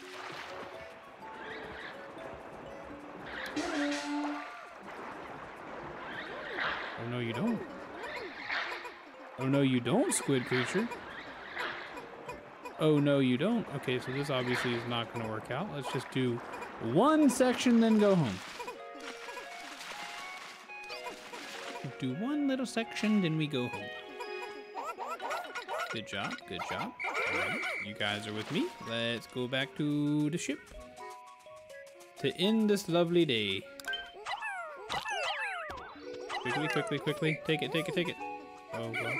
P: Oh no, you don't. Oh no, you don't, squid creature. Oh no, you don't. Okay, so this obviously is not going to work out. Let's just do one section, then go home. Do one little section, then we go home. Good job, good job. All right, you guys are with me. Let's go back to the ship to end this lovely day. Quickly, quickly, quickly. Take it, take it, take it. Oh, well.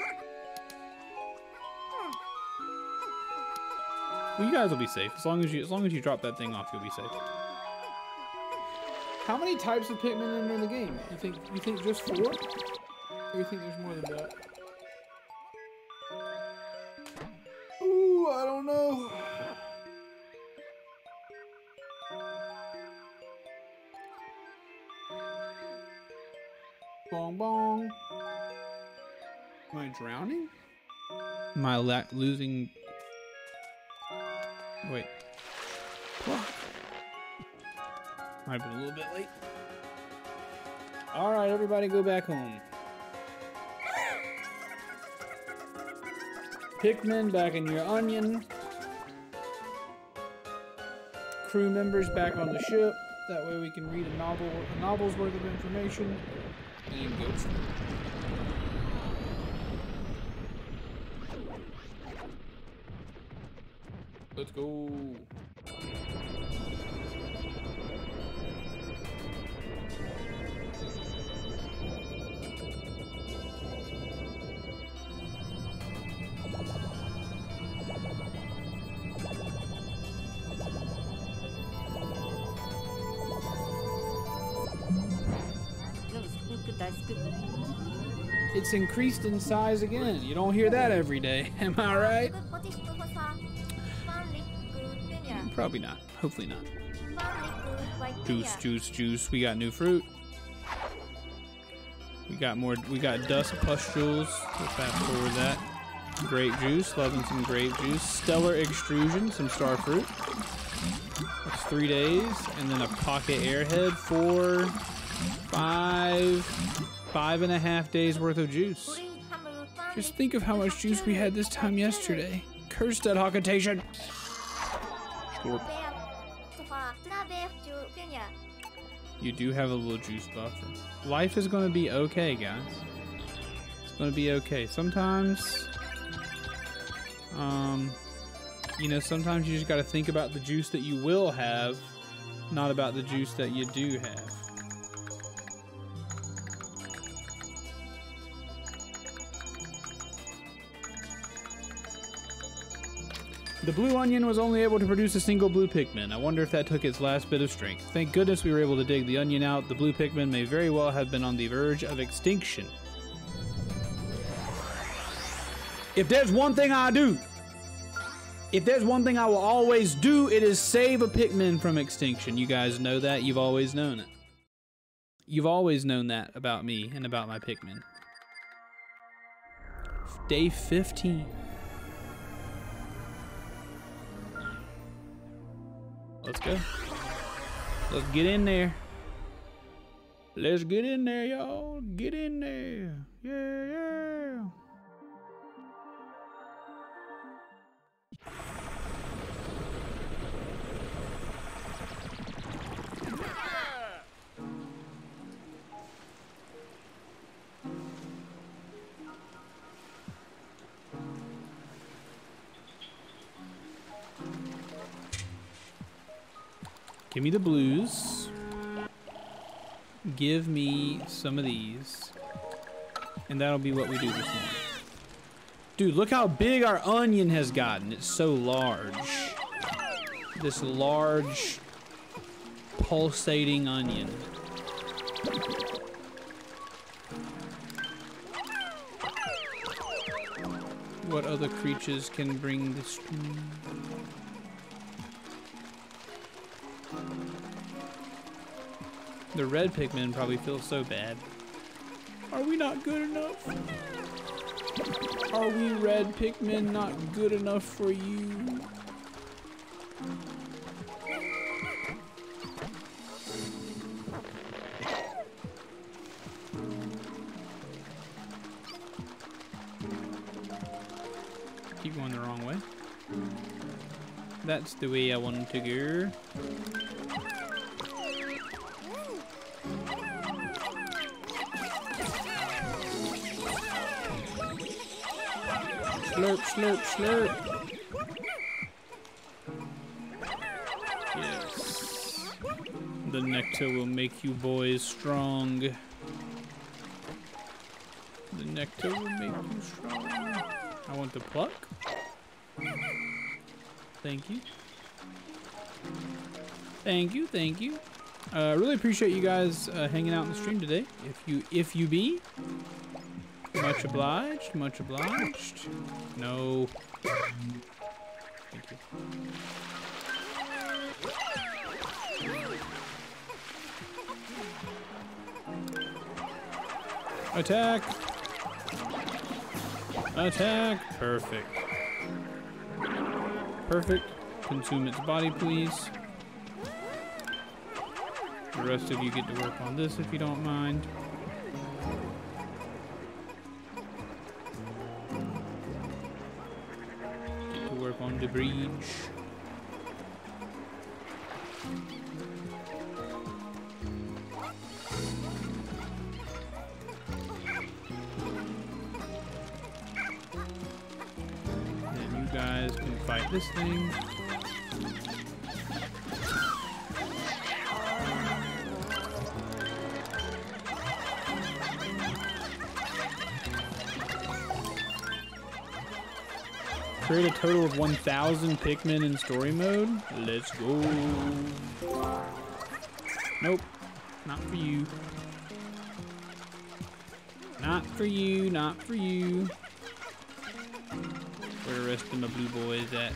P: Well, you guys will be safe. As long as you drop that thing off, you'll be safe. How many types of Pikmin are in the game? You think just 4? Or you think there's more than that? Ooh, I don't know. Bong bong. Am I drowning? Am I losing? Wait. Might have been a little bit late. All right, everybody, go back home. Pikmin back in your onion. Crew members back on the ship. That way we can read a novel's worth of information. And go. Let's go. It's increased in size again. You don't hear that every day. Am I right? Probably not. Hopefully not. Juice, juice, juice. We got new fruit. We got more. We got dust pustules. Let's fast forward that. Grape juice. Loving some grape juice. Stellar extrusion. Some star fruit. That's 3 days. And then a pocket airhead for 5.5 days worth of juice. Just think of how much juice we had this time yesterday. Curse that Hawkitation. Scorp. You do have a little juice buffer. Life is going to be okay, guys. It's going to be okay. Sometimes, you know, sometimes you just got to think about the juice that you will have, not about the juice that you do have. The blue onion was only able to produce a single blue Pikmin. I wonder if that took its last bit of strength. Thank goodness we were able to dig the onion out. The blue Pikmin may very well have been on the verge of extinction. If there's one thing I do, if there's one thing I will always do, it is save a Pikmin from extinction. You guys know that. You've always known it. You've always known that about me and about my Pikmin. Day 15. Let's go. Let's get in there. Let's get in there, y'all. Get in there. Yeah, yeah. Give me the blues. Give me some of these. And that'll be what we do this morning. Dude, look how big our onion has gotten. It's so large. This large, pulsating onion. What other creatures can bring this? The red Pikmin probably feels so bad. Are we not good enough? Are we red Pikmin not good enough for you? Keep going the wrong way. That's the way I want to go. Slurp, slurp, slurp. Yes. The nectar will make you boys strong. The nectar will make you strong. I want to pluck. Thank you. Thank you, thank you. Really appreciate you guys hanging out in the stream today. If you be. Much obliged, much obliged. No. Thank you. Attack! Attack! Perfect. Perfect. Consume its body, please. The rest of you get to work on this if you don't mind. On the bridge. And you guys can fight this thing. Create a total of 1,000 Pikmin in story mode. Let's go. Nope, not for you. Not for you, not for you. Where the rest of my blue boys at?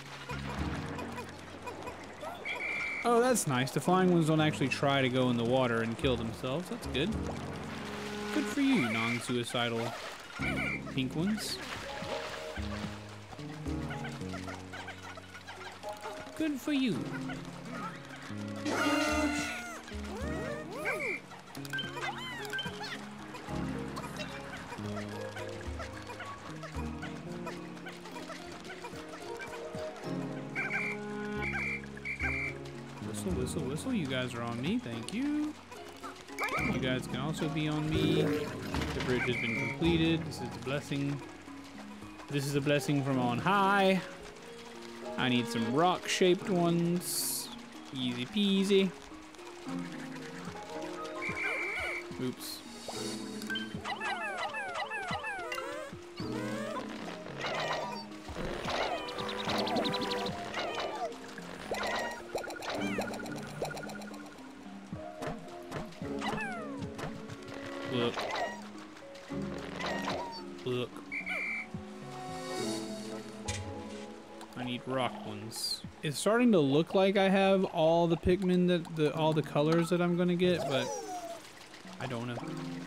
P: Oh, that's nice. The flying ones don't actually try to go in the water and kill themselves. That's good. Good for you, non-suicidal pink ones. Good for you. Whistle, whistle, whistle. You guys are on me. Thank you. You guys can also be on me. The bridge has been completed. This is the blessing. This is a blessing from on high. I need some rock-shaped ones. Easy peasy. Oops. Look. Look. I need rock ones. It's starting to look like I have all the Pikmin that all the colors that I'm gonna get, but I don't know.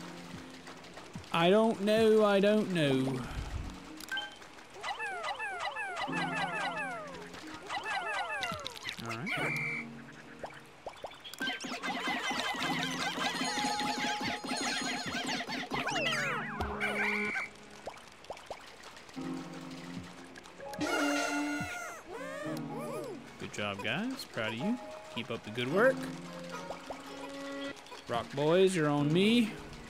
P: I don't know. I don't know. All right. Good job, guys. Proud of you. Keep up the good work. Rock boys, you're on me.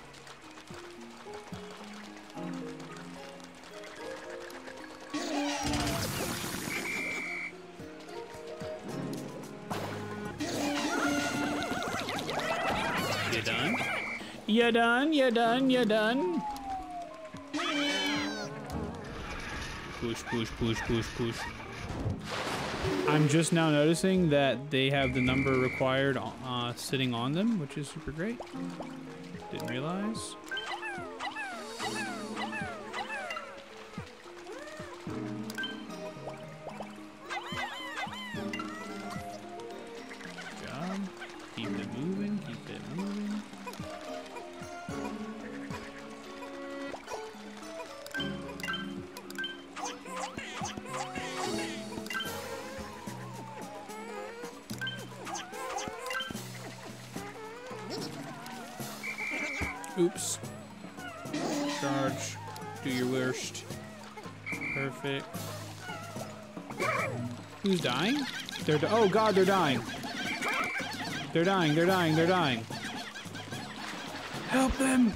P: You done? You done? You done? You done? Push, push, push, push, push. I'm just now noticing that they have the number required sitting on them, which is super great. Didn't realize. Good job. Keep it moving, keep it moving. Oops. Charge. Do your worst. Perfect. Who's dying? Oh god, they're dying. They're dying, they're dying, they're dying. Help them!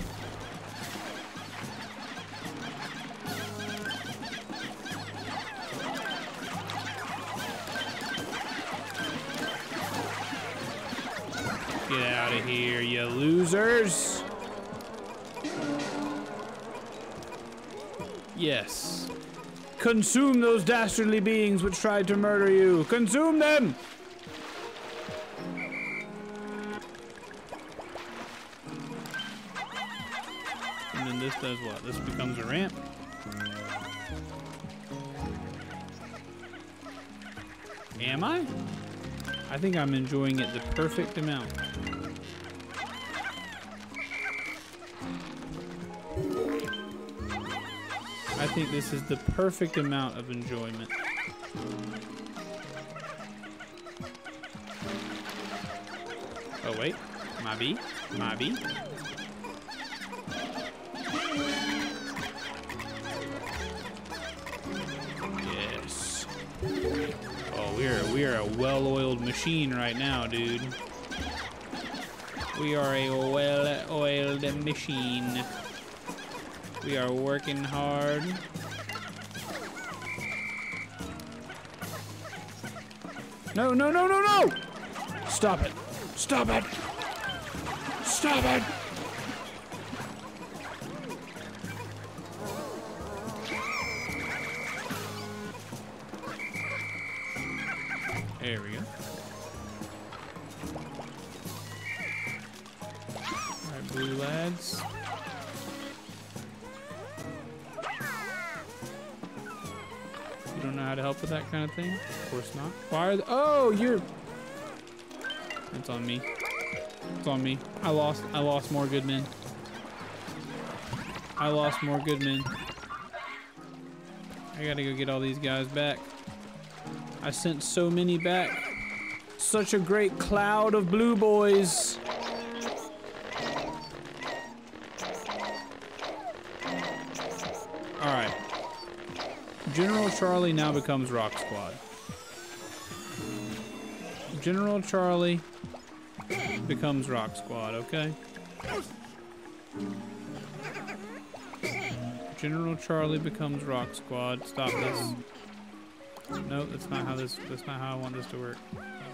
P: Get out of here, you losers! Yes. Consume those dastardly beings which tried to murder you. Consume them! And then this does what? This becomes a ramp. Am I? I think I'm enjoying it the perfect amount. I think this is the perfect amount of enjoyment. Oh wait, my bee, my bee. Yes. Oh, we are a well-oiled machine right now, dude. We are a well-oiled machine. We are working hard. No, no, no, no, no! Stop it. Stop it. Stop it. There we go. All right, blue lads. how to help with that kind of thing. Of course not. Why are oh, you're... It's on me. It's on me. I lost more good men. I lost more good men. I gotta go get all these guys back. I sent so many back. Such a great cloud of blue boys. All right. General Charlie now becomes Rock Squad. General Charlie becomes Rock Squad, okay? General Charlie becomes Rock Squad. Stop this. No, that's not how I want this to work.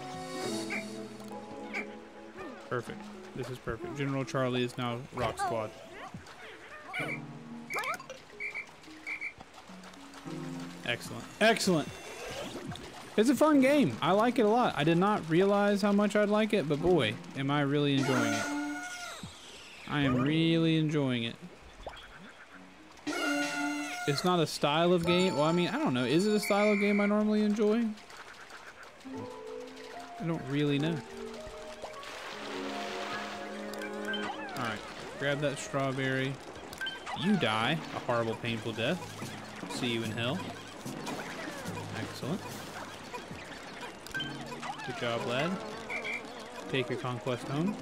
P: Perfect. This is perfect. General Charlie is now Rock Squad. Excellent. Excellent. It's a fun game. I like it a lot. I did not realize how much I'd like it, but boy, am I really enjoying it. I am really enjoying it. It's not a style of game. Well, I mean, I don't know. Is it a style of game I normally enjoy? I don't really know. Alright. Grab that strawberry. You die. A horrible, painful death. See you in hell. Excellent. Good job, lad. Take your conquest home.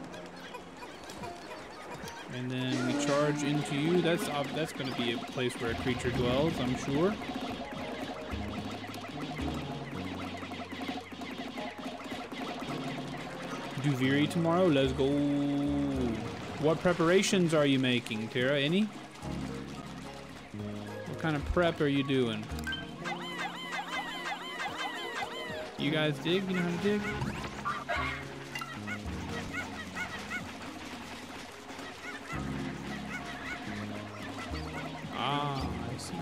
P: And then we charge into you. That's going to be a place where a creature dwells, I'm sure. Duviri tomorrow. Let's go. What preparations are you making, Tara? Any? What kind of prep are you doing? You guys dig? You know how to dig? Ah, I see.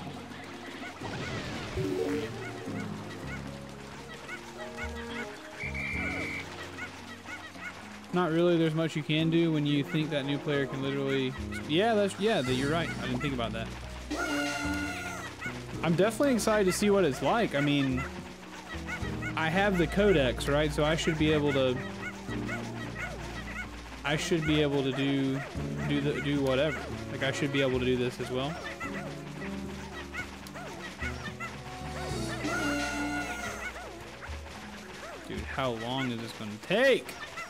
P: Not really. There's much you can do when you think that new player can literally... Yeah, you're right. I didn't think about that. I'm definitely excited to see what it's like. I mean... I have the codex, right? So I should be able to do whatever. Like I should be able to do this as well. Dude, how long is this gonna take?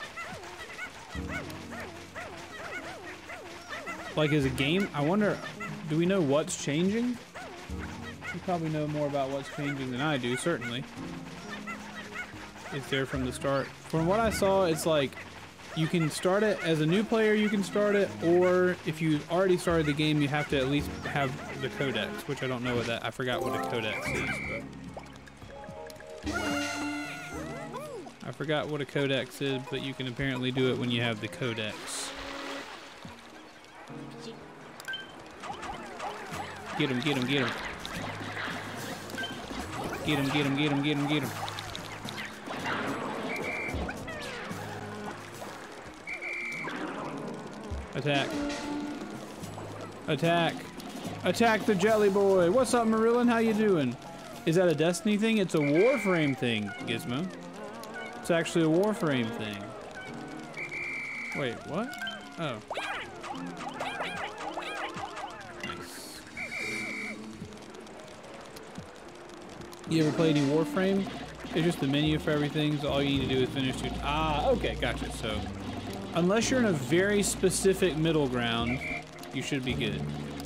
P: Like as a game, I wonder, do we know what's changing? You probably know more about what's changing than I do, certainly. It's there from the start. From what I saw, it's like you can start it as a new player, you can start it, or if you already started the game, you have to at least have the codex, which I don't know what that, I forgot what a codex is, but I forgot what a codex is, but you can apparently do it when you have the codex. Get him, get him, get him. Get him, get him, get him, get him, get him. Attack. Attack. Attack the jelly boy. What's up, Marilyn? How you doing? Is that a Destiny thing? It's a Warframe thing, Gizmo. It's actually a Warframe thing. Wait, what? Oh. Nice. You ever play any Warframe? It's just the menu for everything, so all you need to do is finish two. Ah, okay, gotcha. So, unless you're in a very specific middle ground, you should be good.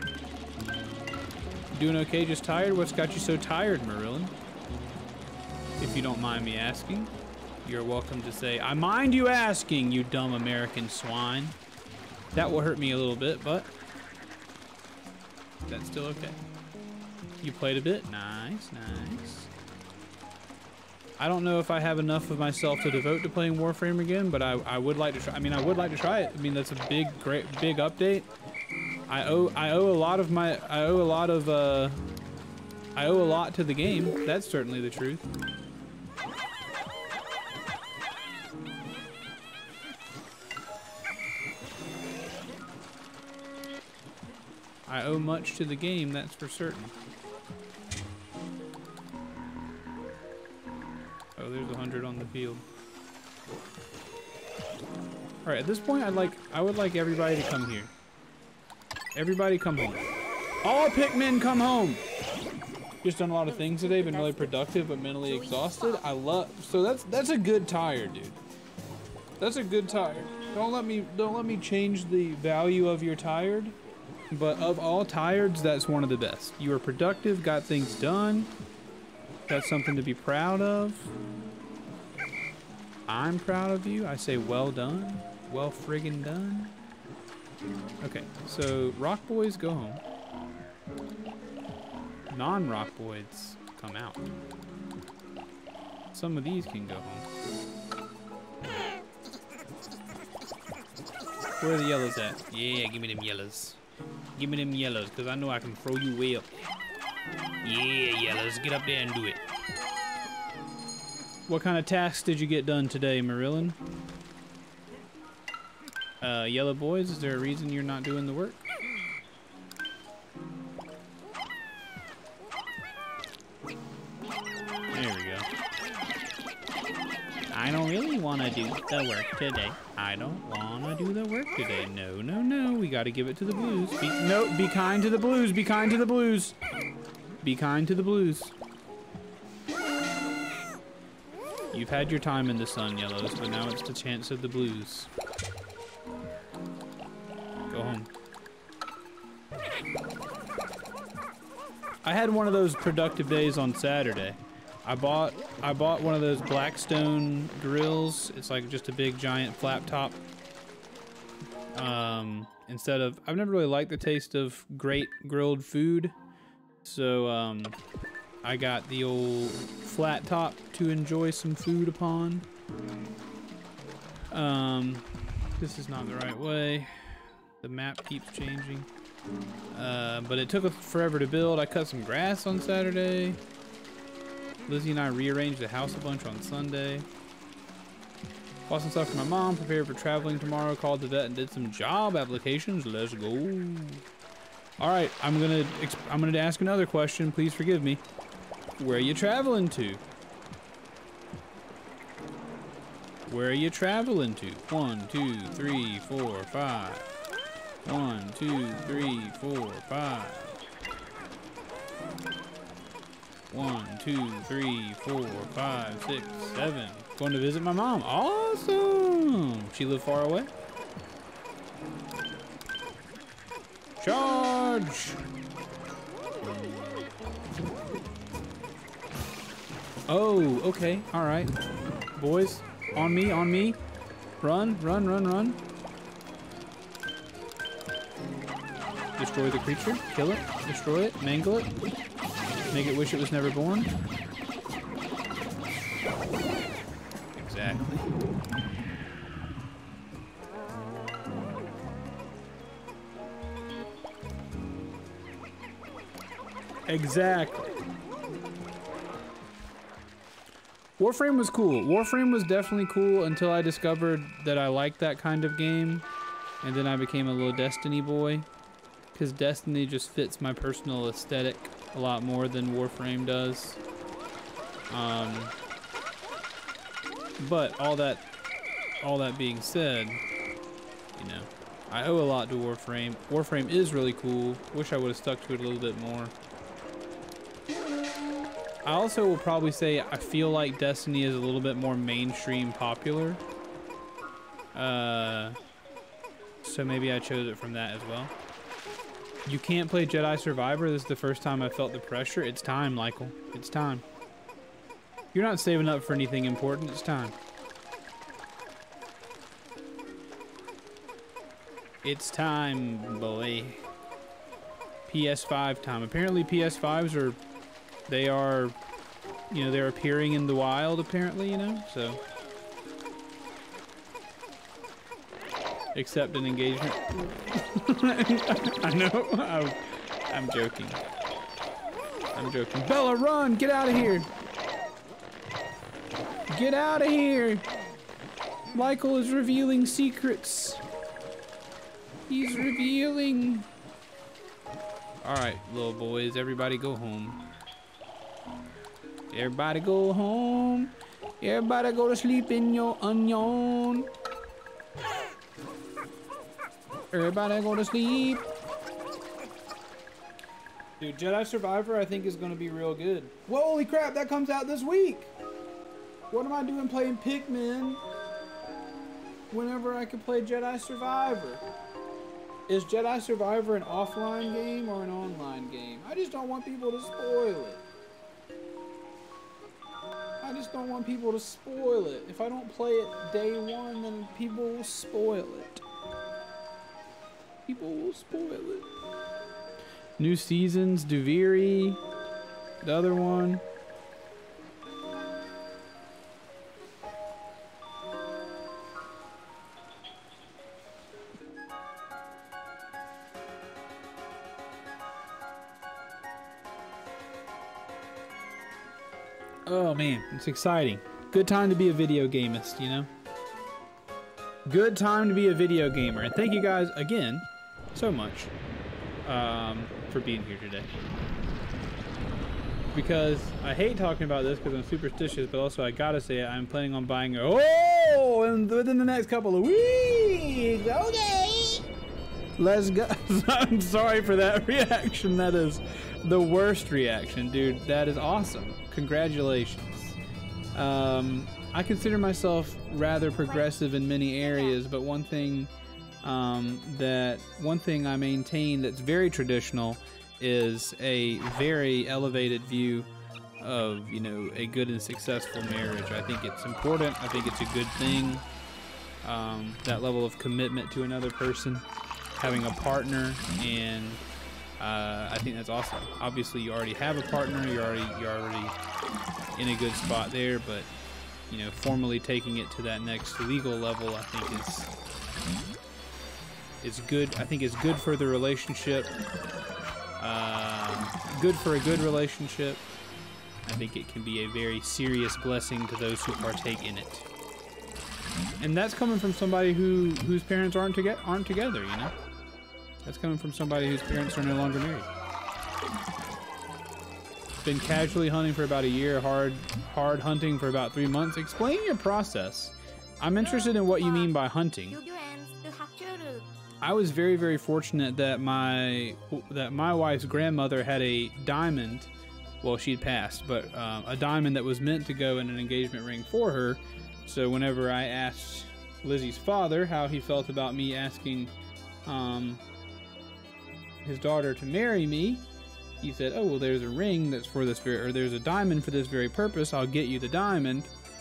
P: Doing okay, just tired? What's got you so tired, Marilyn? If you don't mind me asking, you're welcome to say, I mind you asking, you dumb American swine. That will hurt me a little bit, but that's still okay. You played a bit? Nice, nice. I don't know if I have enough of myself to devote to playing Warframe again, but I would like to try. I mean, I would like to try it. I mean, that's a big update. I owe a lot to the game. That's certainly the truth. I owe much to the game, that's for certain. 500 on the field. All right, at this point, I would like everybody to come here. Everybody come home. All Pikmin come home. Just done a lot of things today, been really productive, but mentally exhausted. So that's a good tired, dude. That's a good tired. Don't let me change the value of your tired, but of all tireds, that's one of the best. You are productive, got things done, got something to be proud of. I'm proud of you. I say well done, well friggin' done. Okay, so Rock Boys go home. Non-Rock Boys come out. Some of these can go home. Where are the yellows at? Yeah, give me them yellows. Give me them yellows, because I know I can throw you way up. Yeah, yellows, get up there and do it. What kind of tasks did you get done today, Marilyn? Yellow boys, is there a reason you're not doing the work? There we go. I don't really want to do the work today. I don't want to do the work today. No, no, no. We got to give it to the blues. Be kind to the blues. Be kind to the blues. Be kind to the blues. You've had your time in the sun, yellows, but now it's the chance of the blues. Go home. I had one of those productive days on Saturday. I bought one of those Blackstone grills. It's like just a big giant flap top. Instead of, I've never really liked the taste of great grilled food, so I got the old flat top to enjoy some food upon. This is not the right way. The map keeps changing. But it took forever to build. I cut some grass on Saturday. Lizzie and I rearranged the house a bunch on Sunday. Bought some stuff for my mom, prepared for traveling tomorrow, called the vet and did some job applications. Let's go. All right, I'm gonna ask another question. Please forgive me. Where are you traveling to? Where are you traveling to? 1, 2, 3, 4, 5. 1, 2, 3, 4, 5. 1, 2, 3, 4, 5, 6, 7. Going to visit my mom. Awesome. She live far away? Charge. Oh, okay. All right. Boys, on me, on me. Run, run, run, run. Destroy the creature. Kill it. Destroy it. Mangle it. Make it wish it was never born. Exactly. Exactly. Warframe was cool. Warframe was definitely cool until I discovered that I liked that kind of game. And then I became a little Destiny boy. Because Destiny just fits my personal aesthetic a lot more than Warframe does. But all that being said, you know, I owe a lot to Warframe. Warframe is really cool. Wish I would have stuck to it a little bit more. I also will probably say I feel like Destiny is a little bit more mainstream popular. So maybe I chose it from that as well. You can't play Jedi Survivor. This is the first time I felt the pressure. It's time, Michael. It's time. You're not saving up for anything important. It's time. It's time, boy. PS5 time. Apparently PS5s are, you know, they're appearing in the wild, apparently, you know, so. Accept an engagement. I know. I'm joking. I'm joking. Bella, run! Get out of here! Get out of here! Michael is revealing secrets. He's revealing. Alright, little boys, everybody go home. Everybody go home. Everybody go to sleep in your onion. Everybody go to sleep. Dude, Jedi Survivor I think is going to be real good. Whoa, holy crap, that comes out this week. What am I doing playing Pikmin whenever I could play Jedi Survivor? Is Jedi Survivor an offline game or an online game? I just don't want people to spoil it. I just don't want people to spoil it. If I don't play it day one, then people will spoil it. People will spoil it. New seasons, Duviri, the other one. Oh man, it's exciting. Good time to be a video gamist, you know? Good time to be a video gamer. And thank you guys again so much for being here today. Because I hate talking about this because I'm superstitious, but also I gotta say it, I'm planning on buying and within the next couple of weeks. Okay. Let's go. I'm sorry for that reaction. That is the worst reaction, dude. That is awesome. Congratulations. I consider myself rather progressive in many areas, but one thing I maintain that's very traditional is a very elevated view of, you know, a good and successful marriage. I think it's important. I think it's a good thing. That level of commitment to another person, having a partner, and I think that's awesome. Obviously, you already have a partner. You're already in a good spot there, but you know, formally taking it to that next legal level, I think is good. I think it's good for the relationship. Good for a good relationship. I think it can be a very serious blessing to those who partake in it. And that's coming from somebody whose parents aren't together, you know? That's coming from somebody whose parents are no longer married. Been casually hunting for about a year, hard hunting for about 3 months. Explain your process. I'm interested in what you mean by hunting. I was very, very fortunate that my wife's grandmother had a diamond. Well, she'd passed, but a diamond that was meant to go in an engagement ring for her. So whenever I asked Lizzie's father how he felt about me asking his daughter to marry me, he said, "Oh, well, there's a ring that's for this very, or there's a diamond for this very purpose. I'll get you the diamond."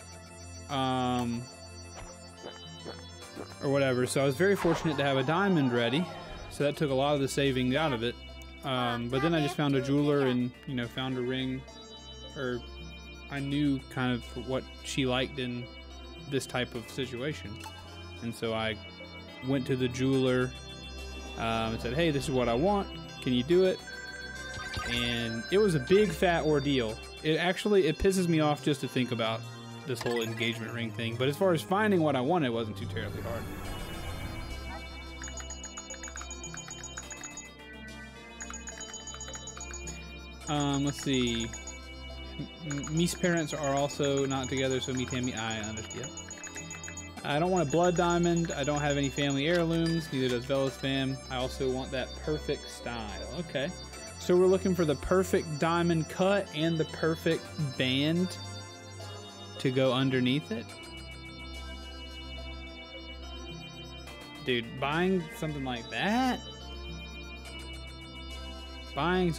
P: Or whatever. So I was very fortunate to have a diamond ready. So that took a lot of the saving out of it. But then I just found a jeweler and, you know, found a ring, or I knew kind of what she liked in this type of situation. And so I went to the jeweler and said, "Hey, this is what I want. Can you do it?" And it was a big fat ordeal. It pisses me off just to think about this whole engagement ring thing. But as far as finding what I wanted, it wasn't too terribly hard. Let's see. Me's parents are also not together, so me, Tammy, I understand. I don't want a blood diamond. I don't have any family heirlooms. Neither does Velas fam. I also want that perfect style. Okay. So we're looking for the perfect diamond cut and the perfect band to go underneath it. Dude, buying something like that? It's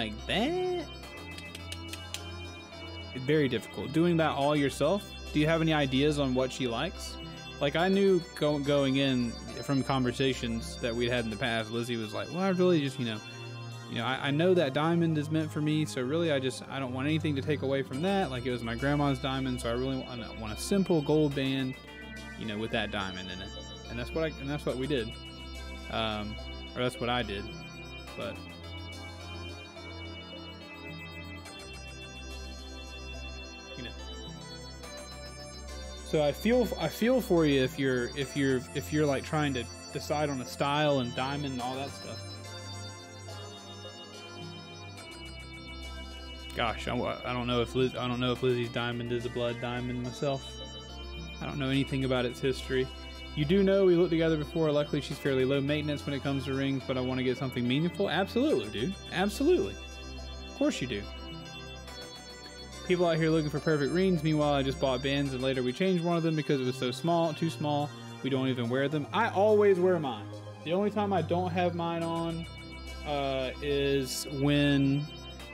P: very difficult. Doing that all yourself? Do you have any ideas on what she likes? Like, I knew going in from conversations that we'd had in the past, Lizzie was like, "Well, I really just, I know that diamond is meant for me, so really I don't want anything to take away from that. Like, it was my grandma's diamond, so I really want a simple gold band, with that diamond in it." And that's what we did. Or that's what I did. But so I feel for you if you're like trying to decide on a style and diamond and all that stuff. Gosh, I don't know if Lizzie's diamond is a blood diamond myself. I don't know anything about its history. You do know we looked together before. Luckily, she's fairly low maintenance when it comes to rings, but I want to get something meaningful. Absolutely, dude. Absolutely. Of course you do. People out here looking for perfect rings. Meanwhile, I just bought bands and later we changed one of them because it was so small, too small. We don't even wear them. I always wear mine. The only time I don't have mine on is when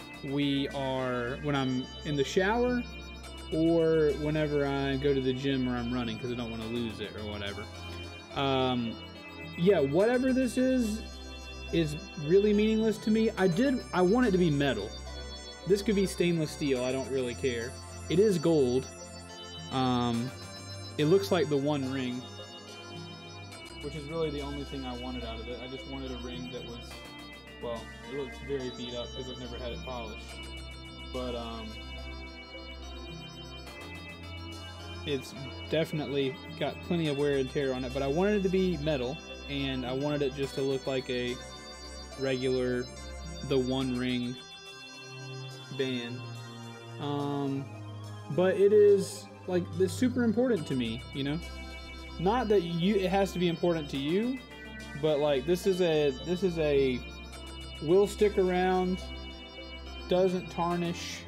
P: I'm in the shower or whenever I go to the gym or I'm running because I don't want to lose it or whatever. Yeah, whatever this is really meaningless to me. I want it to be metal. This could be stainless steel, I don't really care. It is gold. It looks like the One Ring, which is really the only thing I wanted out of it. I just wanted a ring that was, well, it looks very beat up because I've never had it polished. But, it's definitely got plenty of wear and tear on it, but I wanted it to be metal, and I wanted it just to look like a regular, the One Ring band. But it is, like, this super important to me, you know? Not that it has to be important to you, but, like, this is a will stick around, doesn't tarnish,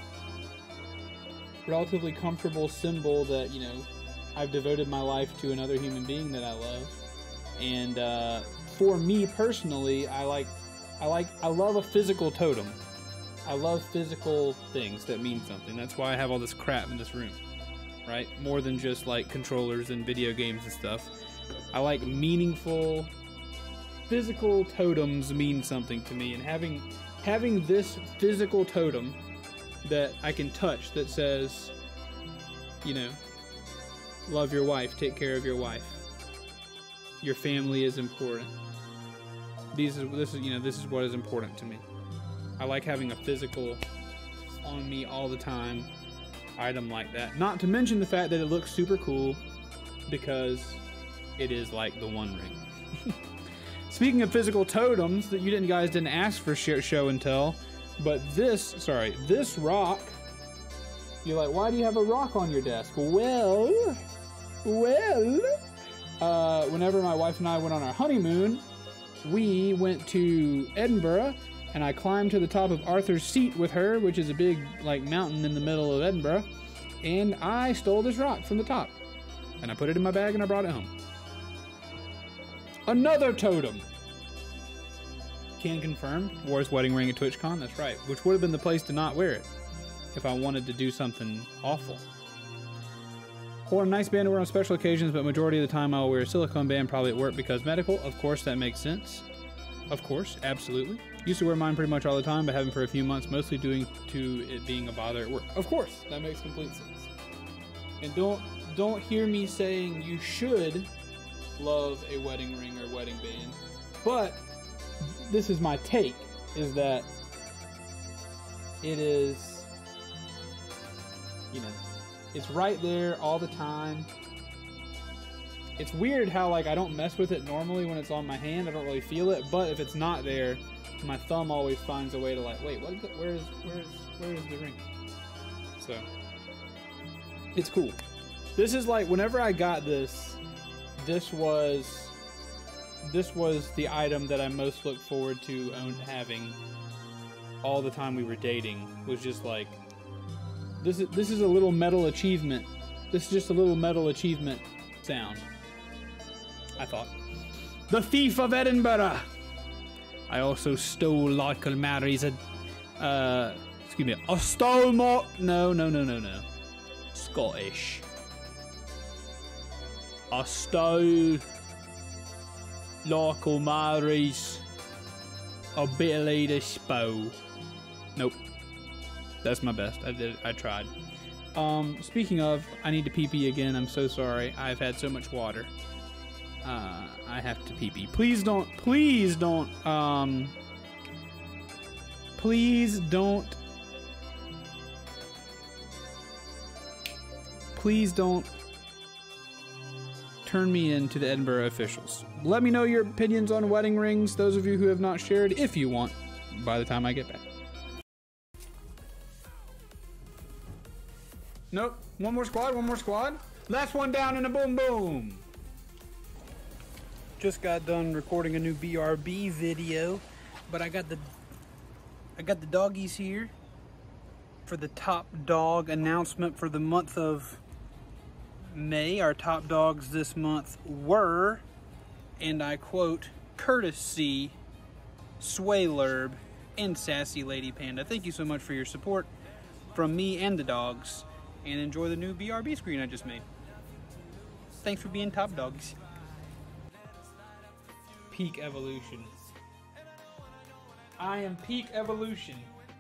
P: relatively comfortable symbol that, you know, I've devoted my life to another human being that I love. And for me personally, I love a physical totem. I love physical things that mean something. That's why I have all this crap in this room, right? More than just like controllers and video games and stuff. I like meaningful, physical totems mean something to me, and having this physical totem that I can touch that says, you know, love your wife, take care of your wife. Your family is important. This is what is important to me. I like having a physical on me all the time item like that. Not to mention the fact that it looks super cool because it is like the One Ring. Speaking of physical totems that you guys didn't ask for show and tell, but this rock, you're like, why do you have a rock on your desk? Well, whenever my wife and I went on our honeymoon, we went to Edinburgh, and I climbed to the top of Arthur's Seat with her, which is a big, like, mountain in the middle of Edinburgh, and I stole this rock from the top, and I put it in my bag and I brought it home. Another totem. Can confirm, wore his wedding ring at TwitchCon, that's right, which would have been the place to not wear it if I wanted to do something awful. Or a nice band to wear on special occasions, but majority of the time I'll wear a silicone band, probably at work because medical. Of course, that makes sense. Of course, absolutely. Used to wear mine pretty much all the time, but haven't for a few months, mostly due to it being a bother at work. Of course, that makes complete sense. And don't hear me saying you should love a wedding ring or wedding band, but this is my take, is that it is, you know, it's right there all the time. It's weird how, like, I don't mess with it normally when it's on my hand. I don't really feel it, but if it's not there, my thumb always finds a way to, like, wait, where is the ring? So it's cool. This is like, whenever I got this was the item that I most looked forward to having all the time we were dating. Was just like, this is a little metal achievement. This is just a little metal achievement sound, I thought. The Thief of Edinburgh. I also stole Michael Mary's I stole more. No. Scottish. I stole Michael Mary's ability to spell. Nope. That's my best. I tried. Speaking of, I need to pee-pee again. I'm so sorry. I've had so much water. I have to pee-pee. Please don't turn me into the Edinburgh officials. Let me know your opinions on wedding rings, those of you who have not shared, if you want, by the time I get back. Nope. One more squad, one more squad. Last one down and a boom boom. Just got done recording a new BRB video, but I got the doggies here for the top dog announcement for the month of May. Our top dogs this month were, and I quote, Courtesy, Swaylurb, and Sassy Lady Panda. Thank you so much for your support from me and the dogs, and enjoy the new BRB screen I just made. Thanks for being top dogs. Peak evolution. I am peak evolution.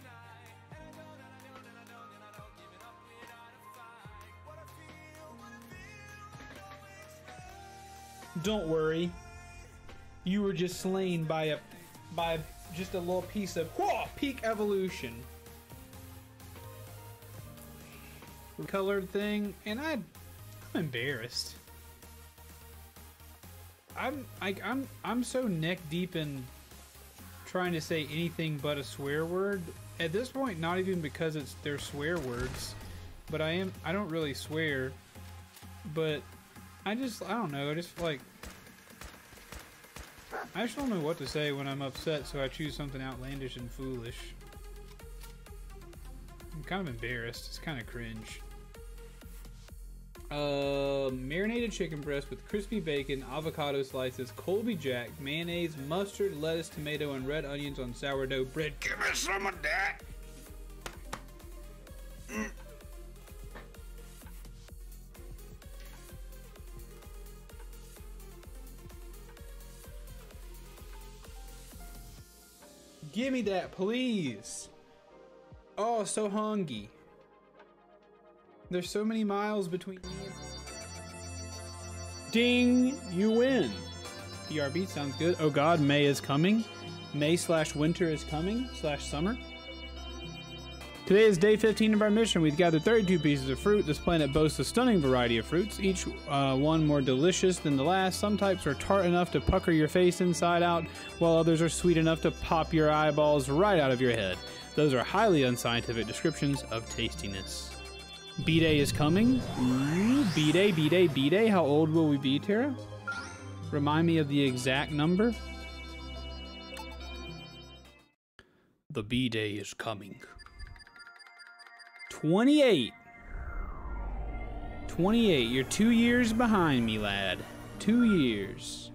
P: Don't worry. You were just slain by just a little piece of peak evolution. Colored thing, and I'm embarrassed. I'm so neck deep in trying to say anything but a swear word at this point. Not even because they're swear words, but I don't really swear, but I don't know. I just don't know what to say when I'm upset, so I choose something outlandish and foolish. I'm kind of embarrassed. It's kind of cringe. Marinated chicken breast with crispy bacon, avocado slices, Colby Jack, mayonnaise, mustard, lettuce, tomato, and red onions on sourdough bread. Give me some of that! Give me that, please! Oh, so hungry. There's so many miles between me and... Ding! You win! BRB sounds good. Oh god, May is coming. May/winter is coming, /summer. Today is day 15 of our mission. We've gathered 32 pieces of fruit. This planet boasts a stunning variety of fruits, each one more delicious than the last. Some types are tart enough to pucker your face inside out, while others are sweet enough to pop your eyeballs right out of your head. Those are highly unscientific descriptions of tastiness. B-Day is coming. Ooh, B-Day, B-Day, B-Day. How old will we be, Tara? Remind me of the exact number. The B-Day is coming. 28. 28. You're 2 years behind me, lad. 2 years.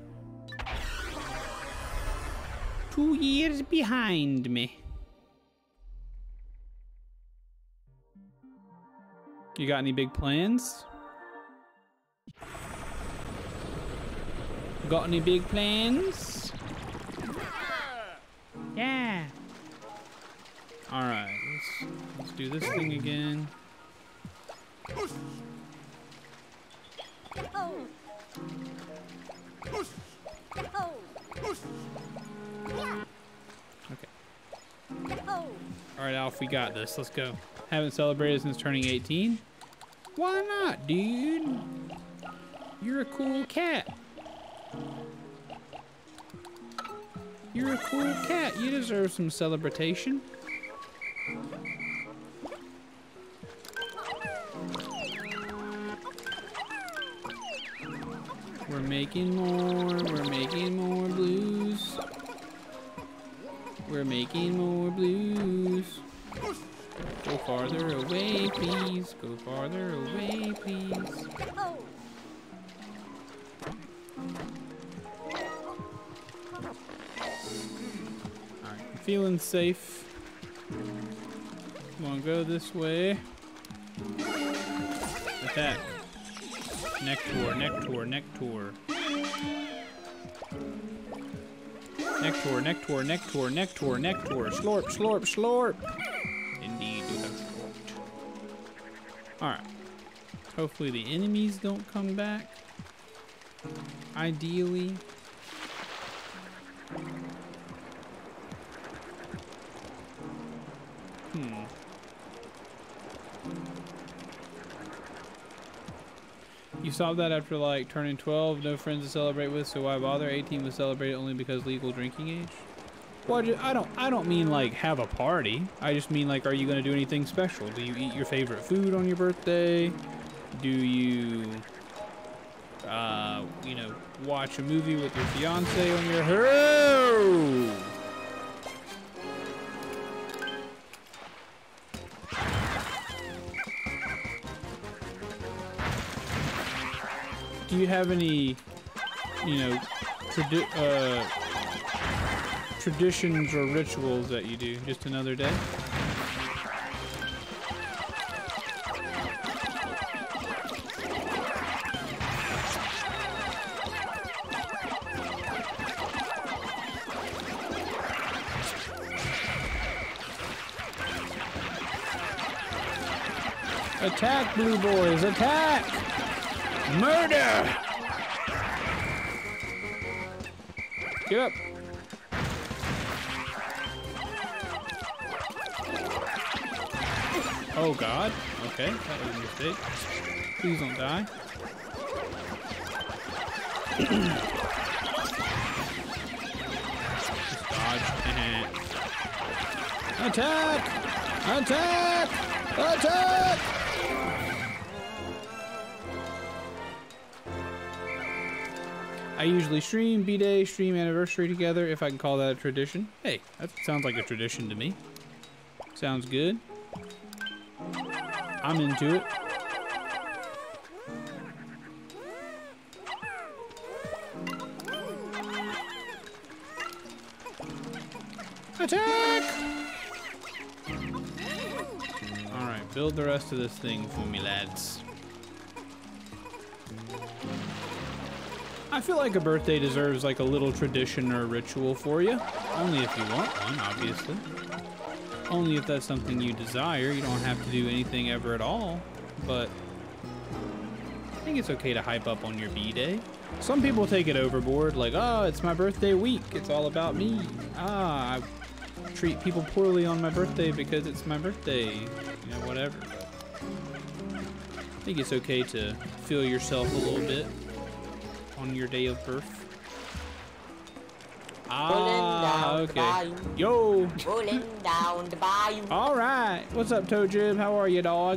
P: 2 years behind me. You got any big plans? Got any big plans? Yeah. All right, let's do this thing again. Okay. All right, Alf, we got this. Let's go. Haven't celebrated since turning 18. Why not, dude? You're a cool cat. You're a cool cat. You deserve some celebration. We're making more blues. We're making more blues. Go farther away, please. Go farther away, please. Alright, I'm feeling safe. Wanna go this way. Attack. Nectar, nectar, nectar. Nectar, nectar, nectar, nectar, nectar. Slurp, slurp, slurp. Indeed, you have slurped. Alright. Hopefully the enemies don't come back. Ideally. You solved that after like turning 12, no friends to celebrate with, so why bother? 18 was celebrated only because legal drinking age. Well, I don't mean like have a party. I just mean like, are you gonna do anything special? Do you eat your favorite food on your birthday? Do you, you know, watch a movie with your fiance on your Do you have any, you know, traditions or rituals that you do? Just another day? Attack, blue boys, attack! Murder! Get up. Oh God. Okay, that was a mistake. Please don't die. Just dodge. Attack! Attack! Attack! I usually stream B-Day, stream anniversary together, if I can call that a tradition. Hey, that sounds like a tradition to me. Sounds good. I'm into it. Attack! Alright, build the rest of this thing for me, lads. I feel like a birthday deserves like a little tradition or ritual for you. Only if you want one, obviously. Only if that's something you desire. You don't have to do anything ever at all. But I think it's okay to hype up on your B-Day. Some people take it overboard, like, oh, it's my birthday week. It's all about me. I treat people poorly on my birthday because it's my birthday. You know, whatever. But I think it's okay to feel yourself a little bit on your day of birth. Ah, okay. Yo!
H: Rolling down the bayou.
P: Alright. What's up, Toe Jib? How are you, dog?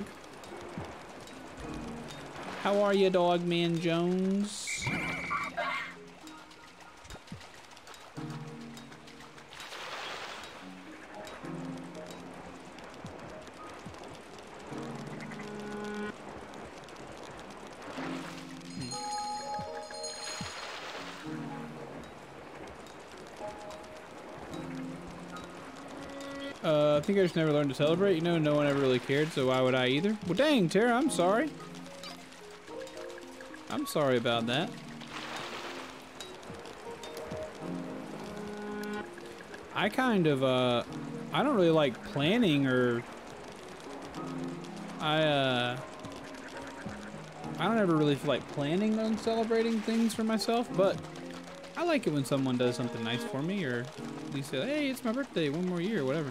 P: How are you, Dog Man Jones? I think I just never learned to celebrate. You know, no one ever really cared, so why would I either? Well, dang, Tara, I'm sorry. I'm sorry about that. I kind of, I don't really like planning or... I don't ever really feel like planning on celebrating things for myself, but I like it when someone does something nice for me, or at least say, hey, it's my birthday, one more year, whatever.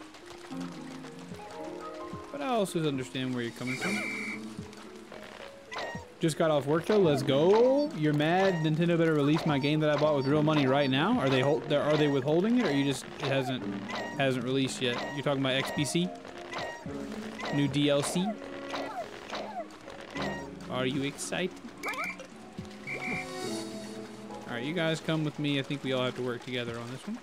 P: But I also understand where you're coming from. Just got off work though, let's go. You're mad Nintendo better release my game that I bought with real money right now? Are they withholding it, or you just, it hasn't released yet? You're talking about XBC? New DLC? Are you excited? Alright, you guys come with me. I think we all have to work together on this one.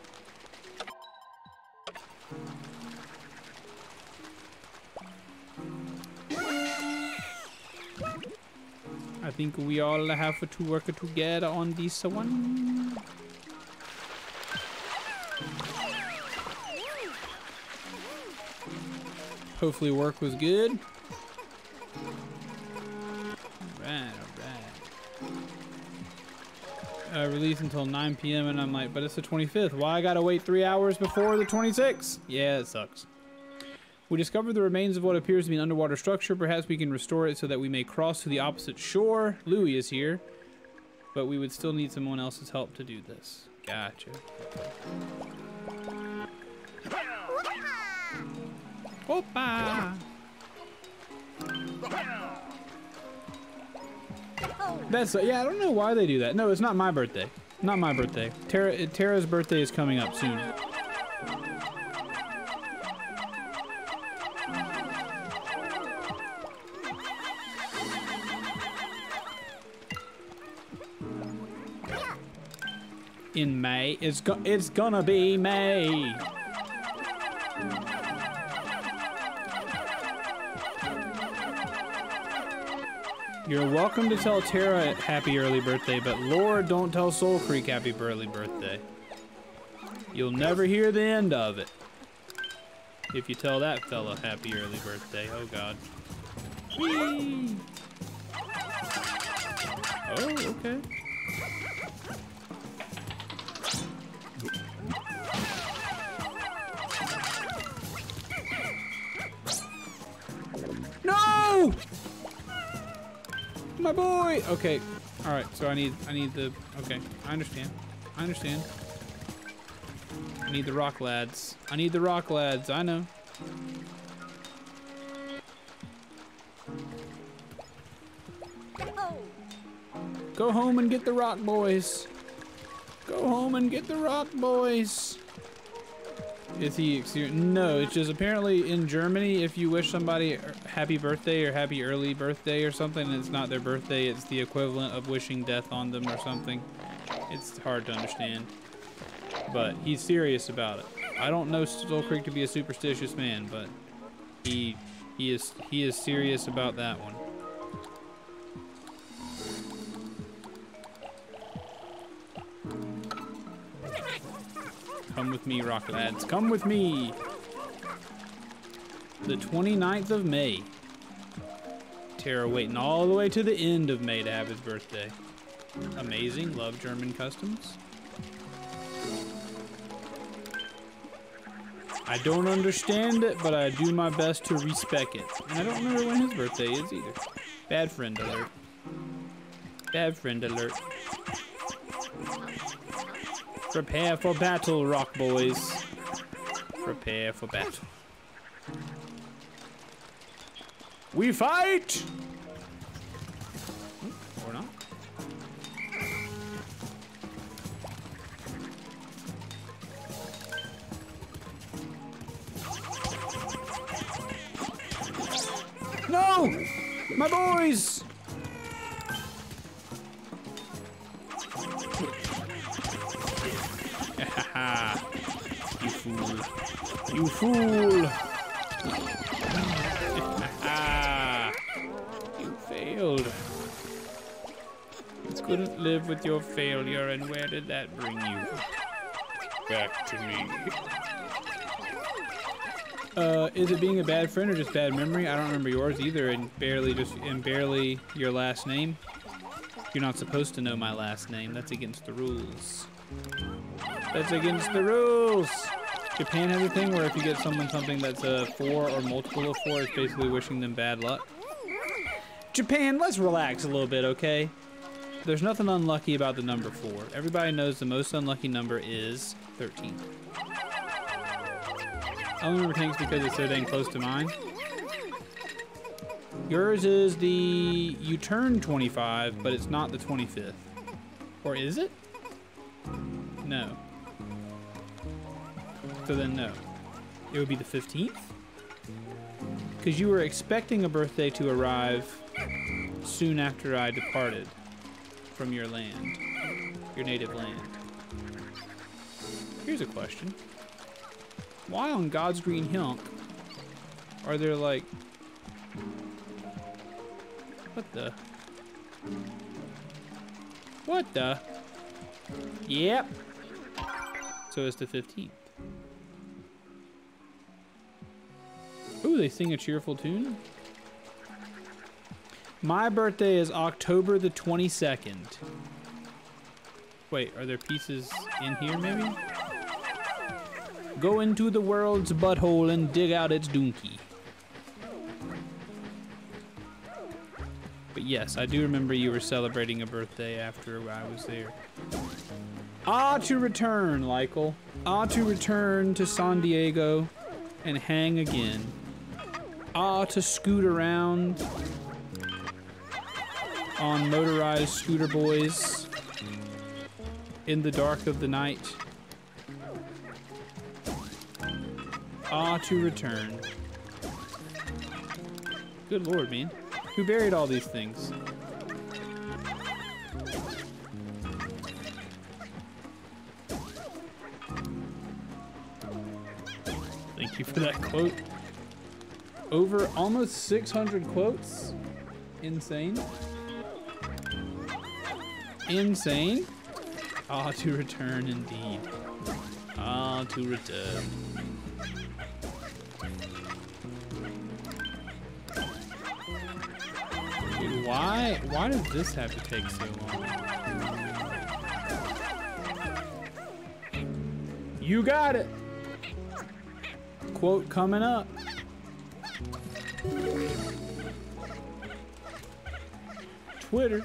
P: I think we all have to work together on this one. Hopefully work was good. Alright. Release until 9 p.m. and I'm like, but it's the 25th. Why I gotta wait 3 hours before the 26th? Yeah, it sucks. We discovered the remains of what appears to be an underwater structure. Perhaps we can restore it so that we may cross to the opposite shore. Louis is here, but we would still need someone else's help to do this. Gotcha. Opa! That's, yeah, I don't know why they do that. No, it's not my birthday. Not my birthday. Tara's birthday is coming up soon. In May. It's gonna be May. You're welcome to tell Tara happy early birthday, but Lord, don't tell Soul Creek happy early birthday. You'll never hear the end of it if you tell that fella happy early birthday. Oh God. Whee! Oh, okay. No! My boy! Okay. Alright, so I need the... Okay, I understand. I understand. I need the rock lads. I need the rock lads, I know. Go home and get the rock boys. Go home and get the rock boys. Is he no, it's just apparently in Germany, if you wish somebody happy birthday or happy early birthday or something, and it's not their birthday, it's the equivalent of wishing death on them or something. It's hard to understand. But he's serious about it. I don't know Soul Creek to be a superstitious man, but he is serious about that one. Come with me, rock lads. Come with me. The 29th of May. Tara waiting all the way to the end of May to have his birthday. Amazing. Love German customs. I don't understand it, but I do my best to respect it. And I don't remember when his birthday is either. Bad friend alert. Bad friend alert. Prepare for battle, rock boys. Prepare for battle. We fight! Or not. No! My boys! You fool. You fool! You failed. You couldn't live with your failure, and where did that bring you? Back to me. Is it being a bad friend or just bad memory? I don't remember yours either, and barely your last name. You're not supposed to know my last name. That's against the rules. That's against the rules. Japan has a thing where if you get someone something that's a 4 or multiple of 4, it's basically wishing them bad luck. Japan, let's relax a little bit, okay? There's nothing unlucky about the number 4. Everybody knows the most unlucky number is 13. I only remember things because it's so dang close to mine. Yours is you turn 25, but it's not the 25th. Or is it? No. So then no. It would be the 15th? Because you were expecting a birthday to arrive soon after I departed from your land. Your native land. Here's a question. Why on God's green hilk are there like... What the? What the? Yep. So it's the 15th. Ooh, they sing a cheerful tune. My birthday is October the 22nd. Wait, are there pieces in here maybe? Go into the world's butthole and dig out its donkey. But yes, I do remember you were celebrating a birthday after I was there. Ah, to return, Lykel. Ah, to return to San Diego and hang again. Ah, to scoot around on motorized scooter boys in the dark of the night. Ah, to return. Good lord, man. Who buried all these things? Thank you for that quote. Over almost 600 quotes. Insane. Insane. Ah, to return indeed. Ah, to return. Dude, why does this have to take so long? You got it. Quote coming up. Twitter.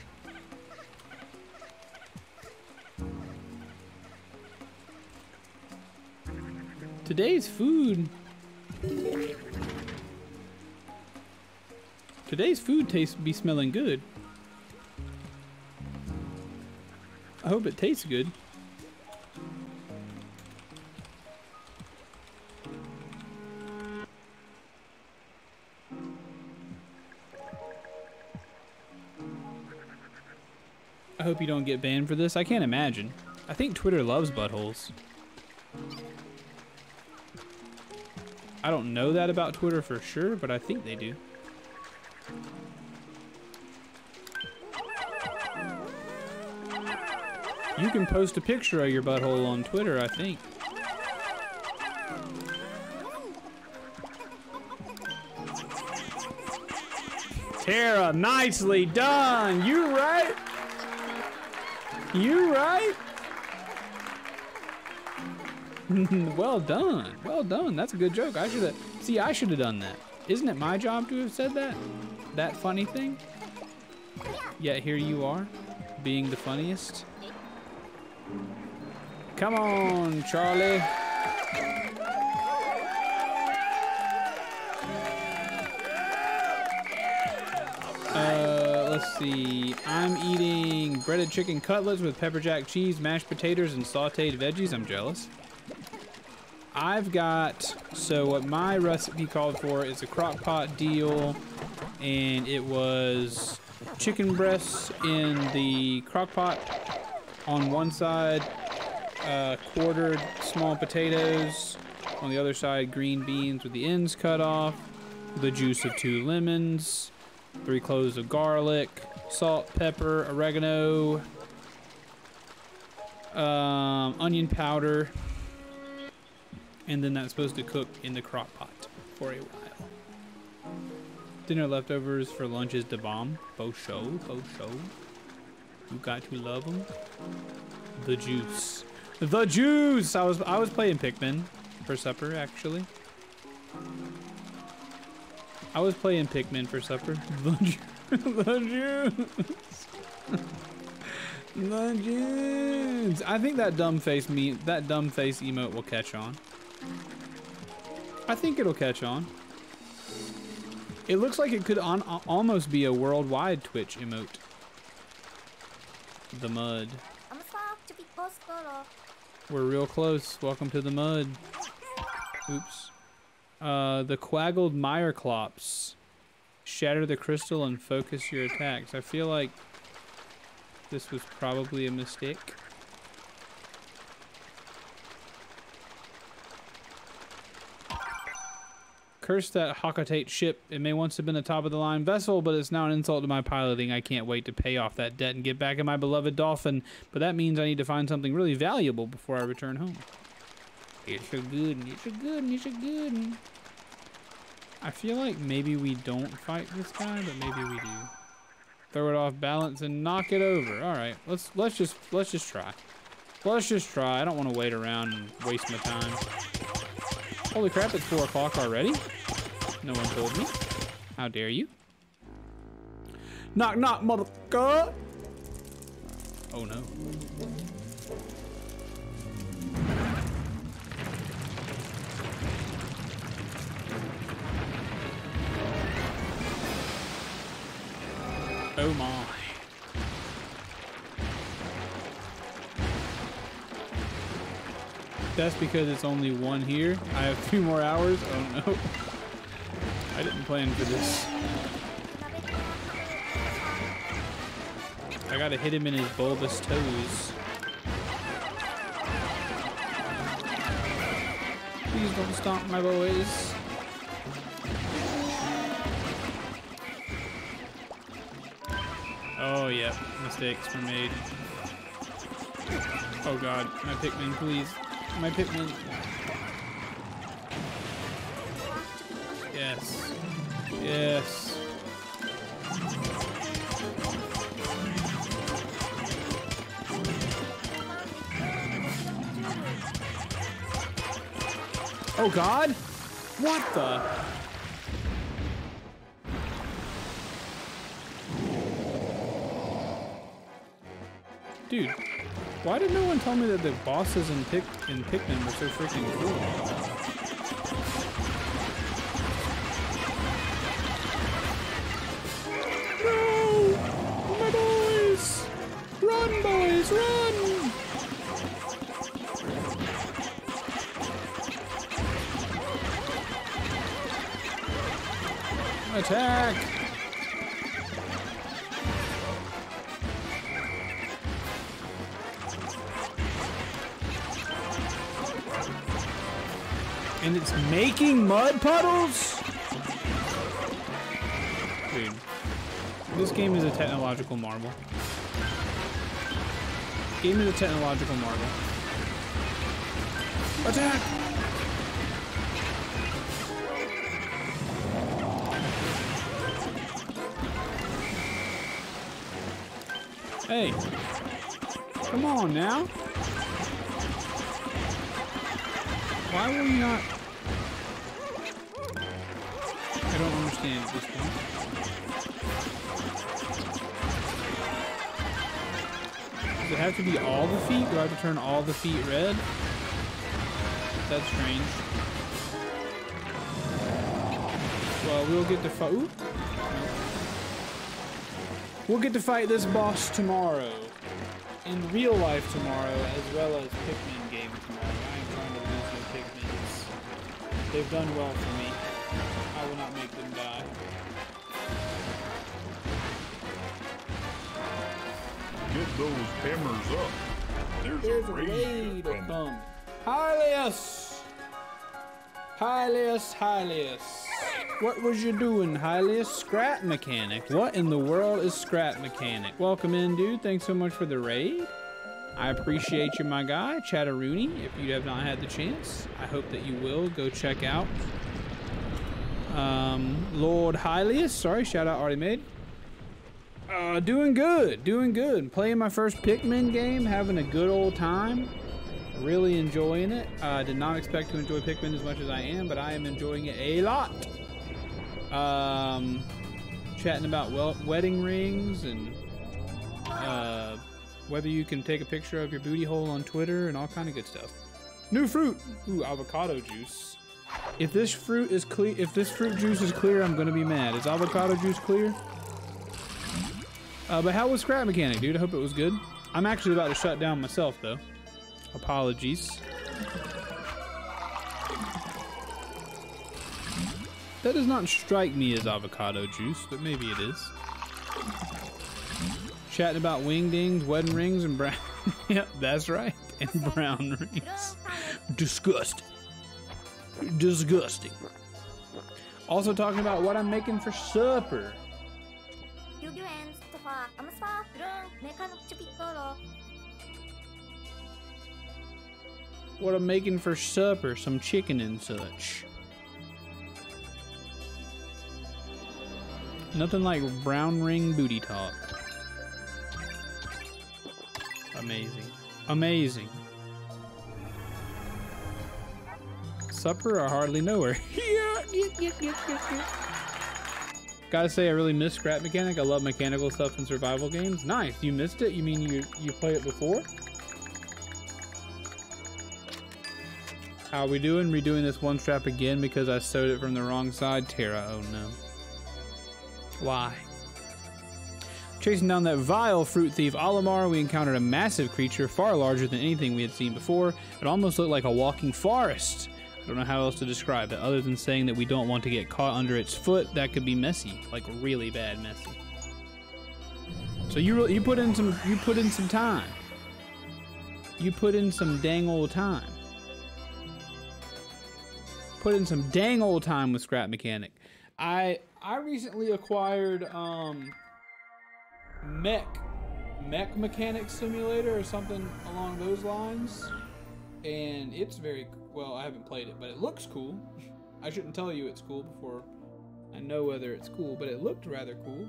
P: Today's food be smelling good. I hope it tastes good. I hope you don't get banned for this. I can't imagine. I think Twitter loves buttholes. I don't know that about Twitter for sure, but I think they do. You can post a picture of your butthole on Twitter, I think. Tara, nicely done. You right? You right? Well done. Well done. That's a good joke. I should have done that. Isn't it my job to have said that? That funny thing? Yet here you are, being the funniest. Come on, Charlie. Let's see. I'm eating breaded chicken cutlets with pepper jack cheese, mashed potatoes, and sauteed veggies. I'm jealous. I've got, so what my recipe called for is a crock pot deal, and it was chicken breasts in the crock pot on one side, quartered small potatoes, on the other side green beans with the ends cut off, the juice of 2 lemons, 3 cloves of garlic, salt, pepper, oregano, onion powder, and then that's supposed to cook in the crock pot for a while. Dinner leftovers for lunch is the bomb. Faux show, faux show. You got to love them. The juice. The juice! I was playing Pikmin for supper, actually. I was playing Pikmin for supper. The juice. The juice. I think that dumb face emote will catch on. I think it'll catch on. It looks like it could almost be a worldwide Twitch emote. The mud. We're real close. Welcome to the mud. Oops. The quaggled Meyerclops. Shatter the crystal and focus your attacks. I feel like this was probably a mistake. Curse that Hakatate ship. It may once have been a top-of-the-line vessel, but it's now an insult to my piloting. I can't wait to pay off that debt and get back at my beloved dolphin. But that means I need to find something really valuable before I return home. It's a good one, it's a good one, it's a good one. I feel like maybe we don't fight this guy, but maybe we do. Throw it off balance and knock it over. All right, let's just try. Let's just try. I don't want to wait around and waste my time. Holy crap, it's 4 o'clock already? No one told me. How dare you? Knock, knock, motherfucker! Oh no. Oh my. That's because it's only one here. I have 2 more hours. Oh no. I didn't plan for this. I gotta hit him in his bulbous toes. Please don't stomp my boys. Oh yeah, mistakes were made. Oh god, my Pikmin, please. My Pikmin. Yes. Yes. Oh god! What the? Dude, why did no one tell me that the bosses in Pikmin were so freaking cool? No! My boys! Run, boys, run! Attack! And it's making mud puddles? Dude, this game is a technological marvel. Game is a technological marvel. Attack! Hey, come on now. Why will you not? I don't understand at this point. Does it have to be all the feet? Do I have to turn all the feet red? That's strange. Well, we'll get to fight. We'll get to fight this boss tomorrow. In real life tomorrow, as well as Pikmin Game tomorrow. I ain't trying to lose no Pikmins. They've done well for me. I will not make them die.
G: Get those hammers up. There's a raid
P: coming. Hylius! Hylius, Hylius. What was you doing, Hylius? Scrap Mechanic. What in the world is Scrap Mechanic? Welcome in, dude. Thanks so much for the raid. I appreciate you, my guy. Chatteroony, if you have not had the chance, I hope that you will go check out Lord Hylius. Sorry, shout out already made. Doing good, doing good. Playing my first Pikmin game, having a good old time. Really enjoying it. I did not expect to enjoy Pikmin as much as I am, but I am enjoying it a lot. Chatting about wedding rings and whether you can take a picture of your booty hole on Twitter and all kind of good stuff. New fruit. Ooh, avocado juice. If this fruit is clear, if this fruit juice is clear, I'm gonna be mad. Is avocado juice clear? But how was Scrap Mechanic, dude? I hope it was good. I'm actually about to shut down myself, though. Apologies. That does not strike me as avocado juice, but maybe it is. Chatting about wingdings, wedding rings, and brown. Yep, that's right. And brown rings. Disgusting. Disgusting. Also talking about what I'm making for supper. What I'm making for supper, some chicken and such. Nothing like brown ring booty talk. Amazing. Amazing. Supper? I hardly know her. Gotta say, I really miss Scrap Mechanic. I love mechanical stuff in survival games. Nice. You missed it? You mean you played it before? How are we doing? Redoing this one strap again because I sewed it from the wrong side? Tara, oh no. Why? Chasing down that vile fruit thief Olimar, we encountered a massive creature far larger than anything we had seen before. It almost looked like a walking forest. I don't know how else to describe it other than saying that we don't want to get caught under its foot. That could be messy, like really bad messy. So you put in some time. You put in some dang old time. Put in some dang old time with Scrap Mechanic. I recently acquired Mech Mechanic Simulator or something along those lines, and it's very well. I haven't played it, but it looks cool. I shouldn't tell you it's cool before I know whether it's cool, but it looked rather cool.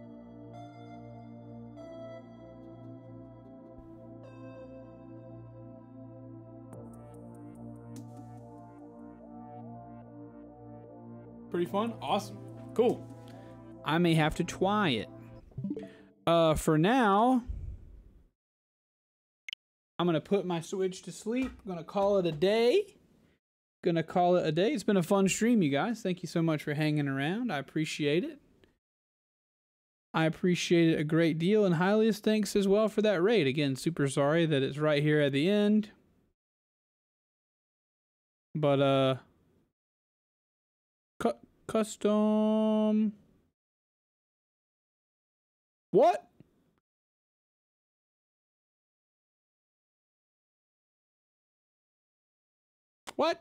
P: Pretty fun. Awesome. Cool. I may have to try it. For now, I'm gonna put my Switch to sleep. Gonna call it a day. It's been a fun stream, you guys. Thank you so much for hanging around. I appreciate it. I appreciate it a great deal. And Hylius, thanks as well for that raid. Again, super sorry that it's right here at the end. But, custom. What? What?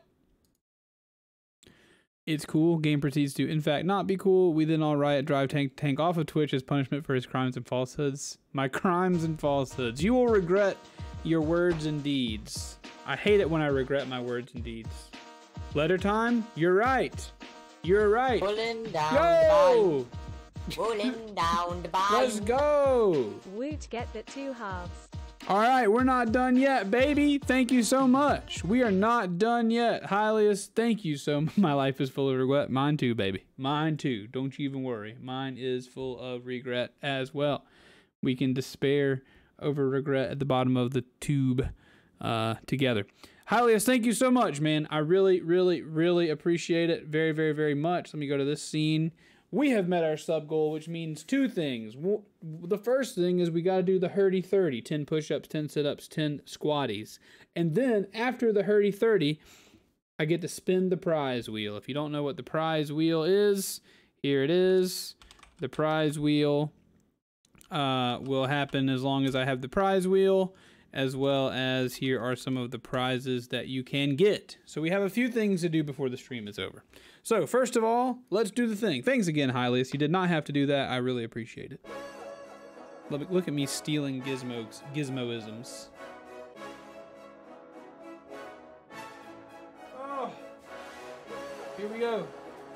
P: It's cool. Game proceeds to, in fact, not be cool. We then all riot, drive tank off of Twitch as punishment for his crimes and falsehoods. My crimes and falsehoods. You will regret your words and deeds. I hate it when I regret my words and deeds. Letter time? You're right. You're right.
H: Pulling down
P: Yo!
H: Pulling down the bayou.
P: Let's go.
R: Woot, get that 2 halves.
P: All right, we're not done yet, baby. Thank you so much. We are not done yet. Hylius, thank you so much. My life is full of regret. Mine too, baby. Mine too. Don't you even worry. Mine is full of regret as well. We can despair over regret at the bottom of the tube together. Hylius, thank you so much, man. I really, really, really appreciate it very, very, very much. Let me go to this scene. We have met our sub goal, which means 2 things. The first thing is we got to do the Hurdy 30, 10 push-ups, 10 sit-ups, 10 squatties. And then after the Hurdy 30, I get to spin the prize wheel. If you don't know what the prize wheel is, here it is. The prize wheel will happen as long as I have the prize wheel, as well as here are some of the prizes that you can get. So we have a few things to do before the stream is over. So first of all, let's do the thing. Thanks again, Hylius. You did not have to do that. I really appreciate it. Look at me stealing gizmoisms. Oh, here we go.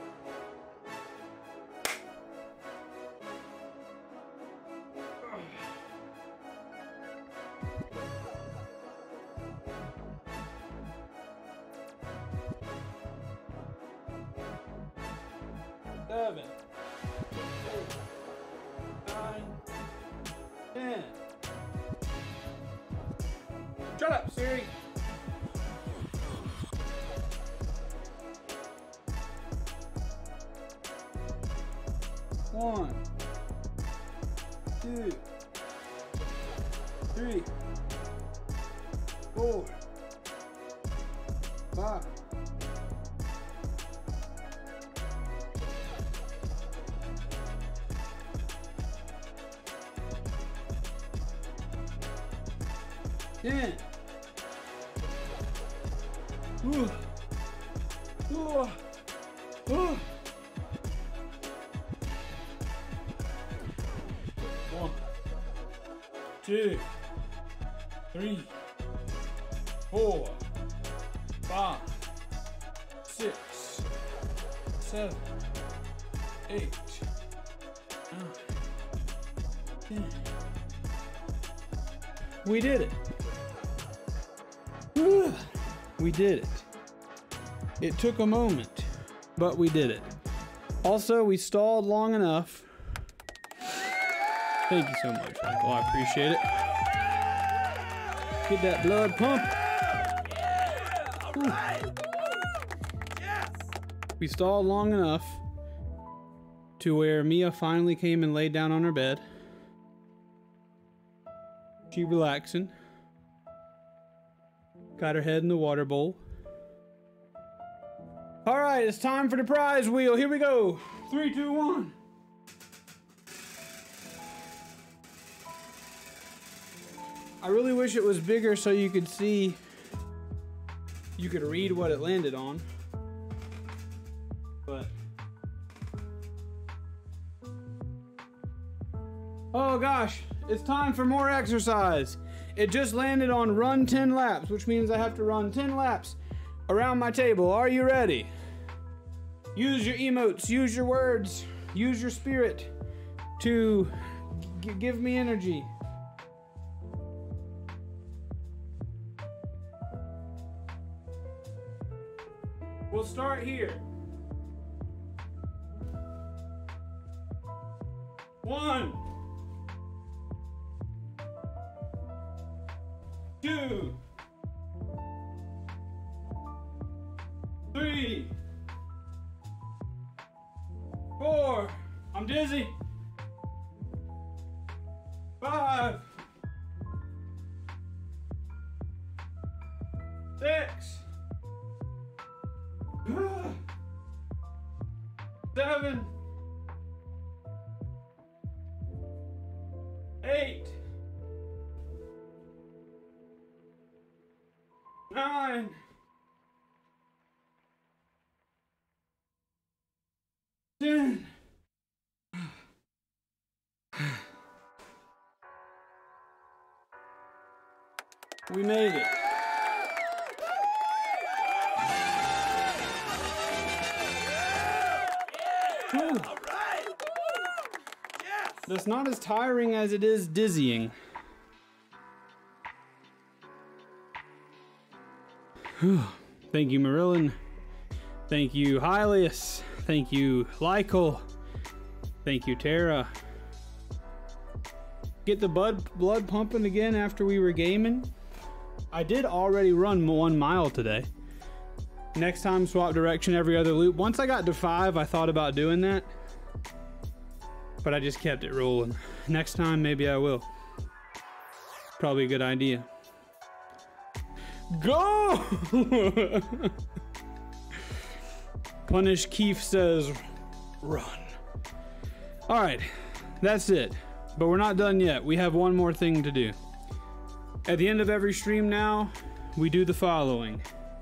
P: Seven, 8, 9, 10. Shut up, Siri. One, 2, 3, 4, 5. 10. Ooh. Ooh. Ooh. 1, 2, 3, 4, 5, 6, 7, 8, 9, 10. We did it. We did it. It took a moment, but we did it. Also, we stalled long enough. Thank you so much, Michael. I appreciate it. Get that blood pump. We stalled long enough to where Mia finally came and laid down on her bed. She relaxing. Got her head in the water bowl. All right, it's time for the prize wheel. Here we go. 3, 2, 1. I really wish it was bigger so you could see, you could read what it landed on. But oh gosh, it's time for more exercise. It just landed on run 10 laps, which means I have to run 10 laps around my table. Are you ready? Use your emotes, use your words, use your spirit to give me energy. We'll start here. 1, 2, 3, 4. I'm dizzy. 5, 6, 7, 8, 9, 10. We made it. Whew. That's not as tiring as it is dizzying. Thank you, Marilyn. Thank you, Hylius. Thank you, Lykel. Thank you, Tara. Get the blood pumping again after we were gaming. I did already run 1 mile today. Next time, swap direction every other loop. Once I got to 5, I thought about doing that, but I just kept it rolling. Next time, maybe I will. Probably a good idea. Go! Punish Keith says, run. All right, that's it. But we're not done yet. We have one more thing to do. At the end of every stream now, we do the following.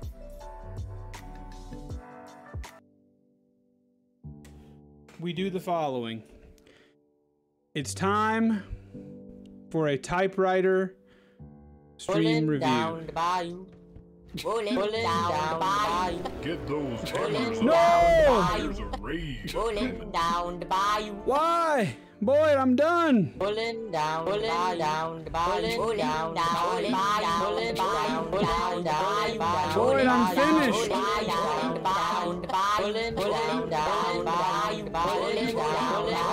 P: We do the following. It's time for a typewriter stream review.
H: Down the bayou. Rolling down the bayou.
G: Get those tenders.
P: No!
H: Rolling down the bayou.
P: Why? Boyd, I'm done.
H: Rolling down the bayou. Rolling down the bayou. Rolling down the bayou.
P: Boyd, I'm finished.
H: Down the bayou. Rolling down the bayou. Rolling down the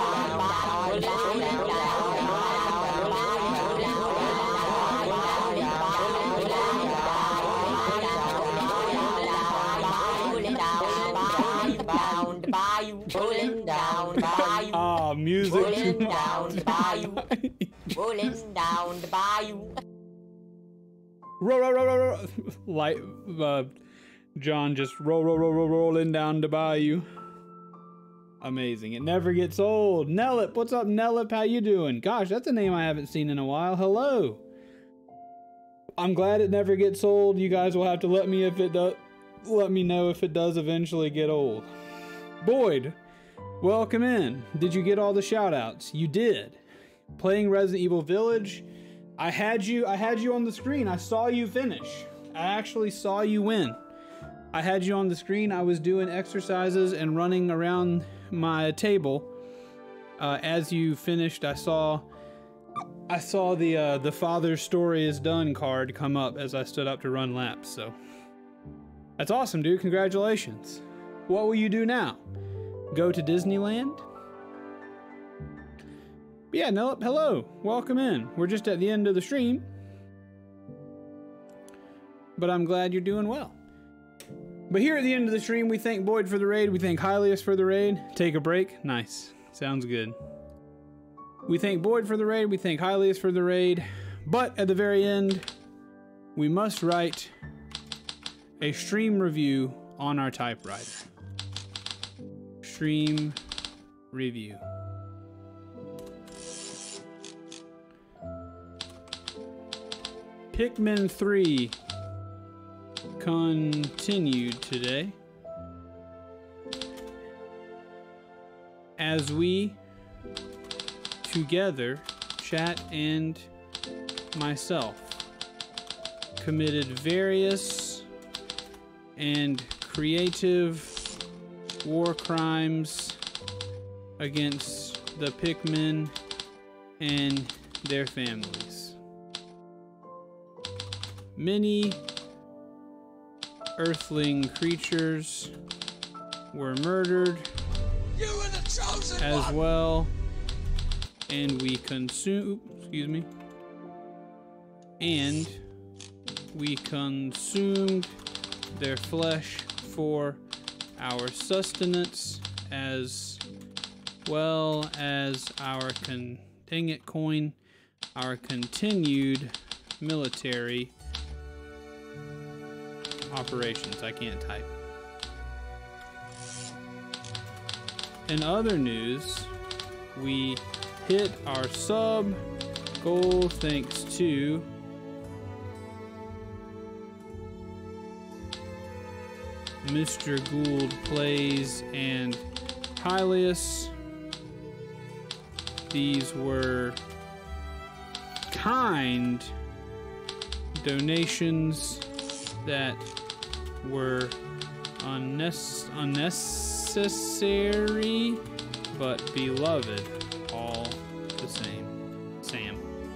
P: Ah, music.
H: Rolling down the bayou. Rolling down the bayou.
P: Roll. Like, John just rolling down the bayou. Amazing. It never gets old. Nellip, what's up, Nellip? How you doing? Gosh, that's a name I haven't seen in a while. Hello. I'm glad it never gets old. You guys will have to let me know if it does eventually get old. Boyd, welcome in. Did you get all the shout outs? You did. Playing Resident Evil Village. I had you on the screen. I saw you finish. I actually saw you win. I had you on the screen. I was doing exercises and running around my table. As you finished, I saw the Father's Story is Done card come up as I stood up to run laps. So that's awesome, dude. Congratulations. What will you do now? Go to Disneyland? Yeah, no, hello. Welcome in. We're just at the end of the stream. But I'm glad you're doing well. But here at the end of the stream, we thank Boyd for the raid. We thank Hylius for the raid. Take a break. Nice. Sounds good. We thank Boyd for the raid. We thank Hylius for the raid. But at the very end, we must write a stream review on our typewriter. Stream review. Pikmin 3 continued today as we together, chat and myself, committed various and creative war crimes against the Pikmin and their families. Many earthling creatures were murdered as well, and we consumed their flesh for our sustenance, as well as our our continued military operations. I can't type. In other news, we hit our sub goal thanks to Mr. Gould Plays and Hylius. These were kind donations that were unnecessary but beloved all the same. Sam.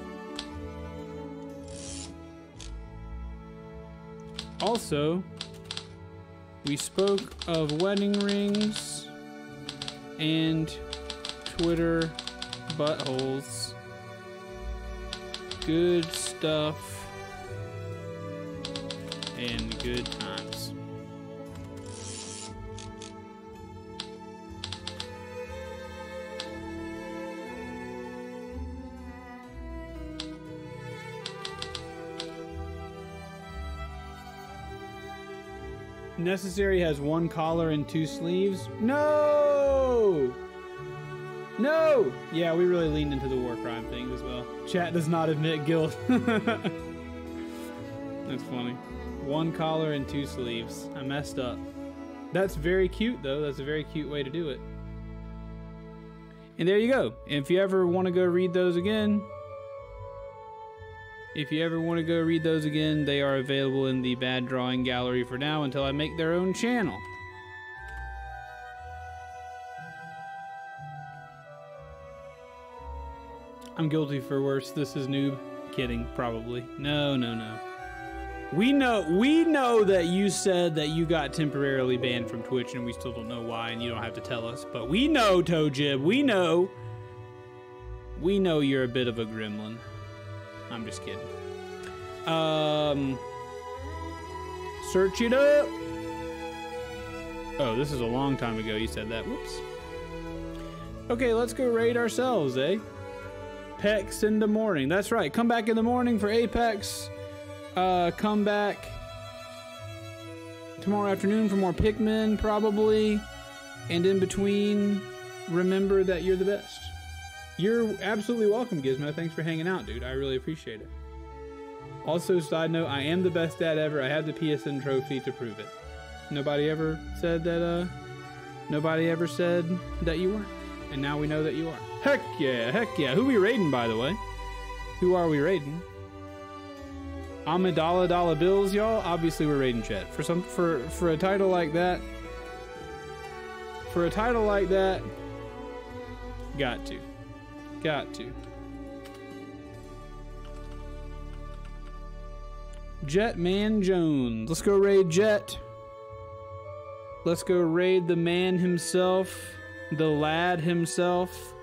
P: Also, we spoke of wedding rings and Twitter buttholes. Good stuff and good times. Necessary has 1 collar and 2 sleeves. No! No! Yeah, we really leaned into the war crime things as well. Chat does not admit guilt. That's funny. 1 collar and 2 sleeves. I messed up. That's very cute, though. That's a very cute way to do it. And there you go. If you ever want to go read those again, they are available in the Bad Drawing Gallery for now until I make their own channel. I'm guilty for worse. This is noob. Kidding, probably. No. We know that you said that you got temporarily banned from Twitch and we still don't know why, and you don't have to tell us. But we know, Toejib, we know you're a bit of a gremlin. I'm just kidding. Search it up. Oh, this is a long time ago you said that. Whoops. Okay, let's go raid ourselves, eh? Pex in the morning. That's right. Come back in the morning for Apex. Come back tomorrow afternoon for more Pikmin, probably. And in between, remember that you're the best. You're absolutely welcome, Gizmo. Thanks for hanging out, dude. I really appreciate it. Also, side note, I am the best dad ever. I have the PSN trophy to prove it. Nobody ever said that, you weren't. And now we know that you are. Heck yeah. Who are we raiding, by the way? Who are we raiding? $1 bills, y'all. Obviously, we're raiding chat. For a title like that. Got to. Jetman Jones. Let's go raid Jet. Let's go raid the man himself. The lad himself.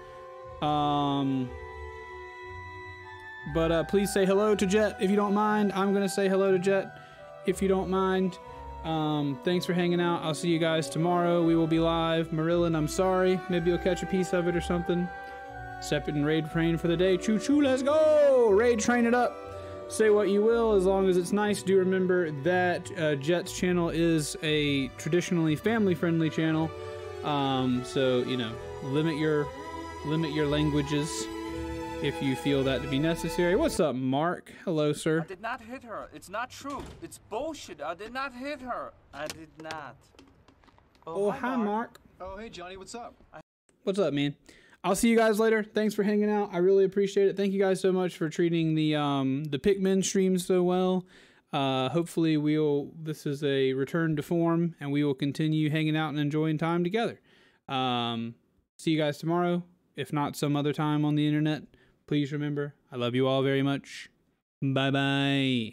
P: But please say hello to Jet if you don't mind. I'm gonna say hello to Jet if you don't mind. Thanks for hanging out. I'll see you guys tomorrow. We will be live. Marilyn, I'm sorry. Maybe you'll catch a piece of it or something. Step in raid train for the day. Choo choo, let's go! Raid train it up. Say what you will, as long as it's nice. Do remember that Jet's channel is a traditionally family-friendly channel. So, you know, limit your languages if you feel that to be necessary. What's up, Mark? Hello, sir.
C: I did not hit her. It's not true. It's bullshit. I did not hit her. I did not.
P: Oh, hi, Mark.
C: Oh, hey, Johnny. What's up?
P: What's up, man? I'll see you guys later. Thanks for hanging out. I really appreciate it. Thank you guys so much for treating the Pikmin stream so well. Hopefully this is a return to form, and we will continue hanging out and enjoying time together. See you guys tomorrow, if not some other time on the internet. Please remember, I love you all very much. Bye-bye.